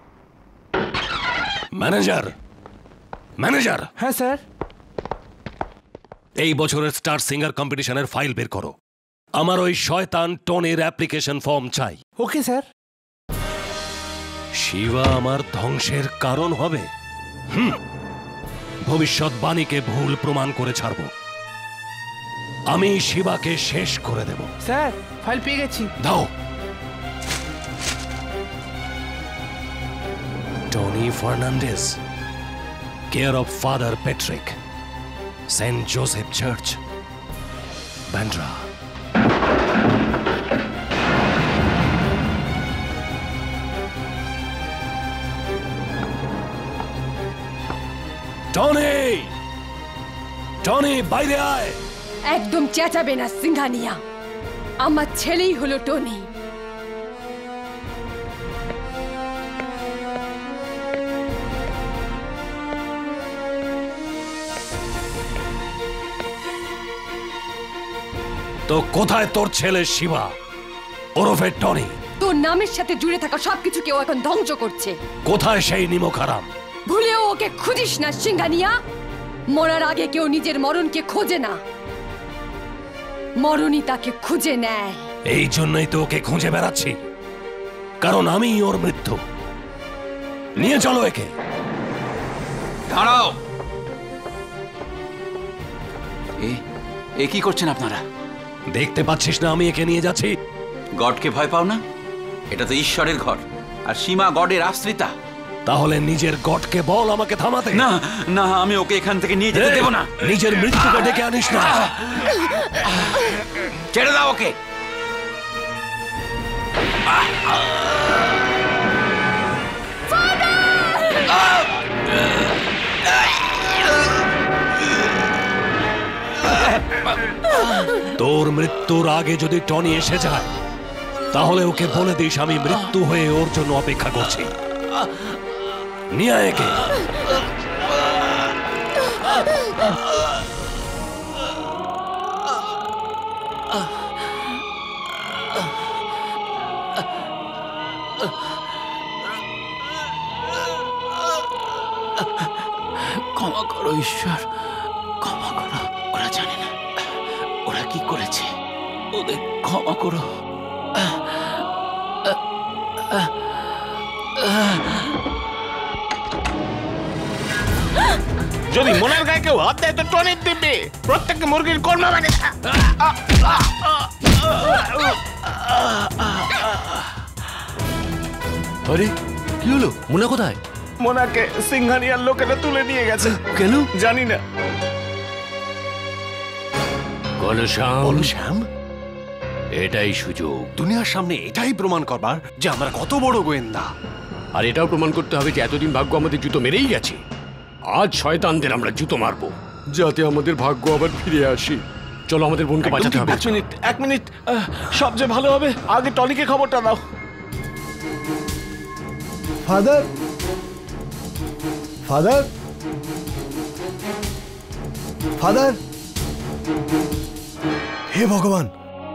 Manager, manager. হ্যাঁ স্যার। এই বছরের স্টার সিঙ্গার কম্পিটিশনের ফাইল বের করো। আমার ওই শয়তান টনির অ্যাপ্লিকেশন ফর্ম চাই। Okay sir. শিবা আমার ধ্বংসের কারণ হবে। হুম, ভবিষ্যৎবাণীকে ভুল প্রমাণ করে ছাড়ব। আমি শিবাকে শেষ করে দেব। স্যার ফাইল পেয়ে গেছি। দাও। Tony Fernandes, care of father Patrick, saint Joseph church, Bandra. Tony, Tony বাইরে আয়। একদম চেঁচাবে না সিংহানিয়া, আমার ছেলেই হলো টনি। তো কোথায় তোর ছেলে শিবা ওরফে টনি? তোর নামের সাথে জুড়ে থাকা সবকিছু কেউ এখন ধ্বংস করছে। কোথায় সেই নিমখারাম? ভুলেও ওকে খুঁজিস না সিংহানিয়া। মরার আগে কেউ নিজের মরণকে খোঁজে না, মরণই তাকে খুঁজে নেয়। এই জন্যই তো ওকে খুঁজে বেড়াচ্ছি, কারণ আমি ওর মৃত্যু। নিয়ে চলো একে। দাঁড়াও। এ কি করছেন আপনারা? দেখতে পাচ্ছিস না আমি একে নিয়ে যাচ্ছি? গডকে ভয় পাও না? এটা তো ঈশ্বরের ঘর, আর সীমা গডের আশ্রিতা। তাহলে নিজের গডকে বল আমাকে থামাতে। না না, আমি ওকে এখান থেকে নিয়ে যেতে দেব না। নিজের মৃত্যুকে ডেকে আনিস না। ছেড়ে দাও ওকে। তোর মৃত্যুর আগে যদি টনি এসে যায়, তাহলে ওকে বলে দিস আমি মৃত্যু হয়ে ওর জন্য অপেক্ষা করছি। নিয়ে আয় একে। ক্ষমা করো ঈশ্বর, ক্ষমা করো। ওরা জানে না ওরা কি করেছে, ওদের ক্ষমা করো। যদি মনের গায়ে কেউ হাত দেয় তো টনির দিবে। প্রত্যেককে মুরগির কর্মা মানে। আরে কি হলো? মোনা কোথায়? মোনাকে সিংহানিয়ার লোকেরা তুলে নিয়ে গেছে। কেন জানি না। ঘনশ্যাম, শ্যাম, এটাই সুযোগ দুনিয়ার সামনে এটাই প্রমাণ করবার যে আমরা কত বড় গোয়েন্দা। আর এটাও প্রমাণ করতে হবে যে এতদিন ভাগ্য আমাদের জুতো মেরেই গেছে। আজ শয়তানদের আমরা জুতো মারবো, যাতে আমাদের ভাগ্য আবার ফিরে আসে। চলো আমাদের বোনকে বাঁচাতে হবে। এক মিনিট এক মিনিট সব যে ভালো হবে, আগে টনিকে খবরটা দাও। ফাদার, ফাদার, ফাদার, হে ভগবান।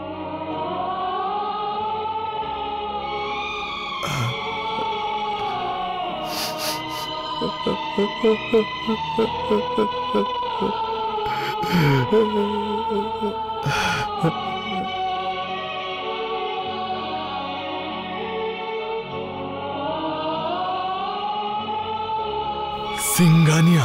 সিংহানিয়া,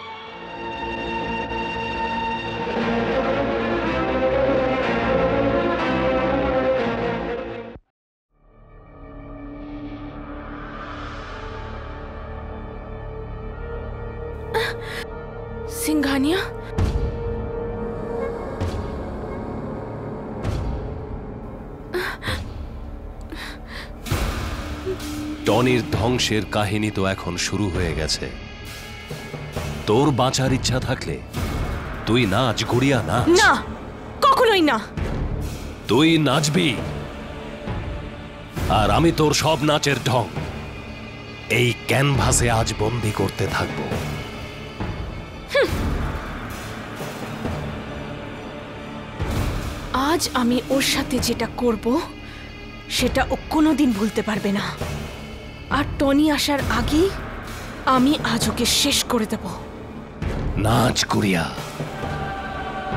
সিংহানিয়া, টনির ধ্বংসের কাহিনী তো এখন শুরু হয়ে গেছে। তোর বাঁচার ইচ্ছা থাকলে তুই নাচ, গুড়িয়া নাচ। না, কখনোই না। তুই নাচবি, আর আমি তোর সব নাচের ঢং এই ক্যানভাসে আজ বন্দি করতে থাকবো। আজ আমি ওর সাথে যেটা করব সেটা ও কোনোদিন ভুলতে পারবে না। আর টনি আসার আগেই আমি আজ ওকে শেষ করে দেব। নাচ, গুড়িয়া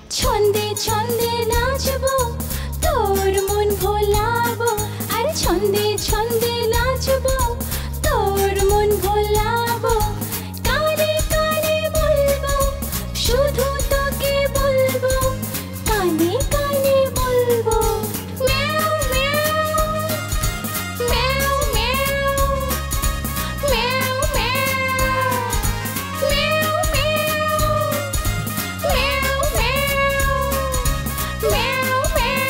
ছন্দে ছন্দে নাচবো তোর মন ভোলাবো আর ছন্দে ছন্দে নাচবো তোর মন ভোলাবো কানে কানে বলবো শুধু তোকে বলবো কানে কানে বলবো ম্যাও ম্যাও ম্যাও ম্যাও ম্যাও ম্যাও ম্যাও ম্যাও ম্যাও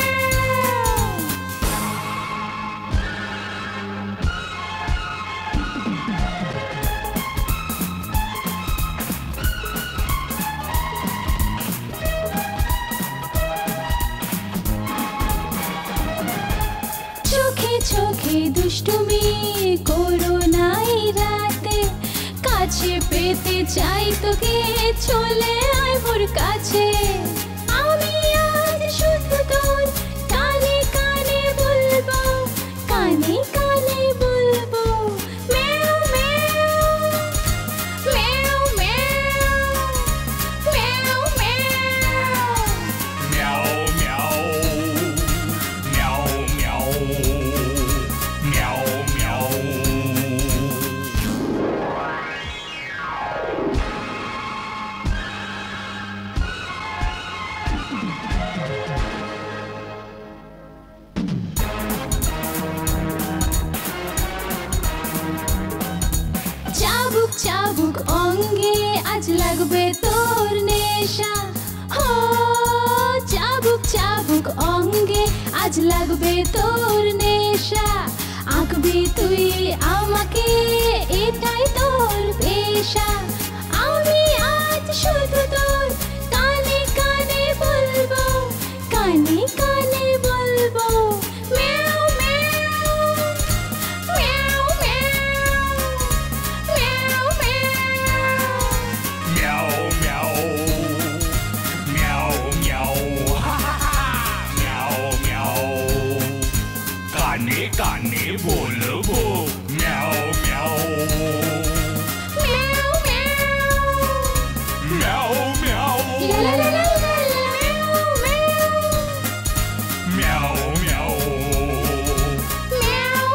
চোখে চোখে দুষ্টুমি করো নাই রাতে কাছে পেতে চাই তোকে চলে আয় মোর কাছে আমি আজ শুধু তোর কানে কানে বলবো কানে কানে বলবো ম্যাও ম্যাও ম্যাও ম্যাও ম্যাও ম্যাও Meow, meow, meow, meow, meow. চাবুক চাবুক অঙ্গে আজ লাগবে তোর নেশা হো চাবুক চাবুক অঙ্গে আজ লাগবে তোর নেশা আঁকবি তুই আমাকে এটাই তোর পেশা আমি আজ শুধু তোর কানে কানে বলবো কানে কানে বলবো ম্যাও ম্যাও ম্যাও ম্যাও ম্যাও ম্যাও Meow, meow, meow, ha ha ha, meow, meow. Kane kane bolbo, meow, meow. ম্যাও ম্যাও Meow, meow. লা লা লা লা Meow, meow. ম্যাও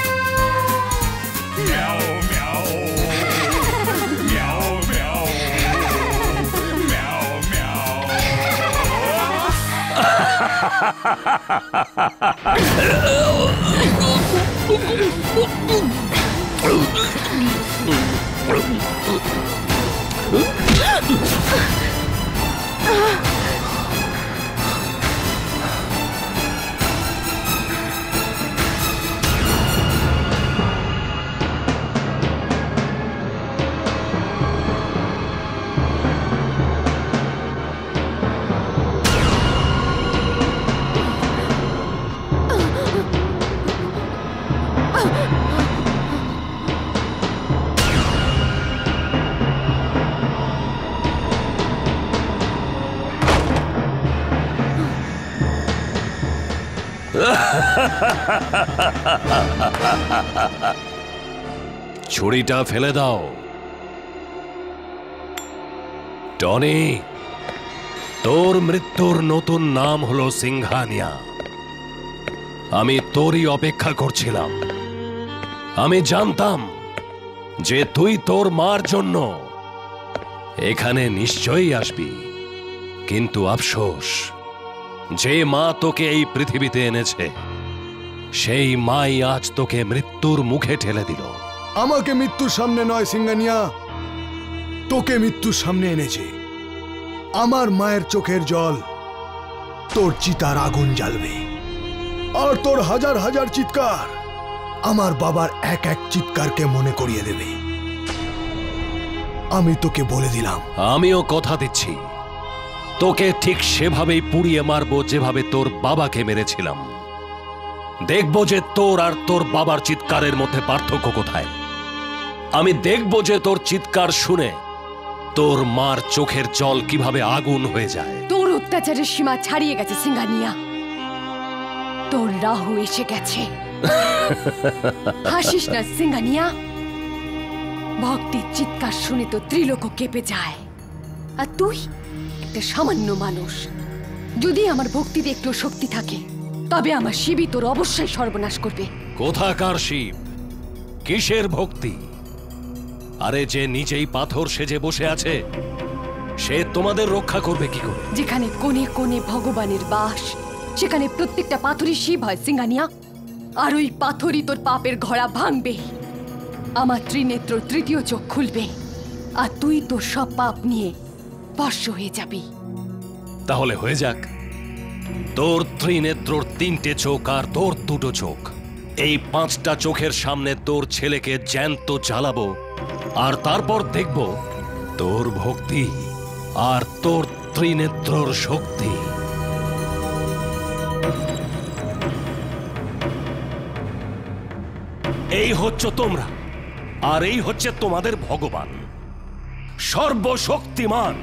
Meow, meow. Meow, meow. Meow, meow. ছুরিটা ফেলে দাও টনি। তোর মৃত্যুর নতুন নাম হলো সিংহানিয়া। আমি তোরই অপেক্ষা করছিলাম। আমি জানতাম যে তুই তোর মার জন্য এখানে নিশ্চয়ই আসবি, কিন্তু আফসোস যে মা তোকে এই পৃথিবীতে এনেছে সেই মাই আজ তোকে মৃত্যুর মুখে ঠেলে দিল। আমাকে মৃত্যুর সামনে নয় সিংহানিয়া, তোকে মৃত্যুর সামনে এনেছে। আমার মায়ের চোখের জল তোর চিতার আগুন জ্বালবে, আর তোর হাজার হাজার চিৎকার আমার বাবার এক এক চিৎকারকে মনে করিয়ে দেবে। আমি তোকে বলে দিলাম। আমিও কথা দিচ্ছি, তোকে ঠিক সেভাবেই পুড়িয়ে মারবো যেভাবে তোর বাবাকে মেরেছিলাম। দেখবো যে তোর আর তোর বাবার চিৎকারের মধ্যে পার্থক্য কোথায়। আমি দেখবো যে তোর চিৎকার শুনে তোর মার চোখের জল কিভাবে আগুন হয়ে যায়। তোর অত্যাচারের সীমা ছাড়িয়ে গেছে সিংহানিয়া, তোর রাহু এসে গেছে। হাসিস না সিংহানিয়া, ভক্তির চিৎকার শুনে তো ত্রিলোক কেঁপে যায়, আর তুই একটা সামান্য মানুষ। যদি আমার ভক্তিতে একটু শক্তি থাকে তবে আমার শিবই তোর অবশ্যই সর্বনাশ করবে। কোথাকার শিব? কিসের ভক্তি? আরে যে নিজেই পাথর সেজে বসে আছে সে তোমাদের রক্ষা করবে কি করে? যেখানে কোণে কোণে ভগবানের বাস সেখানে প্রত্যেকটা পাথরই শিব হয় সিঙ্গানিয়া। আর ওই পাথরই তোর পাপের ঘোড়া ভাঙবে। আমার ত্রিনেত্র তৃতীয় চোখ খুলবে আর তুই তোর সব পাপ নিয়ে বর্ষ হয়ে যাবি। তাহলে হয়ে যাক। তোর ত্রিনেত্রর তিনটে চোখ আর তোর দুটো চোখ, এই পাঁচটা চোখের সামনে তোর ছেলেকে জ্যান্ত জ্বালাবো আর তারপর দেখব তোর ভক্তি আর তোর ত্রিনেত্রর শক্তি। এই হচ্ছে তোমরা আর এই হচ্ছে তোমাদের ভগবান সর্বশক্তিমান।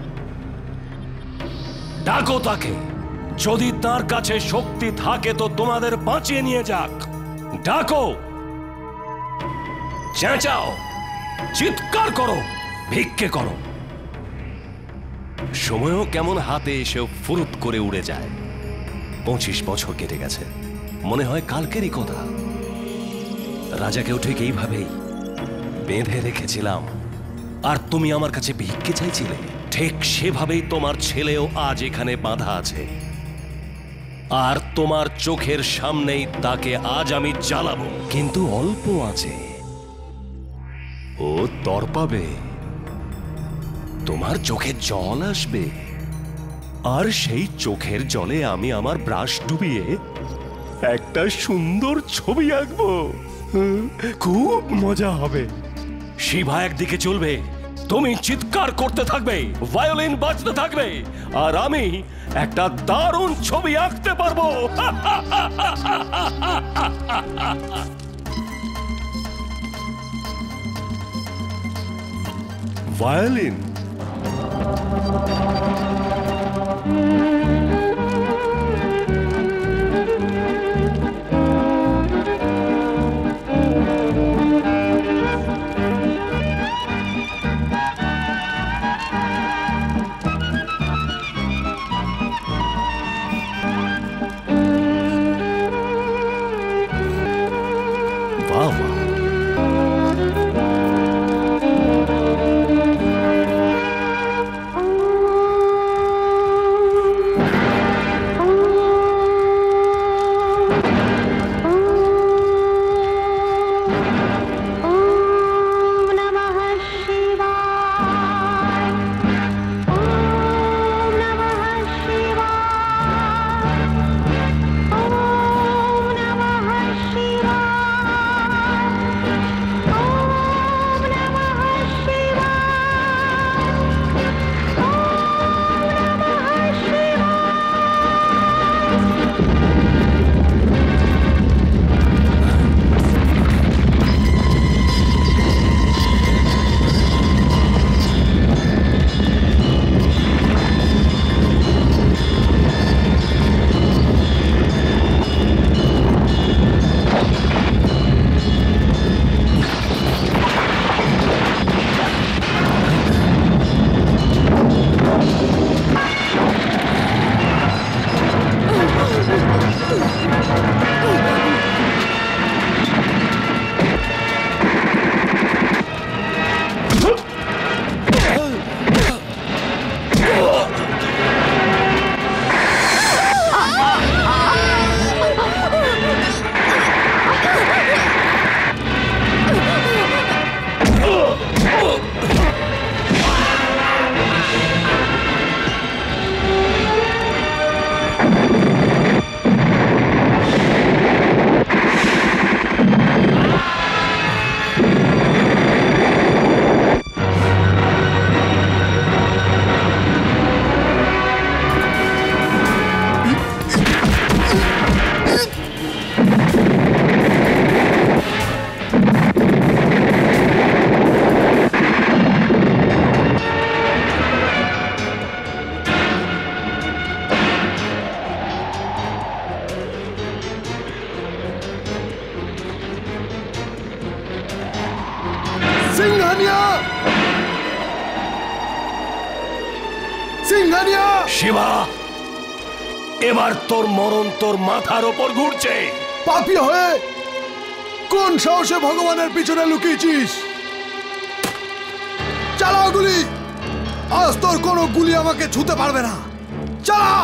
ডাকো তাকে, যদি তার কাছে শক্তি থাকে তো তোমাদের বাঁচিয়ে নিয়ে যাক। ডাকো, চেঁচাও, চিৎকার করো, ভিক্ষে করো। সময়ও কেমন হাতে এসেও ফুরুত করে উড়ে যায়। পঁচিশ বছর কেটে গেছে, মনে হয় কালকেরই কথা। রাজাকেও ঠিক এইভাবেই বেঁধে রেখেছিলাম আর তুমি আমার কাছে ভিক্ষে চাইছিলে। ঠিক সেভাবেই তোমার ছেলেও আজ এখানে বাঁধা আছে আর তোমার চোখের সামনেই তাকে আজ আমি জ্বালাবো। কিন্তু অল্প আছে, ও তরপাবে, তোমার চোখে জল আসবে আর সেই চোখের জলে আমি আমার ব্রাশ ডুবিয়ে একটা সুন্দর ছবি আঁকবো। খুব মজা হবে। শিবা একদিকে চলবে, তুমি চিৎকার করতে থাকবে, ভায়োলিন বাজতে থাকবে আর আমি একটা দারুণ ছবি আঁকতে পারবো। ভায়োলিন সিংহানিয়া! শিবা, এবার তোর মরণ তোর মাথার ওপর ঘুরছে। পাপী হয়ে কোন সাহসে ভগবানের পিছনে লুকিয়েছিস? চালা গুলি, আজ তোর কোনো গুলি আমাকে ছুতে পারবে না। চালা।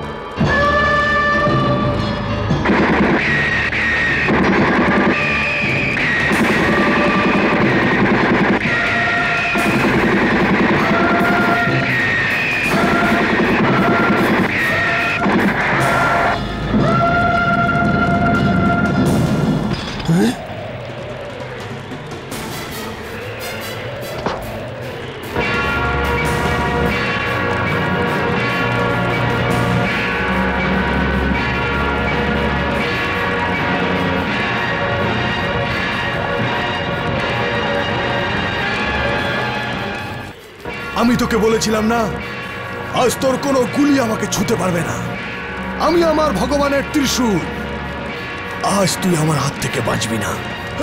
আমি তোকে বলেছিলাম না, আজ তোর কোনো গুলি আমাকে ছুতে পারবে না। আমি আমার ভগবানের ত্রিশূল, আজ তুই আমার হাত থেকে বাঁচবি না।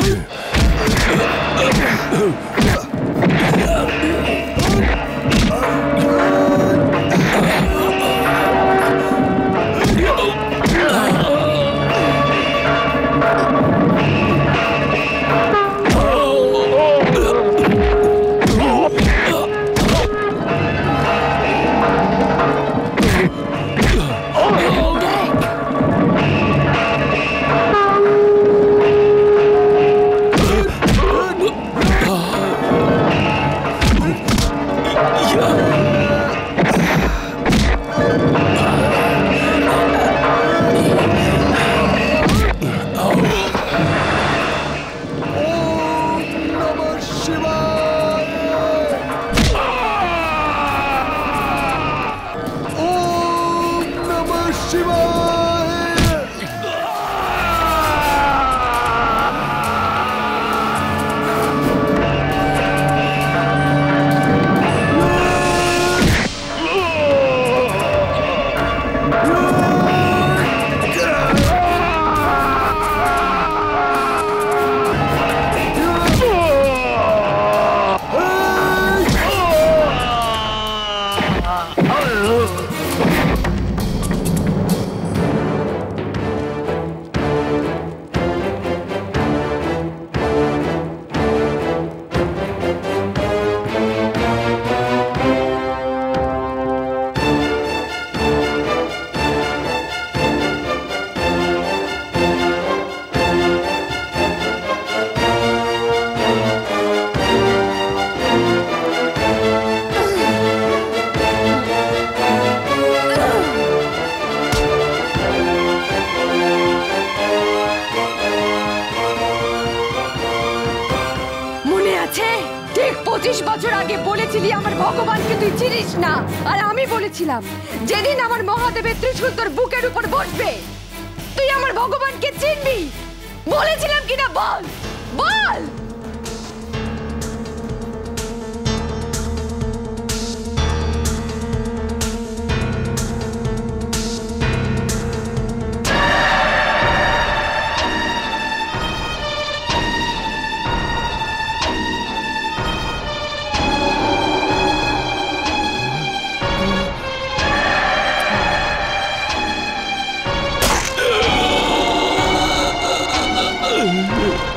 যেদিন আমার মহাদেবের ত্রিশূল তোর বুকের উপর বসবে তুই আমার ভগবানকে চিনবি। বলেছিলাম কিনা বল বল। Ugh!